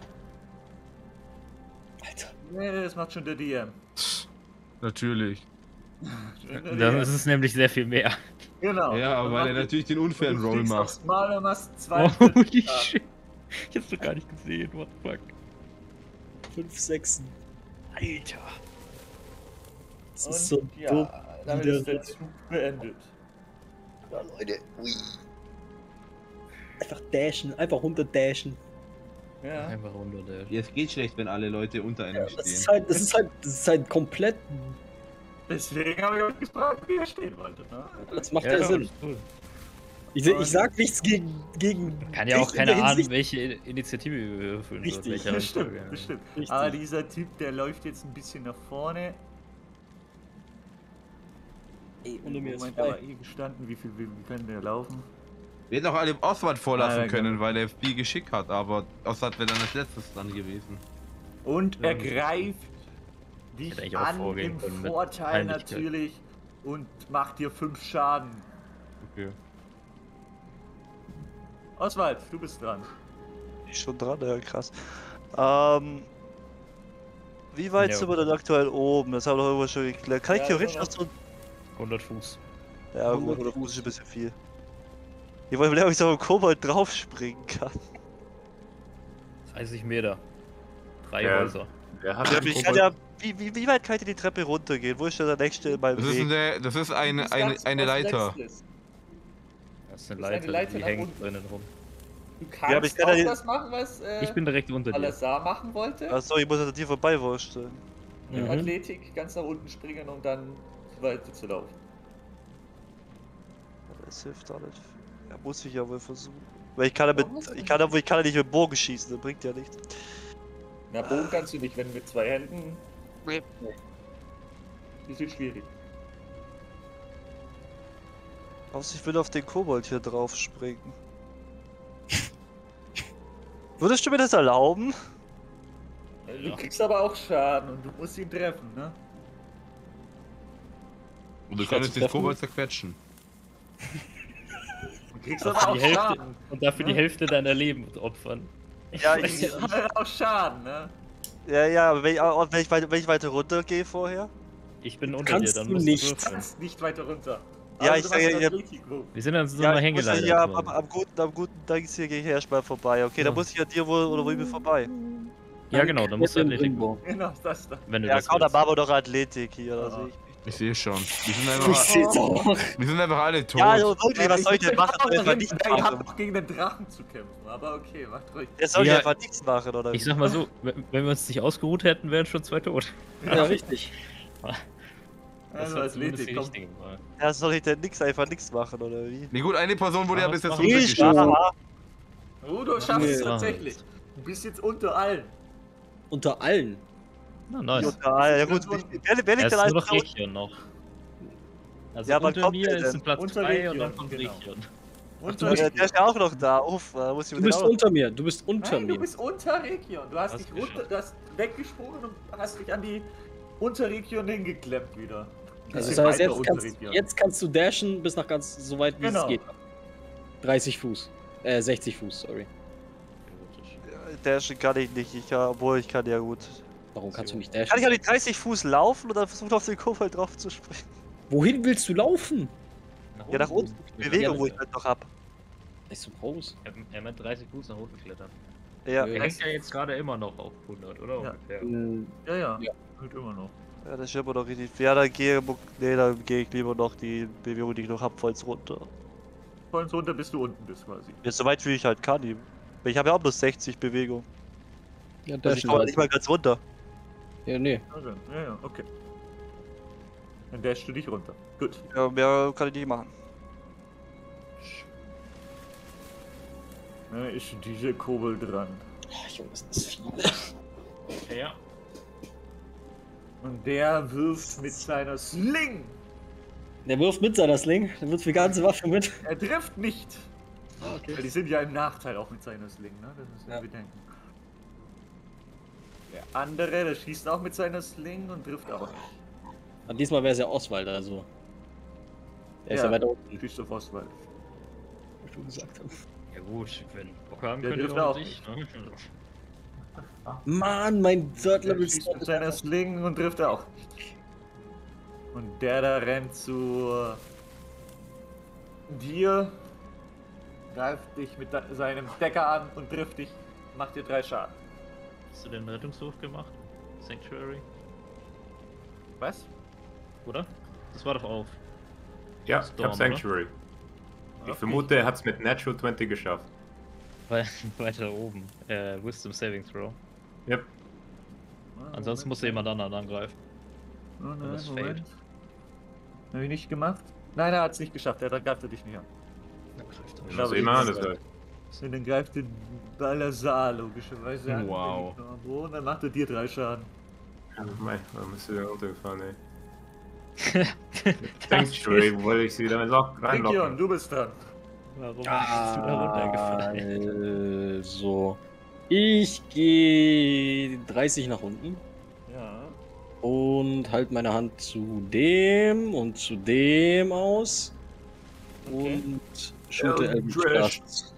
Alter. Nee, das macht schon der D M. Natürlich. Der D M. Dann ist es nämlich sehr viel mehr. Genau. Ja, aber Und weil er macht- natürlich den unfairen und du Roll fliegst macht. aufs Maul und machst zwei. Holy Schaden. shit. Ich hab's doch gar nicht gesehen, what the fuck. fünf, sechs. Alter. Das Und ist so ja, dumm. damit wieder ist der Zug beendet. Ja, Leute. Ui. Einfach dashen, einfach runter dashen. Ja. Einfach runter der. Jetzt geht schlecht, wenn alle Leute unter einem Das ist stehen. halt, das ist halt, das ist halt komplett. Deswegen habe ich euch gefragt, wie ihr stehen wolltet. Ne? Das macht ja, Sinn. cool. Ich, ich sag nichts gegen. gegen Kann ja auch dich in keine der Ahnung, Hinsicht- welche Initiative wir überführen Richtig, sollen. welche Bestimmt, Reihenfolge. bestimmt. Richtig. Aber dieser Typ, der läuft jetzt ein bisschen nach vorne. Ey, unter mir ist Moment, frei. aber eh gestanden, wie viel, wie, wie kann der laufen? Wir hätten auch alle Oswald vorlassen Ah, ja, können, genau. weil er viel Geschick hat, aber Oswald wäre dann als letztes dann gewesen. Und Ja. er greift Hätte dich eigentlich auch an vorgehen im können mit Vorteil Peinlichkeit. natürlich und macht dir fünf Schaden. Okay. Oswald, du bist dran. Ich schon dran, ja, krass. Ähm. Wie weit Ja. sind wir denn aktuell oben? Das haben wir doch irgendwo schon geklärt. Kann ich Ja, theoretisch so noch so. hundert Fuß. Ja, gut, hundert hundert Fuß ist ein bisschen viel. Ich wollte mir ob ich so auf den Kobold draufspringen kann. dreißig Meter. Drei Ja. Häuser. Der hat Ja, den ich kann Kobold- ja. Wie, wie, wie weit kann ich denn die Treppe runtergehen? Wo ist denn der nächste in meinem Das ist, Weg? eine, das ist Du eine, bist eine, ganz eine als Leiter. letztes. Das ist eine Das ist eine Leiter, Leiter die nach hängt unten. drinnen rum. Du Ja, kannst aber ich kann auch ja- das machen, was äh, Ich bin direkt unter dir. Balazar machen wollte. Achso, ich muss an dir vorbeiwurschteln. Mit Mhm. Athletik ganz nach unten springen, um dann weiter zu laufen. Das hilft auch nicht. Ja, muss ich ja wohl versuchen. Weil ich kann ja mit. Warum musst du Ich kann, nicht? ja- ich kann ja nicht mit Bogen schießen, das bringt ja nichts. Na, Bogen kannst du nicht, wenn mit zwei Händen. Nee. Das ist schwierig. Außer ich will auf den Kobold hier drauf springen. Würdest du mir das erlauben? Du Ja. kriegst aber auch Schaden und du musst ihn treffen, ne? Und du Ich könntest werde den treffen. Kobold zerquetschen. Du kriegst Dafür aber auch die Hälfte, Schaden. und dafür die ne? Hälfte deiner Leben opfern. Ja, Du ich, kriegst halt auch Schaden, ne? ja, ja, aber wenn ich, auch- wenn ich, weiter, wenn ich weiter runter vorher? Ich bin unter Kannst dir, dann du musst nicht. du Du würfeln. kannst nicht weiter runter. Ja, Aber ich du sag machst ja, einen ja- Athletik-Wurf. Wir sind an so Ja, einer ich muss ja Hängeleiter. hier am, quasi. am, am guten, am guten Dings hier gehe ich erstmal vorbei. Okay, Ja. dann muss ich an dir wohl oder wo ich bin vorbei. Ja, genau, dann musst du Klettern Athletik irgendwo. Genau, das da. Wenn du Ja, das komm, dann willst. machen wir doch Athletik hier. Da Ja. sehe ich mich. Ich sehe schon. Wir sind Ich einfach, seh's auch. wir sind einfach alle tot. Ja, also wirklich, was soll ich denn machen? Soll ich einfach Ihr nichts habt machen? noch gegen den Drachen zu kämpfen, aber okay, macht ruhig. Der soll Ja. ich einfach nichts machen, oder? Ich wie? sag mal so, wenn wenn wir uns nicht ausgeruht hätten, wären schon zwei tot. Ja, richtig. Also war zumindest Athletik, die komm. richtige Wahl. Ja, soll ich denn nix, einfach nichts machen, oder wie? Nee, gut, eine Person wurde ja Ja, bis jetzt was Ich, runtergeschickt. aha. Oh, du schaffst es Nee. tatsächlich. Du bist jetzt unter allen. Unter allen. Na, nice. Total, ja gut. Ganz Wer, wer Er liegt ist denn nur noch alles Rechion noch. Also Ja, aber unter kommt mir der ist denn? ein Platz Unter frei und Rechion, dann kommt genau. Rechion. Unter Der, der ist ja auch noch da. Uff, da muss ich Du mit bist dem auch- unter mir. Du bist unter Nein, du mir. bist unter Region. Du hast Hast dich du runter, geschafft. du hast weggesprungen und hast dich an die Unterregion hingeklemmt wieder. Ein Also bisschen das heißt, weiter jetzt kannst, Unterregion. jetzt kannst du dashen bis nach ganz so weit wie Genau. es geht. dreißig Fuß. Äh, sechzig Fuß, sorry. Dashen kann ich nicht, ich, ja, obwohl ich kann ja gut. Warum kannst du nicht Kann ich dashen? an die dreißig Fuß laufen und dann versuchen auf den Kobold drauf zu springen? Wohin willst du laufen? Ja, nach unten. Die Bewegung, wo ich halt noch hab. Nicht so groß. Er, er meint dreißig Fuß nach unten klettern. Ja, Nö. Er hängt ja jetzt gerade immer noch auf hundert, oder? Ja. Ungefähr. Hm, Ja, ja. Ja. Wird immer noch. ja, das ist immer noch richtig. Ja, dann gehe nee, dann gehe ich lieber noch die Bewegung, die ich noch hab, vollends runter. Voll runter, bis du unten bist quasi. Jetzt so weit wie ich halt kann. Ich habe ja auch bloß sechzig Bewegung. Ja, Also ich dashen komme war nicht mal ganz runter. Ja, nee. Also, ja, ja, okay. Dann dashst du dich runter. Gut. Ja, mehr kann ich nicht machen. Dann ist dieser Kobold dran. Ach, Junge, das ist viel. Ja, ja. Und der wirft mit seiner Sling. Der wirft mit seiner Sling. Der wirft die ganze Waffe mit. Er trifft nicht. Ah, okay. Weil die sind ja im Nachteil auch mit seiner Sling, ne? Das müssen wir Ja. bedenken. Der andere, der schießt auch mit seiner Sling und trifft auch nicht. Und diesmal wäre es ja Oswald, also. Der ist ja Ja. weiter unten, Schießt auf Oswald. wie ich schon gesagt habe. Ja gut, wenn Bock haben Der könnt ihr trifft auch auch nicht. Ne? Mann, mein Third Der Level schießt Sword mit ist seiner einfach- Sling und trifft auch nicht. Und der da rennt zu dir, greift dich mit de- seinem Decker an und trifft dich, macht dir drei Schaden. Hast du den Rettungswurf gemacht? Sanctuary? Was? Oder? Das war doch auf. Ja, ich Storm, hab Sanctuary. Ich Okay. vermute, er hat's mit Natural zwanzig geschafft. Weil, weiter oben. Äh, Wisdom Saving Throw. Yep. Ah, Ansonsten Moment. musste jemand anderen angreifen. Oh nein, das Moment. Hab ich nicht gemacht? Nein, er hat es nicht geschafft, er greift er dich nicht an. Dann greift er. Ich Was glaube, immer, ich- das war. Und dann greift den Balazar logischerweise an. Wow. Der liegt noch am Boden, dann macht er dir drei Schaden. Mein, warum ist sie da runtergefahren, ey? Sanctuary, wo wollte ich sie damit lock Region, reinlocken? du bist dran. Warum bist du da runtergefallen? Also, ich gehe dreißig nach unten Ja. und halt meine Hand zu dem und zu dem aus Okay. und shoote Eldritch Eldritch. Blast.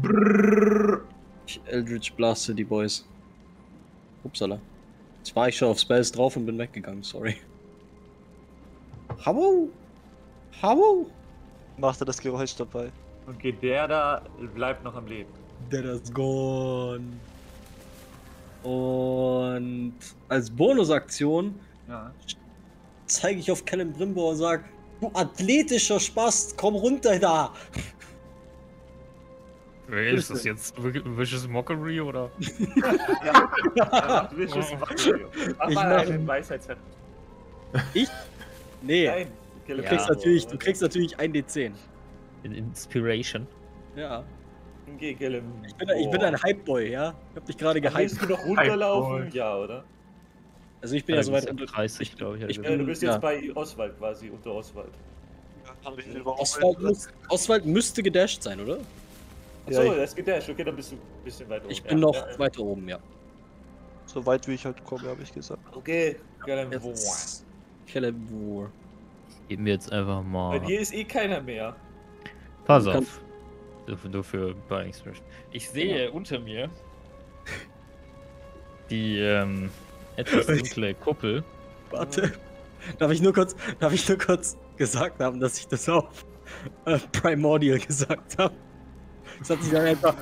Ich Eldritch blaste die Boys. Upsala. Jetzt war ich schon auf Spells drauf und bin weggegangen, sorry. Hau! Hau! Macht er das Geräusch dabei? Okay, der da bleibt noch am Leben. That is gone. Und als Bonusaktion Ja. zeige ich auf Callum Brimbo und sag: Du athletischer Spast, komm runter da! Wer ist das jetzt? Vicious Mockery oder? Ja, mach Vicious Mockery. Mach Ich mal mach- einen Weisheitsheft. Nee, Nein. du Ja. kriegst natürlich, du kriegst natürlich ein D zehn. In Inspiration. Ja. Geh, Gellem. Ich bin, ich bin ein Hype-Boy, ja? Ich hab dich gerade gehypt. Willst du noch runterlaufen? Hype-Boy. Ja, oder? Also ich bin ja soweit unter. dreißig, glaube ich. ich also. Ja, du bist jetzt Ja. bei Oswald quasi, unter Oswald. Hab ich den überhaupt Oswald, muss, Oswald müsste gedasht sein, oder? Achso, Ja, ich- das geht dash. Okay, dann bist du ein bisschen weiter oben. Ich bin ja, noch ja, ja. weiter oben, ja. So weit wie ich halt komme, habe ich gesagt. Okay, Gellem. Jetzt Celebre. Geben wir jetzt einfach Bei mal. dir ist eh keiner mehr. Pass Du auf. Nur- Nur für Burning Inspiration. Ich sehe unter mir die ähm, etwas dunkle Kuppel. Warte. Darf ich nur kurz, darf ich nur kurz gesagt haben, dass ich das auf äh, Primordial gesagt habe? Das hat sich dann einfach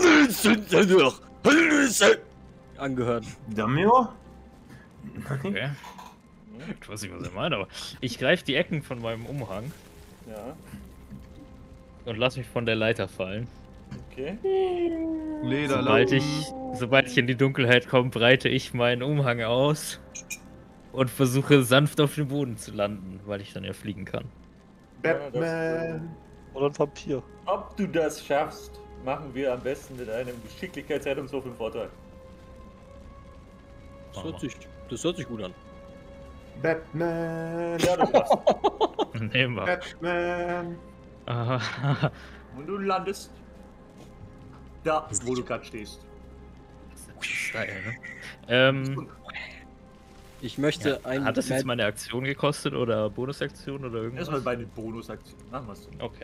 angehört. Damio? Okay. Ich weiß nicht, was er meint, aber ich greife die Ecken von meinem Umhang Ja, und lass mich von der Leiter fallen. okay. Leder, Sobald ich, sobald ich in die Dunkelheit komme, breite ich meinen Umhang aus und versuche sanft auf dem Boden zu landen, weil ich dann ja fliegen kann. Batman. Oder ein Vampir. Ob du das schaffst, machen wir am besten mit einem Geschicklichkeitsrettungswurf im Vorteil. Das hört sich, das hört sich gut an. Batman. Ja, du schaffst. Nehmen wir. Batman. Aha. Und du landest da, wo du gerade stehst. Style, ne? Ähm, Ich möchte ein hat das jetzt Mad- meine Aktion gekostet oder Bonusaktion oder irgendwas? Erstmal bei den Bonusaktionen. Machen wir es so. Okay.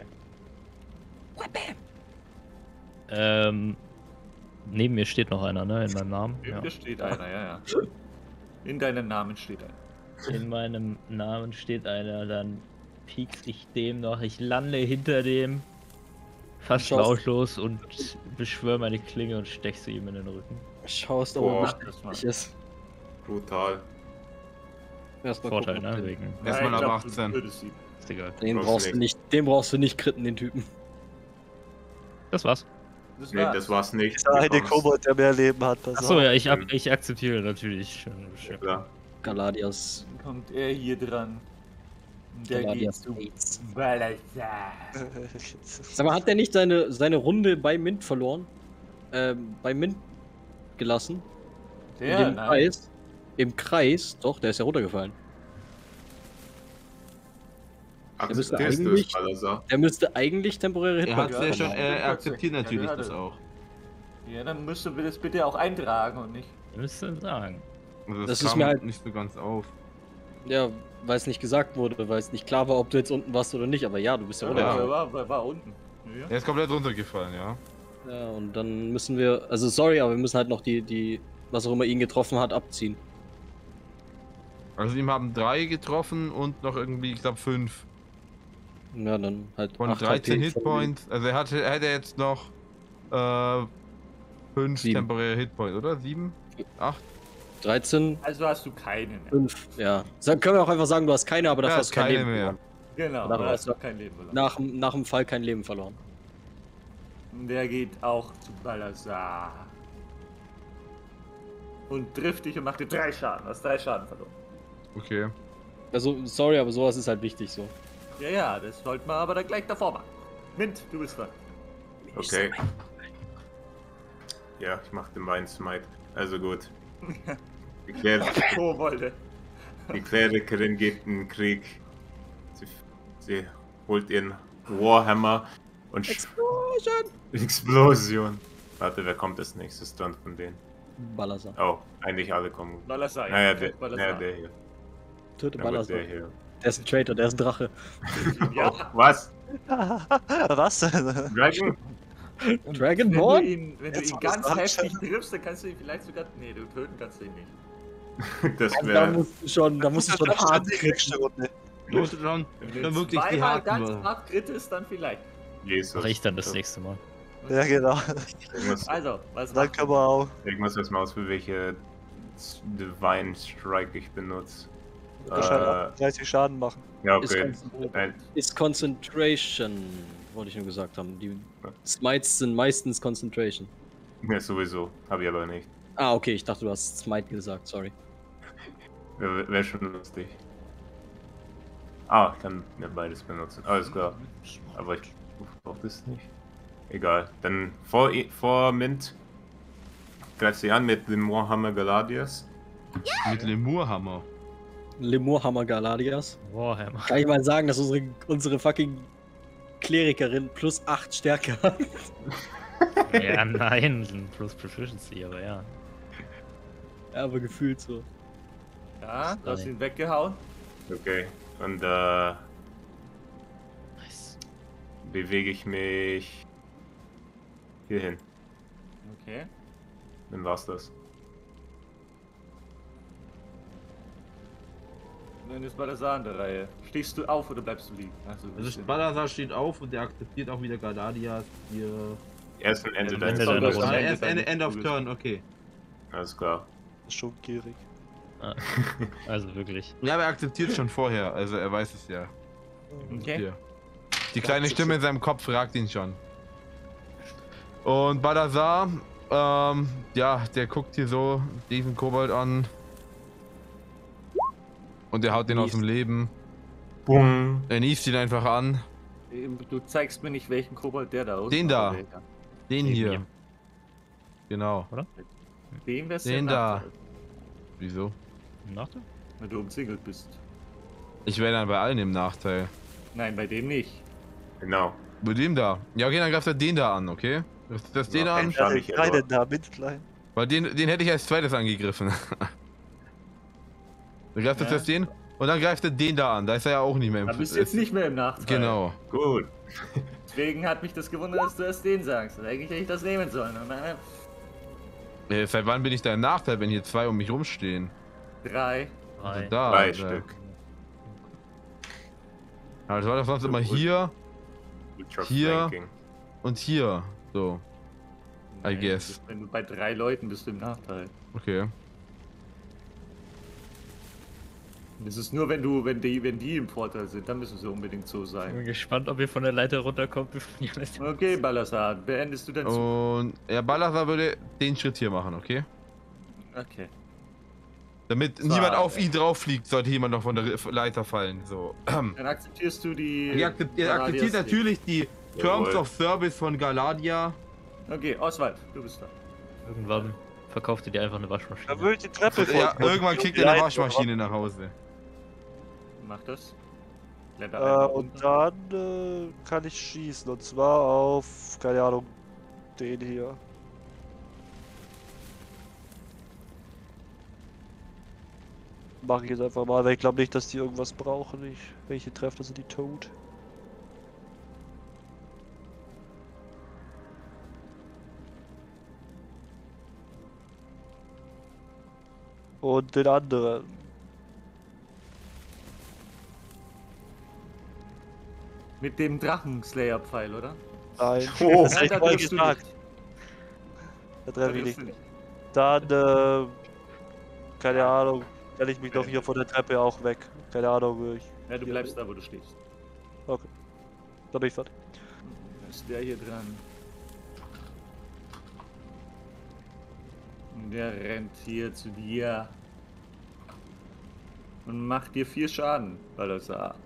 Ähm, neben mir steht noch einer, ne? In meinem Namen. Neben Ja. dir steht einer, ja, ja. In deinem Namen steht einer. In meinem Namen steht einer, dann piekse ich dem noch. Ich lande hinter dem, fast Schaust- lautlos und beschwöre meine Klinge und stech sie ihm in den Rücken. Schaust, ob Boah. er Das mal. bestechlich ist. Brutal. Erstmal Vorteil, gucken, ob ne? den- Wegen. Erstmal Ja, ich ab glaub, achtzehn. du würdest ihn. Ist egal. Den Brauchst brauchst du nicht. nicht, den brauchst du nicht kritten, den Typen. Das war's. Das Nee, war's. das war's nicht. Der eine Du kommst- Kobold, der mehr Leben hat. pass Achso, auf. ja, ich, ab, ich akzeptiere natürlich. Ja, klar. Galadias. Dann kommt er hier dran. Und der geht Galadias zu Fates. Balazar. Sag mal, hat der nicht seine, seine Runde bei Mint verloren? Ähm, bei Mint gelassen? In Der, dem nein. Kreis? Im Kreis? Doch, der ist ja runtergefallen. müsste Akzeptierst du es, eigentlich- Balazar? Der müsste eigentlich temporäre Er hat Hitpoints ja Ja, schon, ja. er akzeptiert Ja, natürlich ja, das das- auch. Ja, dann müsst du das bitte auch eintragen und nicht. Müsste sagen. Also das, Das ist kam mir halt- nicht so ganz auf. Ja, weil es nicht gesagt wurde, weil es nicht klar war, ob du jetzt unten warst oder nicht. Aber ja, du bist ja Ja, runtergefallen. war, war, war unten. Ja. Er ist komplett runtergefallen, ja. Ja, und dann müssen wir, also sorry, aber wir müssen halt noch die, die, was auch immer ihn getroffen hat, abziehen. Also ihm haben drei getroffen und noch irgendwie, ich glaube, fünf. Ja, dann halt Von acht dreizehn H P von Hitpoints. Also er hatte, er hätte jetzt noch äh, fünf Sieben. temporäre Hitpoints, oder? Sieben? Acht? dreizehn, Also hast du keinen mehr. fünf, ja. Sag, können wir auch einfach sagen, du hast keine, aber dafür Ja, hast du kein keine Leben mehr. verloren. Genau, Dann da hast hast du du- kein Leben verloren. Nach, nach dem Fall kein Leben verloren. Der geht auch zu Balazar. Und trifft dich und macht dir drei Schaden. Du hast drei Schaden verloren. Okay. Also, sorry, aber sowas ist halt wichtig so. Ja, ja, das sollte man aber dann gleich davor machen. Mint, du bist dran. Okay. Ja, ich mach den meinen Smite. Also gut. Die, Klär Kobolde. die Klerikerin geht in den Krieg. Sie, sie holt ihren Warhammer Und Sch- Explosion! Explosion. Warte, wer kommt als nächstes dann von denen? Balazar. Oh, eigentlich alle kommen. Balazar, ja. Naja, der, Balazar. naja, der hier. Töte Ja, gut, Balazar. der hier. Der ist ein Traitor, der ist ein Drache. Ja. Oh, was? Was denn? Dragon? Und Dragonborn? Wenn du ihn, wenn du Jetzt ihn wo du's ganz sagst. heftig triffst, dann kannst du ihn vielleicht sogar. Nee, du töten kannst du ihn nicht. Das Da wäre. musst du schon, da musst du schon hart die kritisch. nächste Runde. Los, dann, Wenn du dann wirklich die zweimal harten ganz Wörter. hart krittest, dann vielleicht. Jesus. Mach ich dann das nächste Mal. Ja, genau. Irgendwas, Also, was Dann macht können wir auch. irgendwas was mal aus, für welche Divine Strike ich benutze. Wir können Äh, achtunddreißig Schaden machen. Ja, Ist, okay. Con Nein, ist Concentration, wollte ich nur gesagt haben. Die Smites sind meistens Concentration. ja, sowieso. Habe ich aber nicht. Ah, okay, ich dachte, du hast Smite gesagt, sorry. Wäre wär schon lustig. Ah, ich kann mir beides benutzen. Alles klar. Aber ich brauche das nicht. Egal. Dann vor, vor Mint greift sie an mit dem Warhammer Galadias. Mit Lemurhammer. Lemurhammer Galadias. Warhammer. Kann ich mal sagen, dass unsere, unsere fucking Klerikerin plus acht Stärke hat? Ja, nein, plus Proficiency, aber ja. Ja, aber gefühlt so. Ja, du hast ihn weggehauen. Okay. Und äh, Nice. bewege ich mich hierhin. Okay. Dann war's das. Dann ist Balazar an der Reihe. Stehst du auf oder bleibst du liegen? Also, Also Balazar steht auf und der akzeptiert auch wieder Galadias hier. Erst am Ende Ende deines deiner Rundes. Runde. Ah, Ende erst Ende, deines End of Zuges. Turn, okay. Alles klar. Ist schon gierig. Ah, also wirklich. Ja, aber er akzeptiert schon vorher, also er weiß es ja. Okay. Hier. Die kleine Stimme in seinem Kopf fragt ihn schon. Und Balazar, ähm, ja, der guckt hier so diesen Kobold an. Und der haut den aus dem Leben. Bung. Er niest ihn einfach an. Du zeigst mir nicht, welchen Kobold der da Den da. welcher. Den Den hier. hier. Genau. Den wär's Den ja da. Nachteil, Wieso? Nachteil? wenn du umzingelt bist. Ich wäre dann bei allen im Nachteil. Nein, bei dem nicht. Genau. Bei dem da. Ja, okay, dann greift er den da an, okay? Das, das den Ja, an. okay. Schade, ich Klein aber. denn da, mit klein. Weil den, den hätte ich als zweites angegriffen. Dann greift er Ja. zuerst den und dann greift er den da an. Da ist er ja auch nicht mehr im Da bist du jetzt nicht mehr im Nachteil. Genau. Gut. Deswegen hat mich das gewundert, dass du erst den sagst. Eigentlich hätte ich das nehmen sollen. Und dann, Äh, Seit wann bin ich da im Nachteil, wenn hier zwei um mich rumstehen? drei. Also Drei. da. Drei da. Stück. Also war das sonst immer hier Ultra Hier. Flanking. und hier. So, I Nein, guess. Wenn du bei drei Leuten bist, du im Nachteil. okay. Das ist nur, wenn du, wenn die, wenn die im Vorteil sind, dann müssen sie unbedingt so Ich sein. bin gespannt, ob ihr von der Leiter runterkommt, bevor ihr das. Okay, Balazar, beendest du deinen Zug? Und ja, Balazar würde den Schritt hier machen, okay? Okay. Damit So, niemand auf äh. ihn drauf fliegt, sollte jemand noch von der Leiter fallen. So. Dann akzeptierst du die. Er akzeptiert, er akzeptiert Galadias- natürlich die Terms Jawohl. of Service von Galadia. Okay, Oswald, du bist da. Irgendwann verkauft ihr dir einfach eine Da Waschmaschine. würde ich die Treppe Ja, voll- irgendwann kriegt die er eine Leiter, Waschmaschine nach Hause. Mach das. Kletter Äh, einfach und runter. dann äh, kann ich schießen. Und zwar auf, keine Ahnung, den hier. Mache ich jetzt einfach mal, weil ich glaube nicht, dass die irgendwas brauchen. Ich, wenn ich die treffe, dann sind die tot. Und den anderen. Mit dem Drachenslayer-Pfeil, oder? Nein, Oh. das hätte ich Da mal triffst du gesagt. nicht. Da Da treffe ich triffst nicht. du nicht. Dann, äh, keine Ahnung, stelle ich mich doch hier von der Treppe auch weg. Keine Ahnung, ich, Ja, du Ja. bleibst da, wo du stehst. dann bin ich fertig. Dann ist der hier dran. Und der rennt hier zu dir. Und macht dir vier Schaden, Balazar.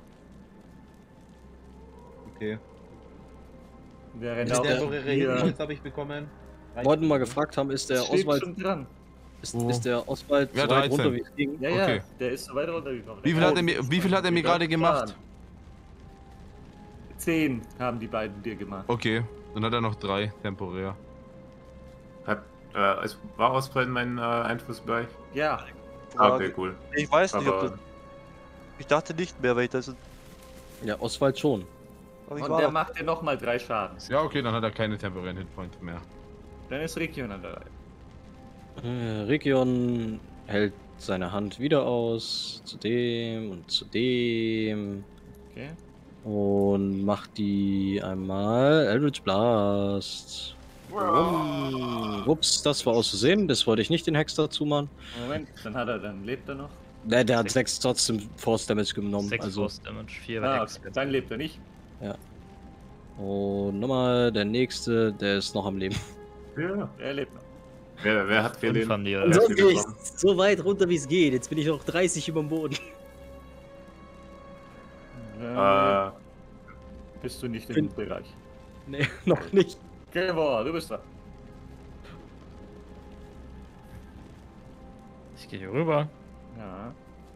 Okay. Der rennt Ist auch der zu so dir. Regenholz habe ich bekommen? Wollten mal gefragt haben, ist der Steht Oswald, schon dran. ist, Wo? ist der Oswald Ja, so weit dreizehn. runter wie es ging? Ja, ja, Okay. der ist so weit runtergekommen. Wie viel hat er mir, wie viel hat er mir gerade gemacht? zehn haben die beiden dir gemacht. Okay, dann hat er noch drei temporär. Hat, äh, es war ausfallen mein äh, Einfluss bei euch? Ja. Ah, okay, cool. Ich weiß nicht, ob Aber das. Ich dachte nicht mehr, weil ich das. Ja, Oswald schon. Aber ich Und war der doch- macht dir nochmal drei Schaden. Ja, okay, dann hat er keine temporären Hitpoints mehr. Dann ist Rikion an der Reihe. Äh, Region hält seine Hand wieder aus. Zu dem und zu dem. Okay. Und macht die einmal Eldritch Blast. Wumm. Ups, das war aus Versehen. Das wollte ich nicht den Hex dazu machen. Moment, dann hat er, dann lebt er noch. Ne, der hat sechs trotzdem Force Damage genommen. sechs Also. Force Damage, vier Ah, Hex. okay. Dann lebt er nicht. Und nochmal der nächste, der ist noch am Leben. Ja. Er lebt noch. Wer, wer hat für den? Fünf haben die, wer oder? hat So für gehe ich bekommen? so weit runter, wie es geht. Jetzt bin ich noch dreißig über dem Boden. Äh, Äh, bist du nicht im bin- Bereich. Ne, noch nicht. Gilmore, du bist dran. Ich gehe hier rüber Ja.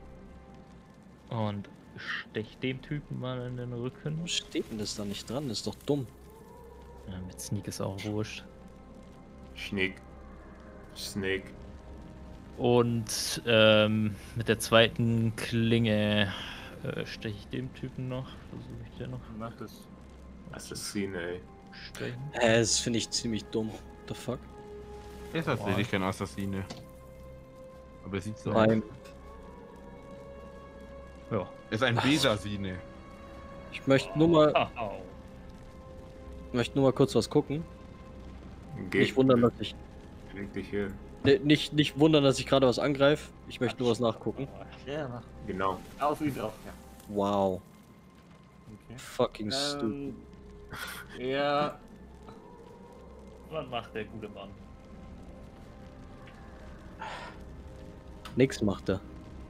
und stech dem Typen mal in den Rücken. Warum steht denn das da nicht dran? Das ist doch dumm. Ja, mit Sneak ist auch wurscht. Snake. Snake. Und ähm, mit der zweiten Klinge äh, steche ich dem Typen noch. Versuche ich den noch Mach das. Assassine, ey. stechen. Äh, das finde ich ziemlich dumm. What the fuck? Ist tatsächlich kein Assassine. Aber er sieht so aus. Nein. Ja. Ist ein Besasine. Ich möchte nur mal, Au. möchte nur mal kurz was gucken. Geh, Nicht wundern, dass ich. leg dich hin. Ne, nicht, nicht wundern, dass ich gerade was angreife. Ich möchte nur was nachgucken. Ja, mach. Genau. Auf ihn drauf, ja. Wow. Okay. Fucking stupid. Ähm, ja. Was macht der gute Mann? Nix macht er.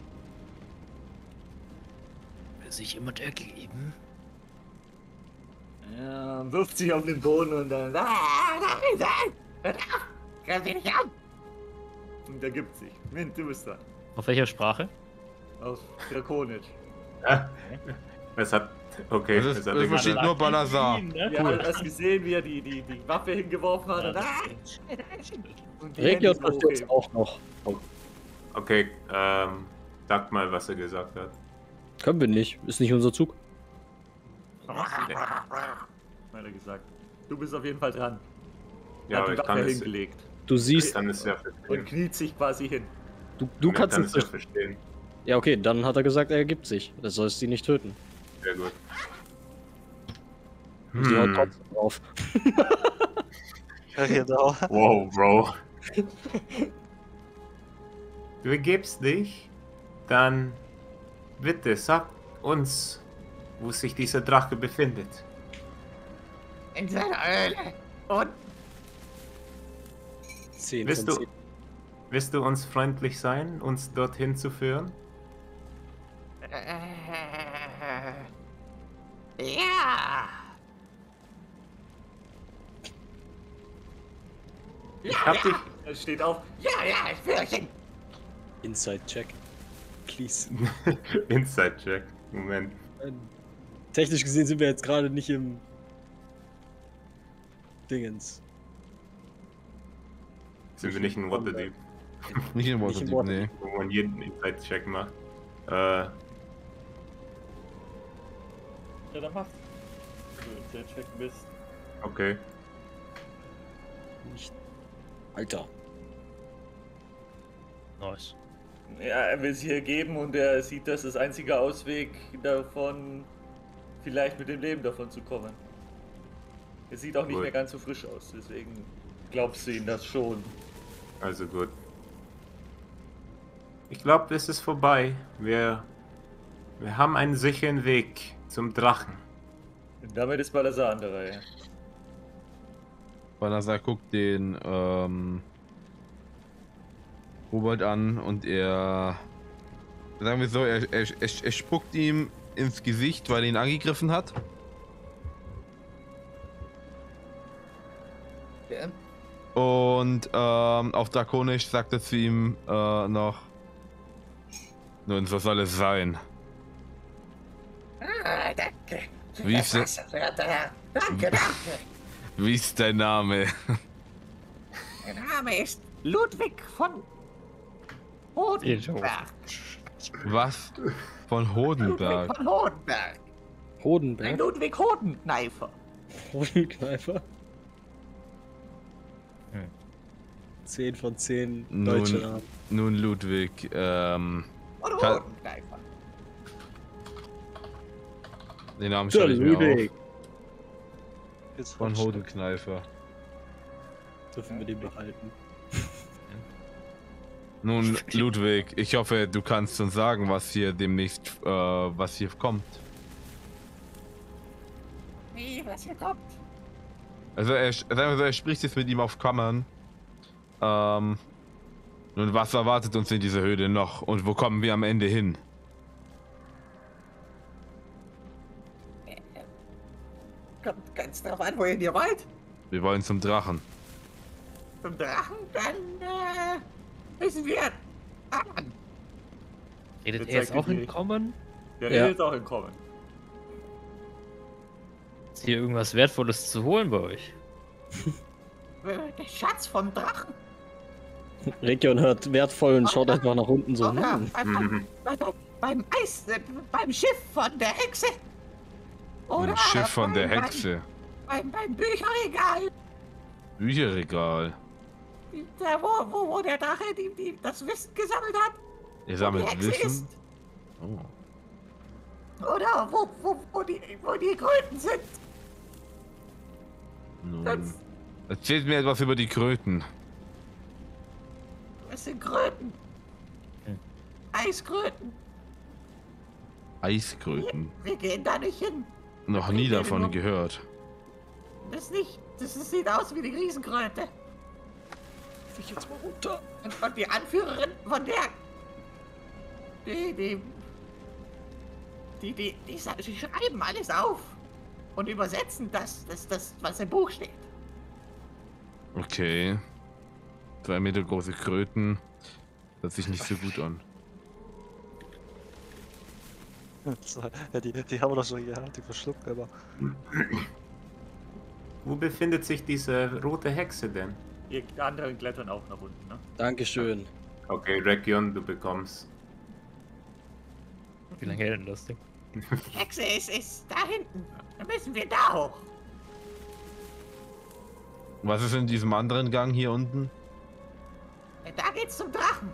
Will sich jemand ergeben? Ja, wirft sich auf den Boden und dann. Ah, nein, nein! Hört auf! Greif dich nicht an! Und er gibt sich. Mint, du bist da. Auf welcher Sprache? Auf Drakonisch. Ah, es hat. Okay, Das ist- es hat das er versteht gesagt. nur Balazar. Ja, cool. Hast gesehen, wie er die, die, die Waffe hingeworfen hat? Und, ah, und die Region Hände versteht es hochheben. auch noch. Okay, ähm. Sag mal, was er gesagt hat. Können wir nicht. Ist nicht unser Zug. Hat er gesagt. Du bist auf jeden Fall dran. Er Ja, hat aber die ich kann Waffe es. hingelegt Du Ich siehst, kann es ja und verstehen. kniet sich quasi hin. du, du Ich kannst kann es es ja nicht. verstehen. Ja, okay, dann hat er gesagt, er gibt sich. Er soll sie nicht töten. Sehr gut. Sie haut Hm. trotzdem drauf. Ja, genau. Wow, Bro. Du ergebst dich, dann bitte sag uns, wo sich dieser Drache befindet. In seiner Höhle. Und zehn Willst von du, zehn. willst du uns freundlich sein, uns dorthin zu führen? ja. Ich hab dich. Er steht auf. Ja, ja, ich will euch hin. Inside Check. Please. Inside Check. Moment. Ähm, Technisch gesehen sind wir jetzt gerade nicht im Dingens. Sind wir nicht in Waterdeep, Nicht in Nicht in Waterdeep, nee. wo man jeden Inside Check macht? Äh, Ja, dann mach. Du der Check bist. okay. Nicht. Alter. Nice. Ja, er will sich hier geben und er sieht, dass das einzige Ausweg davon, vielleicht mit dem Leben davon zu kommen. Er sieht auch nicht Gut. mehr ganz so frisch aus, deswegen glaubst du ihm das schon. Also gut. Ich glaube, es ist vorbei. Wir, wir haben einen sicheren Weg zum Drachen. Und damit ist Balazar an der Reihe. Balazar guckt den ähm, Robert an und er, sagen wir so, er, er, er, er spuckt ihm ins Gesicht, weil er ihn angegriffen hat. Ja. Und ähm, auf Drakonisch sagt er zu ihm äh, noch: Nun, so soll es sein. Ah, danke. Wie ist, de Danke, danke. wie ist dein Name? Mein Name ist Ludwig von Hodenberg. Was? Von Hodenberg. Ludwig von Hodenberg. Ein Hodenberg? Ludwig Hodenkneifer. Hodenkneifer? Hm. zehn von zehn deutsche Nun, Namen. nun Ludwig, ähm, Und Kann- Hodenkneifer. den Namen Der schreibe ich mir auf. Ludwig. Jetzt Von Hodenberg. Hodenkneifer. Dürfen wir den behalten? Nun, Ludwig, ich hoffe, du kannst uns sagen, was hier demnächst, äh, was hier kommt. Wie, was hier kommt? Also er, sagen wir so, er spricht jetzt mit ihm auf Kammern. Ähm, nun, was erwartet uns in dieser Höhle noch und wo kommen wir am Ende hin? Kommt ganz drauf an, wohin ihr wollt. Wir wollen zum Drachen. Zum Drachen, dann äh, müssen wir an. Redet Jetzt er jetzt zeigt auch die- in Common? Der Ja. redet auch in Common. Ist hier irgendwas Wertvolles zu holen bei euch? Äh, Der Schatz vom Drachen. Region hört wertvoll und schaut einfach nach unten so. Oh, ja, Hm. beim, Mhm. beim, beim Eis, äh, beim Schiff von der Hexe. Oder Ein Schiff von der beim- Hexe. Beim, beim Bücherregal. Bücherregal. Da, wo, wo, wo der Drache die, die, das Wissen gesammelt hat. Ihr wo sammelt die Hexe Wissen. ist. Oh. Oder wo, wo, wo, die, wo die Kröten sind. Nun. Das, Erzählt mir etwas über die Kröten. das sind Kröten. Hm. Eiskröten. Eiskröten. Wir gehen da nicht hin. Noch nie davon gehört. Das nicht. Das ist- sieht aus wie die Riesenkröte. Ich jetzt mal runter. Und, und die Anführerin von der. Die, die. Die, die, die, sa- die schreiben alles auf. Und übersetzen das, das, das, was im Buch steht. Okay. Zwei Meter große Kröten. Hört sich nicht so gut an. So, ja, die, die haben wir doch schon gehabt, die verschluckt aber. Wo befindet sich diese rote Hexe denn? Ihr anderen klettern auch nach unten, ne? Dankeschön. Okay, Region, du bekommst. Wie lange hält denn das Ding? Die Hexe ist, ist da hinten. Dann müssen wir da hoch. Was ist in diesem anderen Gang hier unten? Da geht's zum Drachen.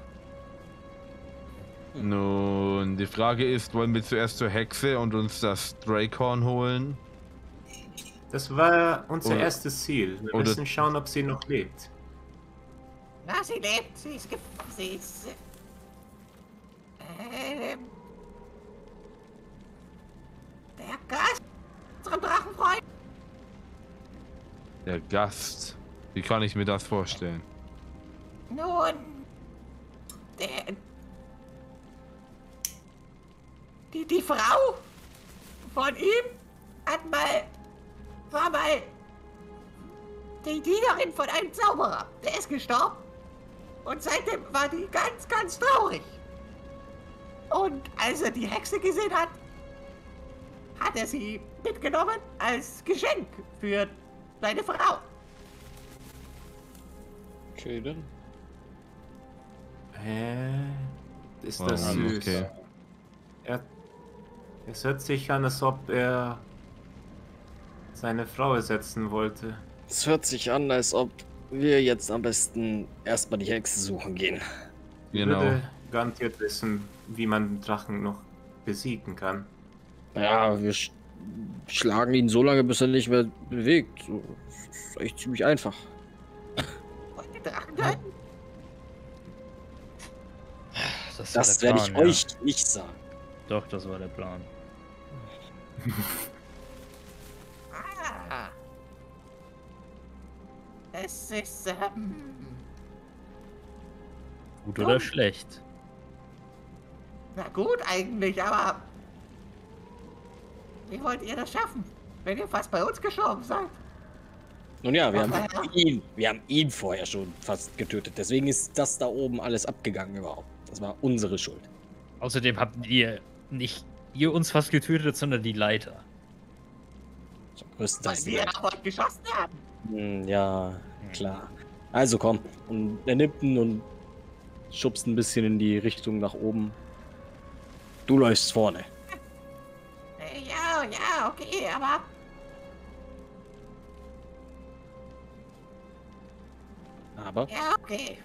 Nun, die Frage ist, wollen wir zuerst zur Hexe und uns das Drakehorn holen? Das war unser Oder- erstes Ziel. Wir oder- müssen schauen, ob sie noch lebt. Na, sie lebt. Sie ist gef... Sie ist... Ähm... Der Gast... Unserem Drachenfreund... Der Gast. Wie kann ich mir das vorstellen? Nun... Der... Die, die Frau... Von ihm... Hat mal... War mal... Die Dienerin von einem Zauberer. Der ist gestorben. Und seitdem war die ganz, ganz traurig. Und als er die Hexe gesehen hat, hat er sie mitgenommen als Geschenk für seine Frau. Okay, dann. Hä? Ist Oh, das süß? okay. Er, es hört sich an, als ob er seine Frau ersetzen wollte. Es hört sich an, als ob wir jetzt am besten erstmal die Hexe suchen gehen. Ich Genau. würde garantiert wissen, wie man Drachen noch besiegen kann. Ja, wir sch schlagen ihn so lange, bis er nicht mehr bewegt. So, das ist echt ziemlich einfach. Und den Drachen töten? Das, war Das der werde ich Plan, ja. euch nicht sagen. Doch, das war der Plan. Ah. Es ist, ähm... Gut oder schlecht? Na gut eigentlich, aber... Wie wollt ihr das schaffen, wenn ihr fast bei uns gestorben seid? Nun ja, wir haben Ja. ihn, wir haben ihn vorher schon fast getötet. Deswegen ist das da oben alles abgegangen überhaupt. Das war unsere Schuld. Außerdem habt ihr nicht ihr uns fast getötet, sondern die Leiter. Schon Weil größtenteils die wir Welt. auf euch geschossen haben. Hm, ja, klar. Also komm. Und er nimmt ihn und schubst ein bisschen in die Richtung nach oben. Du läufst vorne. Äh, Ja, ja, okay, aber Aber ja, okay.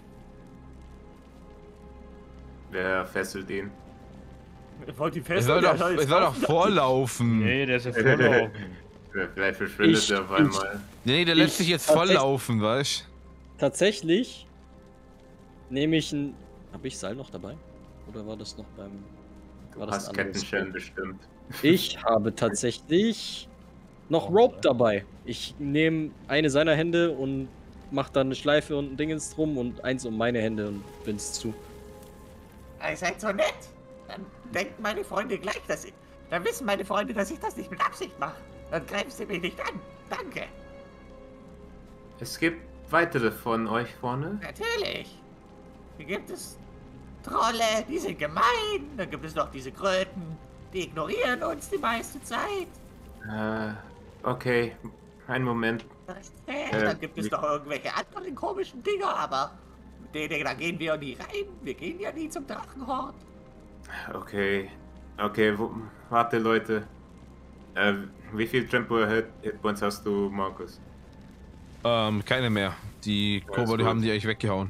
Wer fesselt ihn? Wollt ihr Er soll festhalten? doch, er soll doch vorlaufen. Nee, Nee, der ist ja vorlaufen. Vielleicht verschwindet Ich- er auf ich- einmal. nee, der lässt Ich- sich jetzt tatsächlich- volllaufen, weißt tatsächlich nehme ich ein. Habe ich Seil noch dabei? Oder war das noch beim. Du War das hast ein anderes Kettenschellen Spiel? bestimmt. Ich habe tatsächlich noch Oh, Rope nein. dabei. Ich nehme eine seiner Hände und mache dann eine Schleife und ein Dingens drum und eins um meine Hände und bind's zu. Ihr seid so nett. Dann denken meine Freunde gleich, dass ich. Dann wissen meine Freunde, dass ich das nicht mit Absicht mache. Dann greifen sie mich nicht an. Danke. Es gibt weitere von euch vorne. Natürlich. Hier gibt es Trolle, die sind gemein. Dann gibt es noch diese Kröten, die ignorieren uns die meiste Zeit. Äh, okay. Einen Moment. Äh, Äh, dann gibt es wie- noch irgendwelche anderen komischen Dinger, aber mit denen, da gehen wir nie rein. Wir gehen ja nie zum Drachenhort. Okay. Okay, wo, warte Leute. Äh, wie viel Tempo Hit Hitpoints hast du, Markus? Ähm, keine mehr. Die Ja, ist Kobolde gut. haben die eigentlich weggehauen.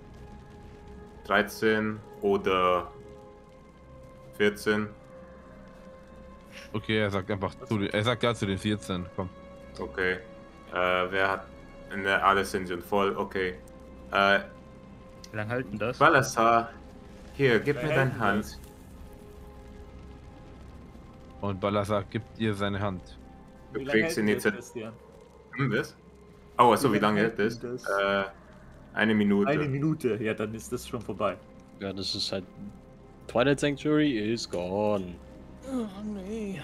dreizehn oder vierzehn? Okay, er sagt einfach zu den, er sagt ja zu den vierzehn. Komm. Okay. Äh, wer hat... Ne, alle sind schon voll. Okay. Äh, Wie lange halten das? Balthasar, hier, gib Wer mir hält deine denn Hand. Und Balthasar gibt ihr seine Hand. Du Wie lange kriegst hält das, Initiative. Christian? Hm, was? Oh, achso, Wie wie lange lange hält das? hält das? Äh, eine Minute. Eine Minute. Ja, dann ist das schon vorbei. Ja, das ist halt. Twilight Sanctuary is gone. Oh, nee.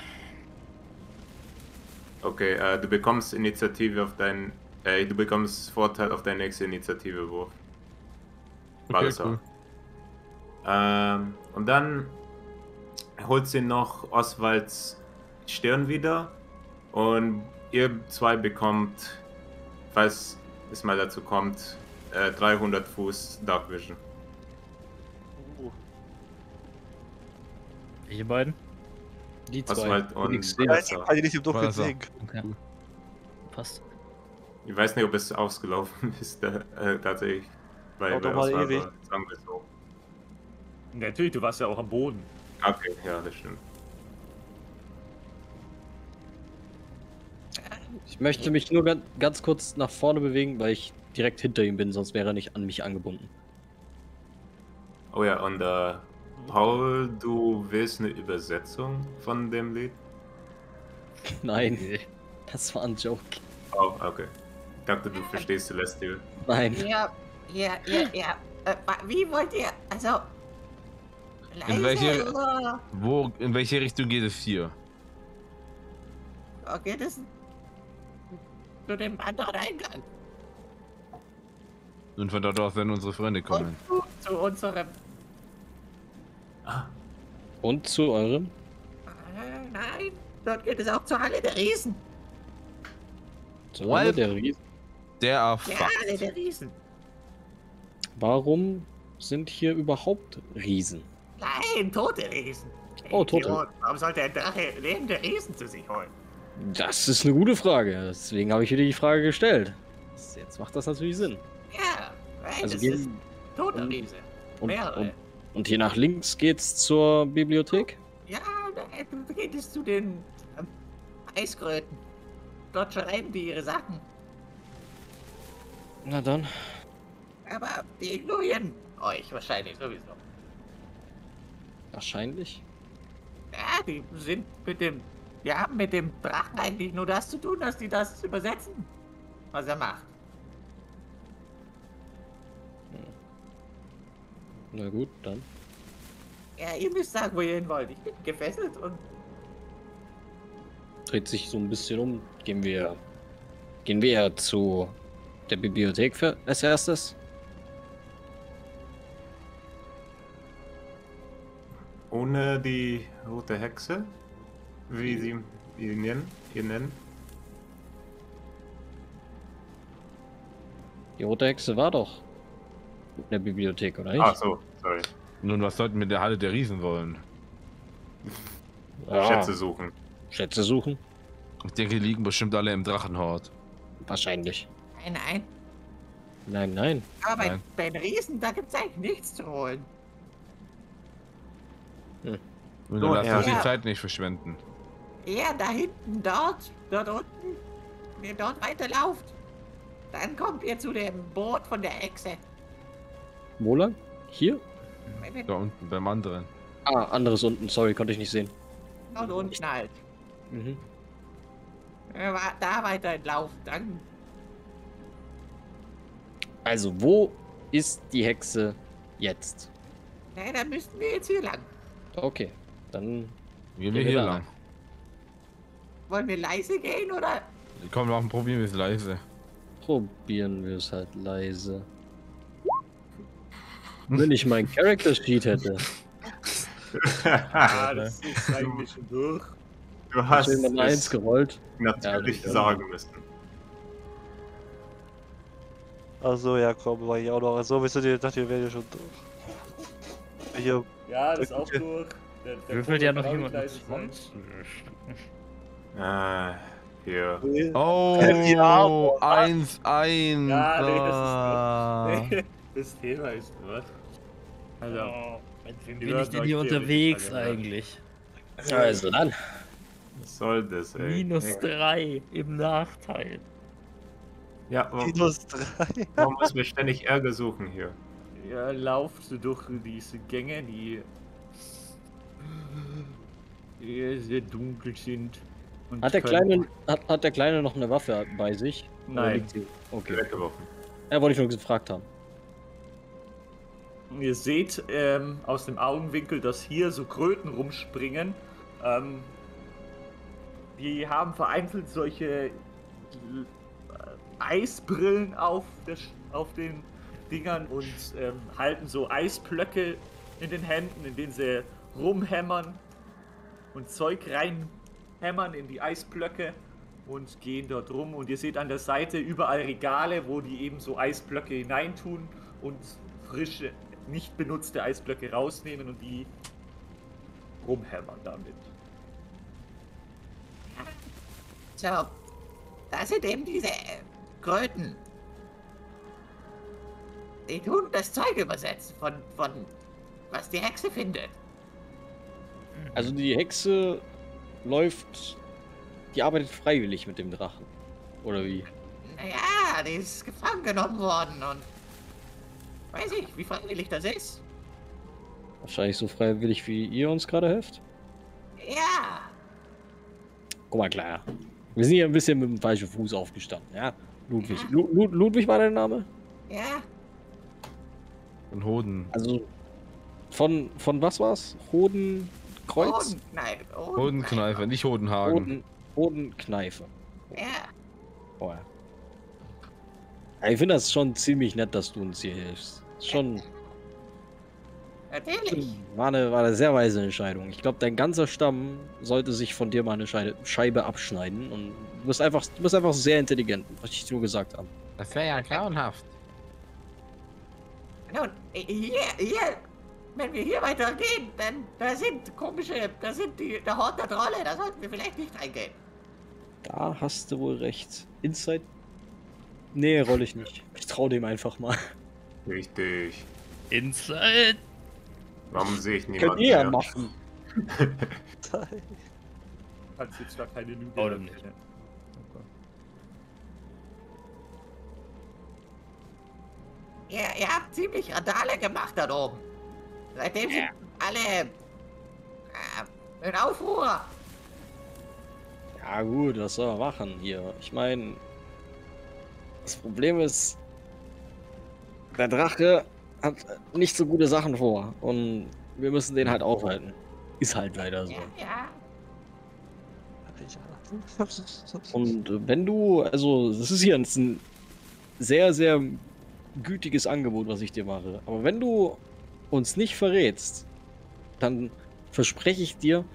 Okay, äh, du bekommst Initiative auf deinen... Äh, du bekommst Vorteil auf deinen nächsten Initiativewurf. Okay, Balthasar. cool. Ähm, und dann holt sie noch Oswalds Stirn wieder und ihr zwei bekommt, falls es mal dazu kommt, äh, dreihundert Fuß Dark Vision. Uh, Welche beiden? Die zwei. Oswald die und nichts sehen. Balthasar. kann ich nicht im Dunkeln Balthasar. sehen. Okay. Passt. Ich weiß nicht, ob es ausgelaufen ist, äh, äh, tatsächlich. Bei, Dauert bei doch mal Oswald, ewig. aber sagen wir so. Natürlich, du warst ja auch am Boden. Okay, ja, das stimmt. Ich möchte mich nur ganz, ganz kurz nach vorne bewegen, weil ich direkt hinter ihm bin, sonst wäre er nicht an mich angebunden. Oh ja, und äh, Paul, du willst eine Übersetzung von dem Lied? Nein, Nee. das war ein Joke. Oh, okay. Ich dachte, du verstehst Celestial. Nein. Ja, ja, ja, ja. Äh, wa- wie wollt ihr, also... Leise, welche- oder Wo, in welche Richtung geht es hier? oder geht es zu dem anderen Eingang? Und von dort aus werden unsere Freunde kommen. Und zu, zu unserem... Ah, Und zu eurem? Äh, nein, dort geht es auch zur Halle der Riesen. Zur What? Halle der Riesen. Der Der erfahrt. Halle der Riesen. Warum sind hier überhaupt Riesen? Nein, tote Riesen. Oh, tote. Idiot, warum sollte ein Drache lebende Riesen zu sich holen? Das ist eine gute Frage. Deswegen habe ich dir die Frage gestellt. Jetzt macht das natürlich Sinn. Ja, weil Also das ist gehen toter und- Riese. und, Mehrere. und, und hier nach links geht's zur Bibliothek. Ja, da da geht es zu den ähm, Eiskröten. Dort schreiben die ihre Sachen. Na dann. Aber die ignorieren euch wahrscheinlich sowieso. Wahrscheinlich. Ja, die sind mit dem... Die haben mit dem Drachen eigentlich nur das zu tun, dass die das übersetzen, was er macht. Na gut, dann. Ja, ihr müsst sagen, wo ihr hin wollt. Ich bin gefesselt und... Dreht sich so ein bisschen um. Gehen wir. Gehen wir zu der Bibliothek für als erstes? ohne die rote Hexe, wie sie ihn nennen. Ihr nennen. Die rote Hexe war doch in der Bibliothek, oder nicht? Ach so, sorry. Nun, was sollten wir in der Halle der Riesen wollen? Ja. Schätze suchen. Schätze suchen? Ich denke, die liegen bestimmt alle im Drachenhort. Wahrscheinlich. Nein, nein. Nein, nein. Aber bei, Nein. bei den Riesen, da gibt's eigentlich nichts zu holen. Und So, dann lass ja. uns die Ja. Zeit nicht verschwenden. Eher da hinten, dort, dort unten. Wenn ihr dort weiterlauft, dann kommt ihr zu dem Boot von der Hexe. Wo lang? Hier? Wenn ihr Da unten, beim anderen. Ah, anderes unten. Sorry, konnte ich nicht sehen. dort unten halt. Mhm. Wenn ihr da weiter lauft, dann Also, wo ist die Hexe jetzt? na, dann müssten wir jetzt hier lang. Okay, dann Gehen Gehen wir wir hier da lang. Wollen wir leise gehen oder? Komm, machen probieren wir es leise. probieren wir es halt leise. Wenn ich mein Character Sheet hätte. Ah, das ist eigentlich schon durch. Du Hast hast du mal eins es gerollt? natürlich Ja, das- sagen müssen. Also ja, komm, war ich auch noch. So, wisst ihr, dachte ihr wärt ja schon durch. Hier, Ja, das ist auch durch. Der, der Würfelt ja noch Vogel jemand kann auch mit nicht leise sein. Ah, hier. Oh, Ja, eins, eins. Ja, nee, ah. das ist durch. Das Thema ist durch. Also, Oh, mit wem Die bin ich werden denn euch hier theoretisch unterwegs alle hören. eigentlich? Also dann. Was soll das, ey? Minus drei im Nachteil. Ja, warum, minus drei. warum müssen wir ständig Ärger suchen hier? ja, lauft durch diese Gänge, die die sehr dunkel sind. Und Hat der können- Kleine, hat, hat der Kleine noch eine Waffe bei sich? Oder Nein. liegt sie- Okay. Weggeworfen. Ja, wollte ich nur gefragt haben. Ihr seht ähm, aus dem Augenwinkel, dass hier so Kröten rumspringen. Ähm, die haben vereinzelt solche äh, Eisbrillen auf, der, Sch- auf den Dingern und ähm, halten so Eisblöcke in den Händen, in denen sie rumhämmern und Zeug reinhämmern in die Eisblöcke und gehen dort rum. Und ihr seht an der Seite überall Regale, wo die eben so Eisblöcke hineintun und frische, nicht benutzte Eisblöcke rausnehmen und die rumhämmern damit. So, das sind eben diese äh, Kröten. Die tun das Zeug übersetzen von, von was die Hexe findet. Also die Hexe läuft, die arbeitet freiwillig mit dem Drachen. Oder wie? Naja, die ist gefangen genommen worden und weiß ich, wie freiwillig das ist. Wahrscheinlich so freiwillig, wie ihr uns gerade helft. Ja, Guck mal, klar. Wir sind hier ein bisschen mit dem falschen Fuß aufgestanden, ja? Ludwig. Lu Lu Ludwig war der Name? ja, Und Hoden. Also von, von was war's? Hodenkreuz? Hodenkneipe. Hodenkneife, nicht Hodenhagen. Hoden, Hodenkneife. Ja, Oh, ja. Ja, ich finde das schon ziemlich nett, dass du uns hier hilfst. Schon natürlich. war eine, war eine sehr weise Entscheidung. Ich glaube, dein ganzer Stamm sollte sich von dir mal eine Scheibe, Scheibe abschneiden. Und du bist einfach, du bist einfach sehr intelligent, was ich dir nur gesagt habe. Das wäre ja grauenhaft. Nun, hier, hier, wenn wir hier weitergehen, dann da sind komische, da sind die, der Hort der Trolle, da sollten wir vielleicht nicht reingehen. Da hast du wohl recht. Inside? Nee, roll ich nicht. Ich trau dem einfach mal. Richtig. Inside! Warum sehe ich Könnt niemanden ihr ja mehr? machen. Kannst jetzt gar keine Lüge Oh, dann nicht. erkennen. Ihr, ihr habt ziemlich Randale gemacht da oben. Seitdem sind alle äh, in Aufruhr. Ja gut, was soll man machen hier? Ich meine, das Problem ist, der Drache hat nicht so gute Sachen vor und wir müssen den halt aufhalten. Ist halt leider so. Ja, ja. Und wenn du, also das ist hier ein sehr, sehr gütiges Angebot, was ich dir mache. Aber wenn du uns nicht verrätst, dann verspreche ich dir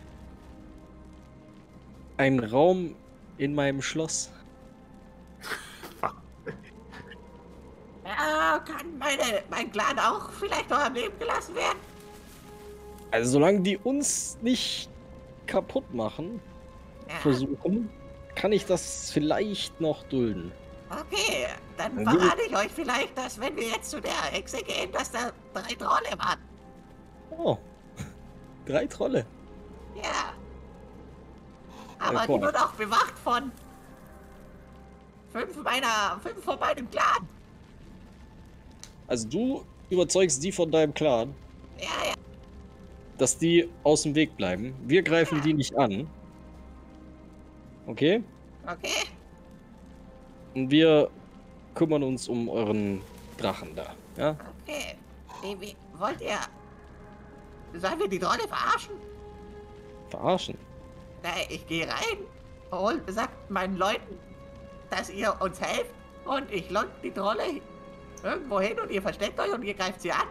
einen Raum in meinem Schloss. Äh, kann meine, mein Clan auch vielleicht noch am Leben gelassen werden? Also solange die uns nicht kaputt machen, Ja. versuchen, kann ich das vielleicht noch dulden. Okay, dann Ja, gut. verrate ich euch vielleicht, dass wenn wir jetzt zu der Hexe gehen, dass da drei Trolle waren. Oh, drei Trolle. Ja. Aber guck die mal. wird auch bewacht von fünf meiner, fünf von meinem Clan. Also du überzeugst die von deinem Clan, Ja, ja. dass die aus dem Weg bleiben. Wir greifen die nicht an. Okay? Okay. Und wir kümmern uns um euren Drachen da. Ja? Okay. Wie, wie, wollt ihr... Sollen wir die Trolle verarschen? Verarschen. Na, ich gehe rein und sagt meinen Leuten, dass ihr uns helft und ich lock die Trolle irgendwo hin und ihr versteckt euch und ihr greift sie an.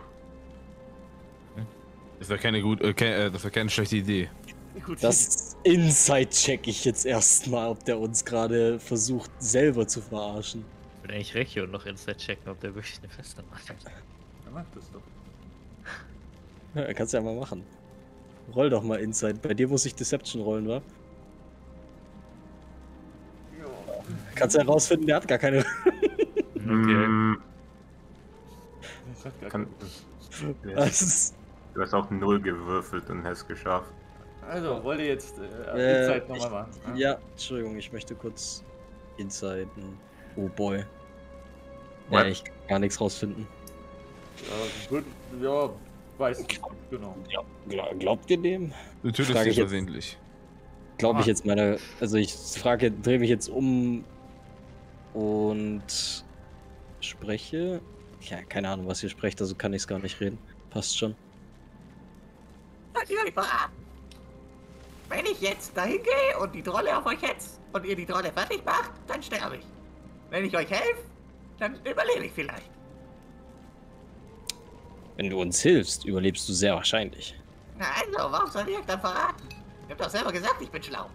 Das wäre keine gut, äh, ke- äh, das wäre keine schlechte Idee. Gut, Das Inside check ich jetzt erstmal, ob der uns gerade versucht, selber zu verarschen. Ich will eigentlich Rechion noch Inside checken, ob der wirklich eine Feste macht. Er macht das doch. Ja, kannst ja mal machen. Roll doch mal Inside. Bei dir muss ich Deception rollen, wa? Kannst ja herausfinden, der hat gar keine. Okay. Mm, Das hat gar Kann- keinen- Das ist, Du hast auch null gewürfelt und hast geschafft. Also, wollt ihr jetzt äh, Äh, die Zeit ich- nochmal machen? ne? ja, Entschuldigung, ich möchte kurz Inside. Oh boy. What? Ja, ich kann gar nichts rausfinden. Ja, gut, ja, weiß ich. Genau. Ja, gla- glaubt ihr dem? Du tötest Frage dich ich jetzt- versehentlich. Glaube ich Ah. jetzt meine. Also ich frage, drehe mich jetzt um und spreche. Ja, keine Ahnung, was ihr sprecht, also kann ich es gar nicht reden. Passt schon. Wollt ihr euch verraten? Wenn ich jetzt dahin gehe und die Trolle auf euch hetzt und ihr die Trolle fertig macht, dann sterbe ich. Wenn ich euch helfe, dann überlebe ich vielleicht. Wenn du uns hilfst, überlebst du sehr wahrscheinlich. Na also, warum soll ich euch dann verraten? Ihr habt doch selber gesagt, ich bin schlau.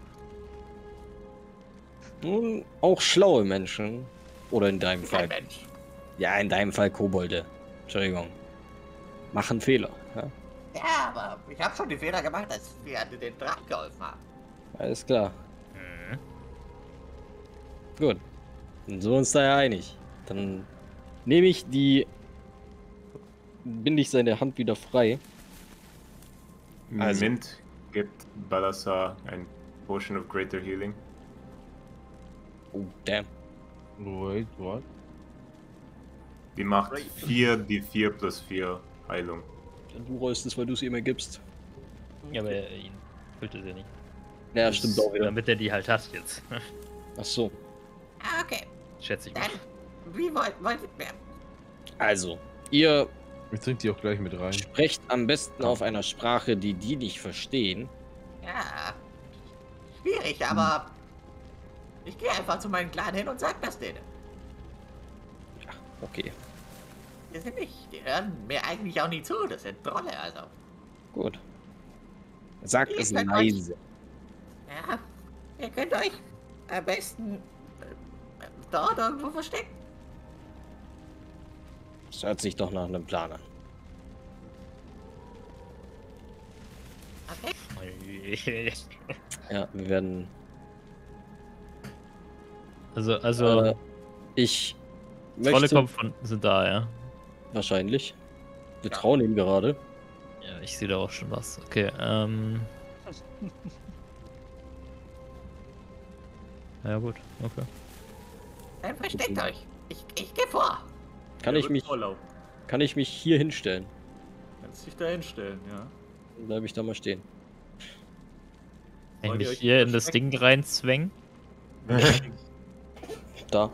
Nun, auch schlaue Menschen. Oder in deinem Fall. Kein Mensch. Ja, in deinem Fall Kobolde. Entschuldigung. Machen Fehler. Ja? Ja, aber ich habe schon die Fehler gemacht, als wir den Drachen geholfen haben. Alles klar. Mhm. Gut. Dann sind wir uns da ja einig. Dann nehme ich die. Binde ich seine Hand wieder frei. Also- Mint gibt Balthasar ein Potion of Greater Healing. Oh, damn. Wait, what? Die macht vier D vier plus vier Heilung. Du rollst es, weil du es ihm ergibst. Ja, aber er, ihn füllt es ja nicht. Ja, Das stimmt ist- auch wieder. Damit er die halt hat jetzt. Ach so. Ah, okay. Schätze ich mal. Dann, wie wollt, wolltet ihr? Also, ihr Ich trink die auch gleich mit rein. sprecht am besten auf einer Sprache, die die nicht verstehen. Ja, schwierig, aber ich gehe einfach zu meinem Clan hin und sag das denen. Okay, Die sind nicht, die hören mir eigentlich auch nie zu, das sind Trolle, also. gut. Sagt Ich es sag euch- leise. Ja, ihr könnt euch am besten äh, dort irgendwo verstecken. Das hört sich doch nach einem Plan an. Okay? Ja, wir werden. Also, also, Äh, ich Trolle möchte kommen von, sind da, ja. wahrscheinlich. Wir trauen ihm gerade. Ja, ich sehe da auch schon was. Okay, ähm. Ja, gut, okay. Dann versteckt euch. Ich, ich gehe vor. Kann Der ich wird mich, vorlaufen. kann ich mich hier hinstellen? Kannst dich da hinstellen, ja. Dann bleibe ich da mal stehen. Kann ich Wollt ihr mich euch hier in das verstecken? Ding reinzwängen? Da.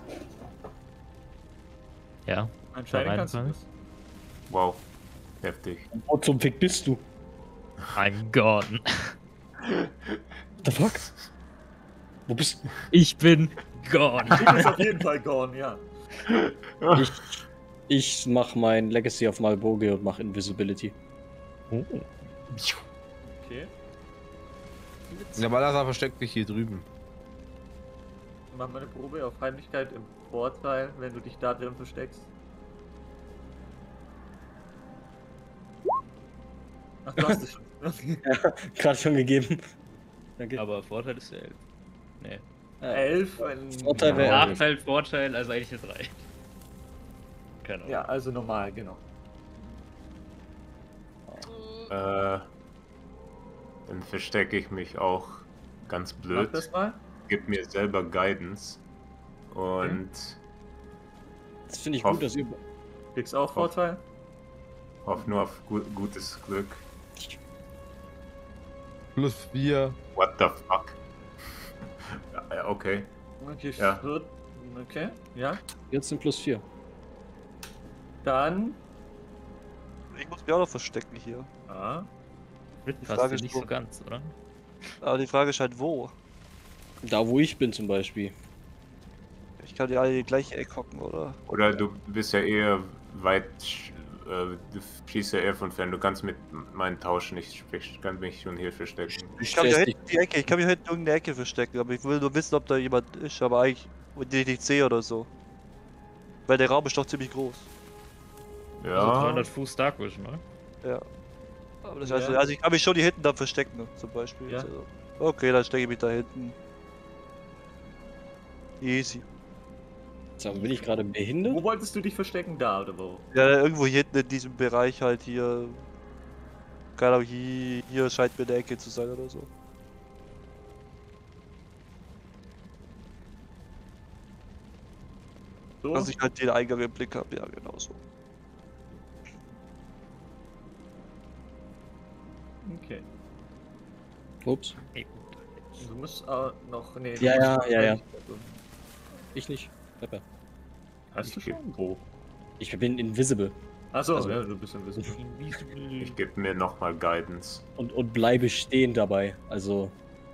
Ja. Anscheinend kannst du reinfallen? das. Wow. Heftig. Wo zum Fick bist du? I'm gone. What the fuck? Wo bist Ich bin gone. Du bist auf jeden Fall gone, ja. du? Ich, ich mach mein Legacy auf Malboge und mach Invisibility. Oh. Okay. Der Balthasar versteckt sich hier drüben. Mach mal eine Probe auf Heimlichkeit im Vorteil, wenn du dich da drin versteckst. Ach, du hast es schon. Okay. Ja, gerade schon gegeben. Danke. Aber Vorteil ist ja elf. Nee. Ja. elf, wenn. Vorteil wäre- ja. Nachteil, Vorteil, also eigentlich eine drei. Keine Ahnung. Ja, also normal, genau. Äh, dann verstecke ich mich auch ganz Mach blöd. das mal. Gib mir selber Guidance. Und Das finde ich Hoff- gut, dass ihr. Kriegst auch Vorteil. hoffe nur auf gu gutes Glück. Plus vier. What the fuck? Ja, ja, okay. Okay, Ja. vier- okay, ja. Jetzt sind plus vier. Dann. Ich muss mich auch noch verstecken hier. Ah, Die Passt Frage ja ist nicht wo- so ganz, oder? Aber die Frage ist halt wo. Da, wo ich bin zum Beispiel. Ich kann die alle in die gleiche Ecke hocken, oder? Oder du bist ja eher weit, sch- äh, du schießt ja eher von fern. Du kannst mit meinen tauschen, ich sprich, kann mich schon hier verstecken. Ich kann mich stellst da hinten in die Ecke, ich kann mich hinten in irgendeine Ecke verstecken, aber ich will nur wissen, ob da jemand ist, aber eigentlich den ich nicht sehe oder so. Weil der Raum ist doch ziemlich groß. Also Ja, dreihundert Fuß Dark Vision, ne? Ja. Aber das Ja. heißt, also ich kann mich schon hier hinten dann verstecken, zum Beispiel. Ja. Also, okay, dann stecke ich mich da hinten. Easy. So, bin ich gerade behindert? wo wolltest du dich verstecken? Da oder wo? Ja, irgendwo hier hinten in diesem Bereich halt hier. Keine Ahnung, hier, hier scheint mir eine Ecke zu sein oder so. So? Dass ich halt den Eingang im Blick habe, ja genau so. Okay. Ups. Du musst auch noch. Nee, du Ja, musst ja, noch- ja, ja. Ich nicht. Pepper. Hast du schon? Wo? Ich bin invisible Achso, Also- ja, du bist ein bisschen. ich gebe mir nochmal Guidance. und, und bleibe stehen dabei. Also,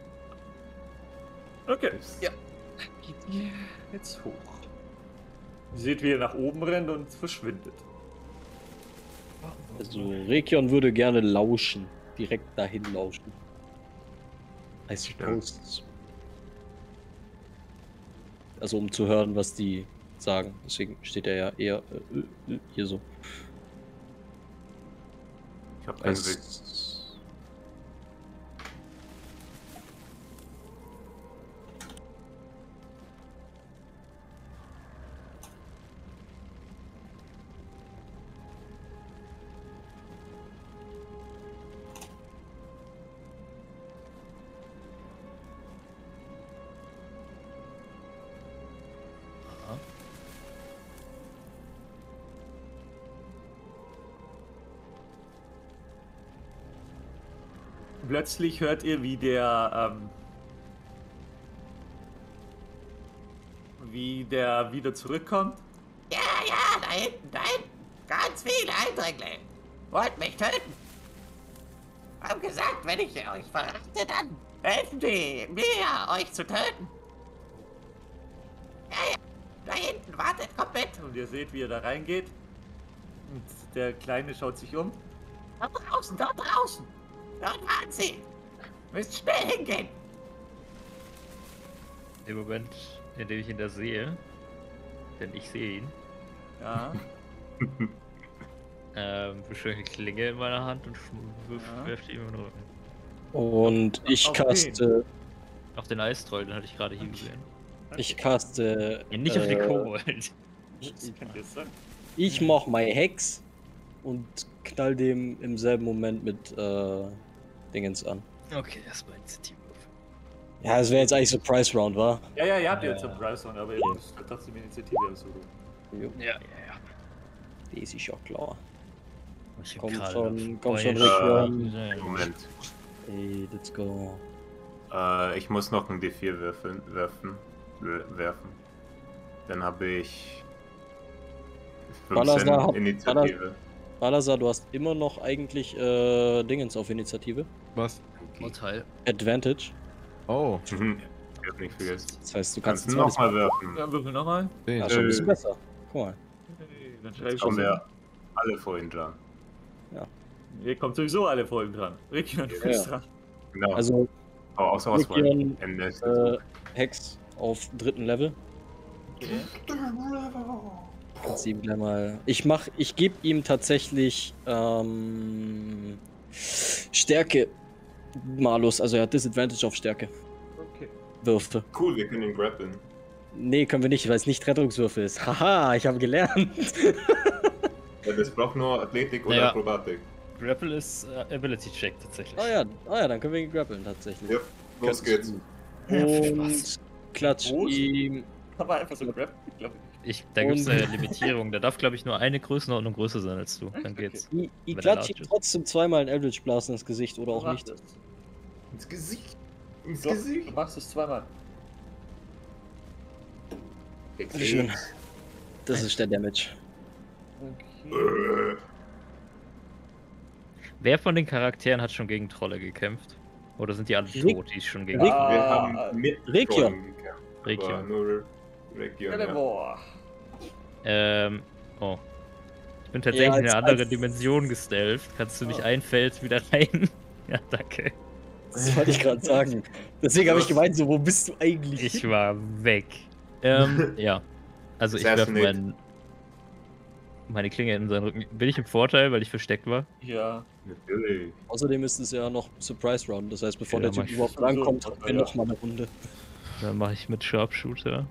Okay. Ja. Geht ihr jetzt hoch. Ihr seht, wie er nach oben rennt und verschwindet. also Rekion würde gerne lauschen. Direkt dahin lauschen. I suppose. Also um zu hören, was die sagen. Deswegen steht er ja eher äh, äh, hier so. Ich habe keinen Weg. Es, Plötzlich hört ihr, wie der, ähm, wie der wieder zurückkommt. Ja, ja, da hinten, da hinten. Ganz viele Eindringlinge. Wollt mich töten. Haben gesagt, wenn ich euch verrate, dann helfen die mir, euch zu töten. Ja, ja, da hinten, wartet, kommt mit. Und ihr seht, wie er da reingeht. Und der Kleine schaut sich um. Dort draußen, dort draußen. Dort waren sie. Müsst schnell hingehen. Im Moment, in dem ich ihn da sehe, denn ich sehe ihn, Ja. ähm, beschwöre ich eine Klinge in meiner Hand und wirf, Ja. werfe die ihm in den Rücken. und ich Auf caste. Auf den Eistroll, den hatte ich gerade hier gesehen. Ich caste. Ja, nicht auf den äh, Kobold. Das kann jetzt sein. Ich mach my Hex und knall dem im selben Moment mit äh, Dingens an. Okay, erstmal Initiative. Ja, das wäre jetzt eigentlich Surprise Round, wa? Ja, ja, ihr habt jetzt Ja. einen Preis, aber ihr müsst trotzdem Initiative aussuchen. Jo, Ja, ja, ja. die ist ja klar. Ich hab Komm gerade schon, noch komm schon, vorher Region. gesehen. Moment. Hey, let's go. Äh, ich muss noch ein D vier würfeln, werfen. w- werfen. Dann habe ich Balazar fünfzehn hat- Initiative. Balazar, du hast immer noch eigentlich äh, Dingens auf Initiative. Was? Urteil. Advantage. Oh, Mhm. Ich hab nicht vergessen. Das heißt, du kannst Kannst du ein zweites nochmal werfen? Ja, würfel nochmal. zehn. Ja, schon ein bisschen Äh. besser. Guck mal. Dann schreibe ich Kommen das. wir alle vorhin dran. Ihr kommt sowieso alle Folgen dran. Ricky und du bist Ja. dran. Genau. Also oh, außer Auswahl. Region, Ende ist äh, Hex auf dritten Level. Okay. Kannst ihm gleich mal. Ich mach, ich gebe ihm tatsächlich ähm, Stärke. Malus, also er hat Disadvantage auf Stärke. Okay. Würfe. Cool, wir können ihn grappeln. Nee, können wir nicht, weil es nicht Rettungswürfe ist. Haha, ich habe gelernt. Ja, das braucht nur Athletik oder Naja. Akrobatik. Grapple ist äh, Ability Check tatsächlich. Oh ja, oh ja, dann können wir ihn grappeln tatsächlich. Ja, los geht's. Und klatsch Groß? ihm. Kann man einfach so grab? Ich glaube Ich, da gibt es Und- eine Limitierung. Da darf, glaube ich, nur eine Größenordnung größer sein als du. Dann Okay. geht's. Ich, ich Wenn er klatsch ihm laut ist. trotzdem zweimal einen Eldritch Blast ins Gesicht oder auch Mach nicht. das. Ins Gesicht. Ins Doch, du Gesicht. machst es zweimal. Schön. Das ist der Damage. Okay. Äh, Wer von den Charakteren hat schon gegen Trolle gekämpft? Oder sind die alle Rick- tot, die schon gegen Rick- Wir Ah, haben mit Region. Trollen gekämpft, aber Region? Nur Region, ja. Boah. Ähm, oh. Ich bin tatsächlich Ja, in als- eine andere als- Dimension gestelft. Kannst du mich Oh. ein Feld wieder rein? Ja, danke. Das wollte ich gerade sagen. Deswegen habe ich gemeint, so, wo bist du eigentlich? Ich war weg. Ähm, ja. Also ich werfe Assassinate. meinen, meine Klinge in seinen Rücken. Bin ich im Vorteil, weil ich versteckt war? Ja. Natürlich. Außerdem ist es ja noch Surprise Round. Das heißt, bevor Ja, der mach Typ ich. überhaupt So, rankommt, so, haben wir ja. noch mal eine Runde. Dann mache ich mit Sharpshooter.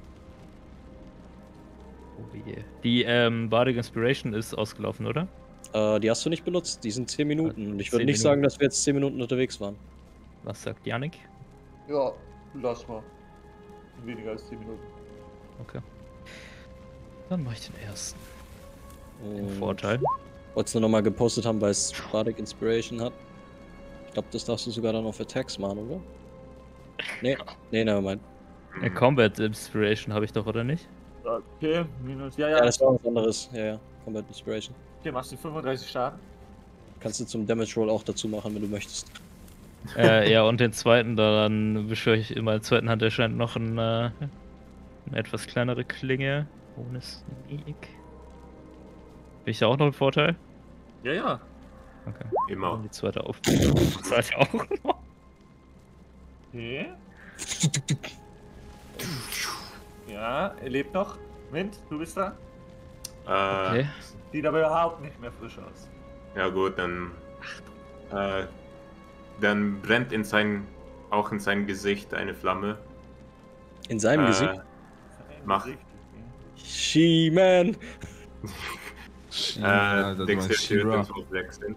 Oh je. Die ähm, Bardic Inspiration ist ausgelaufen, oder? Äh, die hast du nicht benutzt. Die sind zehn Minuten. Und ich würde zehn nicht Minuten. sagen, dass wir jetzt zehn Minuten unterwegs waren. Was sagt Yannick? Ja, lass mal. Weniger als zehn Minuten. Okay. Dann mache ich den ersten. Den Und Vorteil. Wolltest du nochmal gepostet haben, weil es Bardic Inspiration hat? Ich glaube, das darfst du sogar dann auf Attacks machen, oder? Nee, nee, nevermind. Mhm. Äh, Combat Inspiration habe ich doch, oder nicht? Okay, minus. Ja, Ja, ja. das war was anderes. Ja, ja. Combat Inspiration. Okay, machst du fünfunddreißig Schaden? Kannst du zum Damage Roll auch dazu machen, wenn du möchtest. äh, ja, und den zweiten, dann beschwöre ich in meiner zweiten Hand erscheint noch ein, äh, eine etwas kleinere Klinge. Ohne Sneak. Bin ich da auch noch im Vorteil? Ja, ja. Okay. Immer. Und die zweite auf. Die zweite auch noch. Okay. Ja, er lebt noch. Mint, du bist da? Äh, Okay. Sieht aber überhaupt nicht mehr frisch aus. Ja gut, dann äh, dann brennt in sein auch in sein Gesicht eine Flamme. In seinem Äh, Gesicht. Mach. She-Man! Ja, Äh, das Dexter war She-Ra. und so wechseln.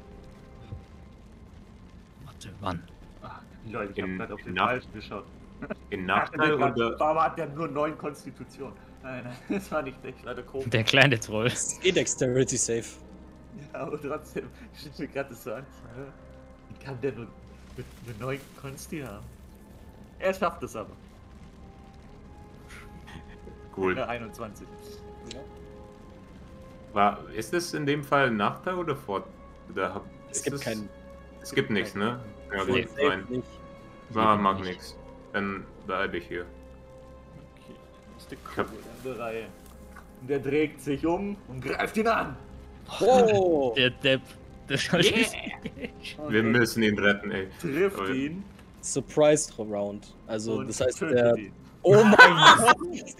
Warte, wann? Ach, Leute, ich hab In- grad auf in den Nacht- falschen geschaut. In Ach, Nachteil der oder Baba hat ja nur neun Konstitution. Nein, nein, das war nicht echt, leider komisch. Der kleine Troll. Das ist eh Dexterity Safe. Ja, aber trotzdem, ich steht mir gerade so an. Wie kann der nur mit, mit neun Konsti haben? Er schafft es aber. cool. Ja, einundzwanzig. War, ist es in dem Fall ein Nachteil oder Vor? Oder hab, Es ist gibt keinen. Es gibt nichts, ne? Ja Nee. gut, nein. Nicht. War, Geht mag nicht. nichts. Dann bleibe ich hier. Okay, das ist der Kumpel an der Reihe. Und der dreht sich um und greift ihn an. Oh! Der Depp. Das war Yeah. Und Wir er müssen ihn retten, ey. trifft Toll. ihn. Surprise Round. Also, und das heißt, tötet der. ihn. Oh mein Gott!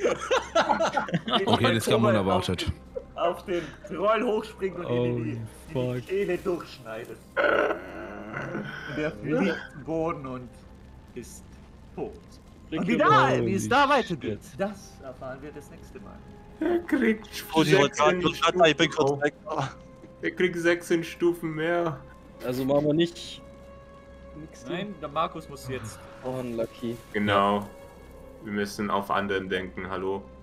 Okay, das kam Auf unerwartet. den- Auf den Troll hochspringt und ihn in die, Holy in die fuck. Kehle durchschneidet. Und der fliegt zu Boden und ist tot. Und wie, da, wie es da weitergeht, das erfahren wir das nächste Mal. Er kriegt Oh, die wollte sechs sagen, in ich bin ich bin Stufen. kurz weg. Ah. Er kriegt sechs in Stufen mehr. Also machen wir nicht. Nix Nein, der Markus muss jetzt. Oh, unlucky. Genau. Wir müssen auf anderen denken, hallo.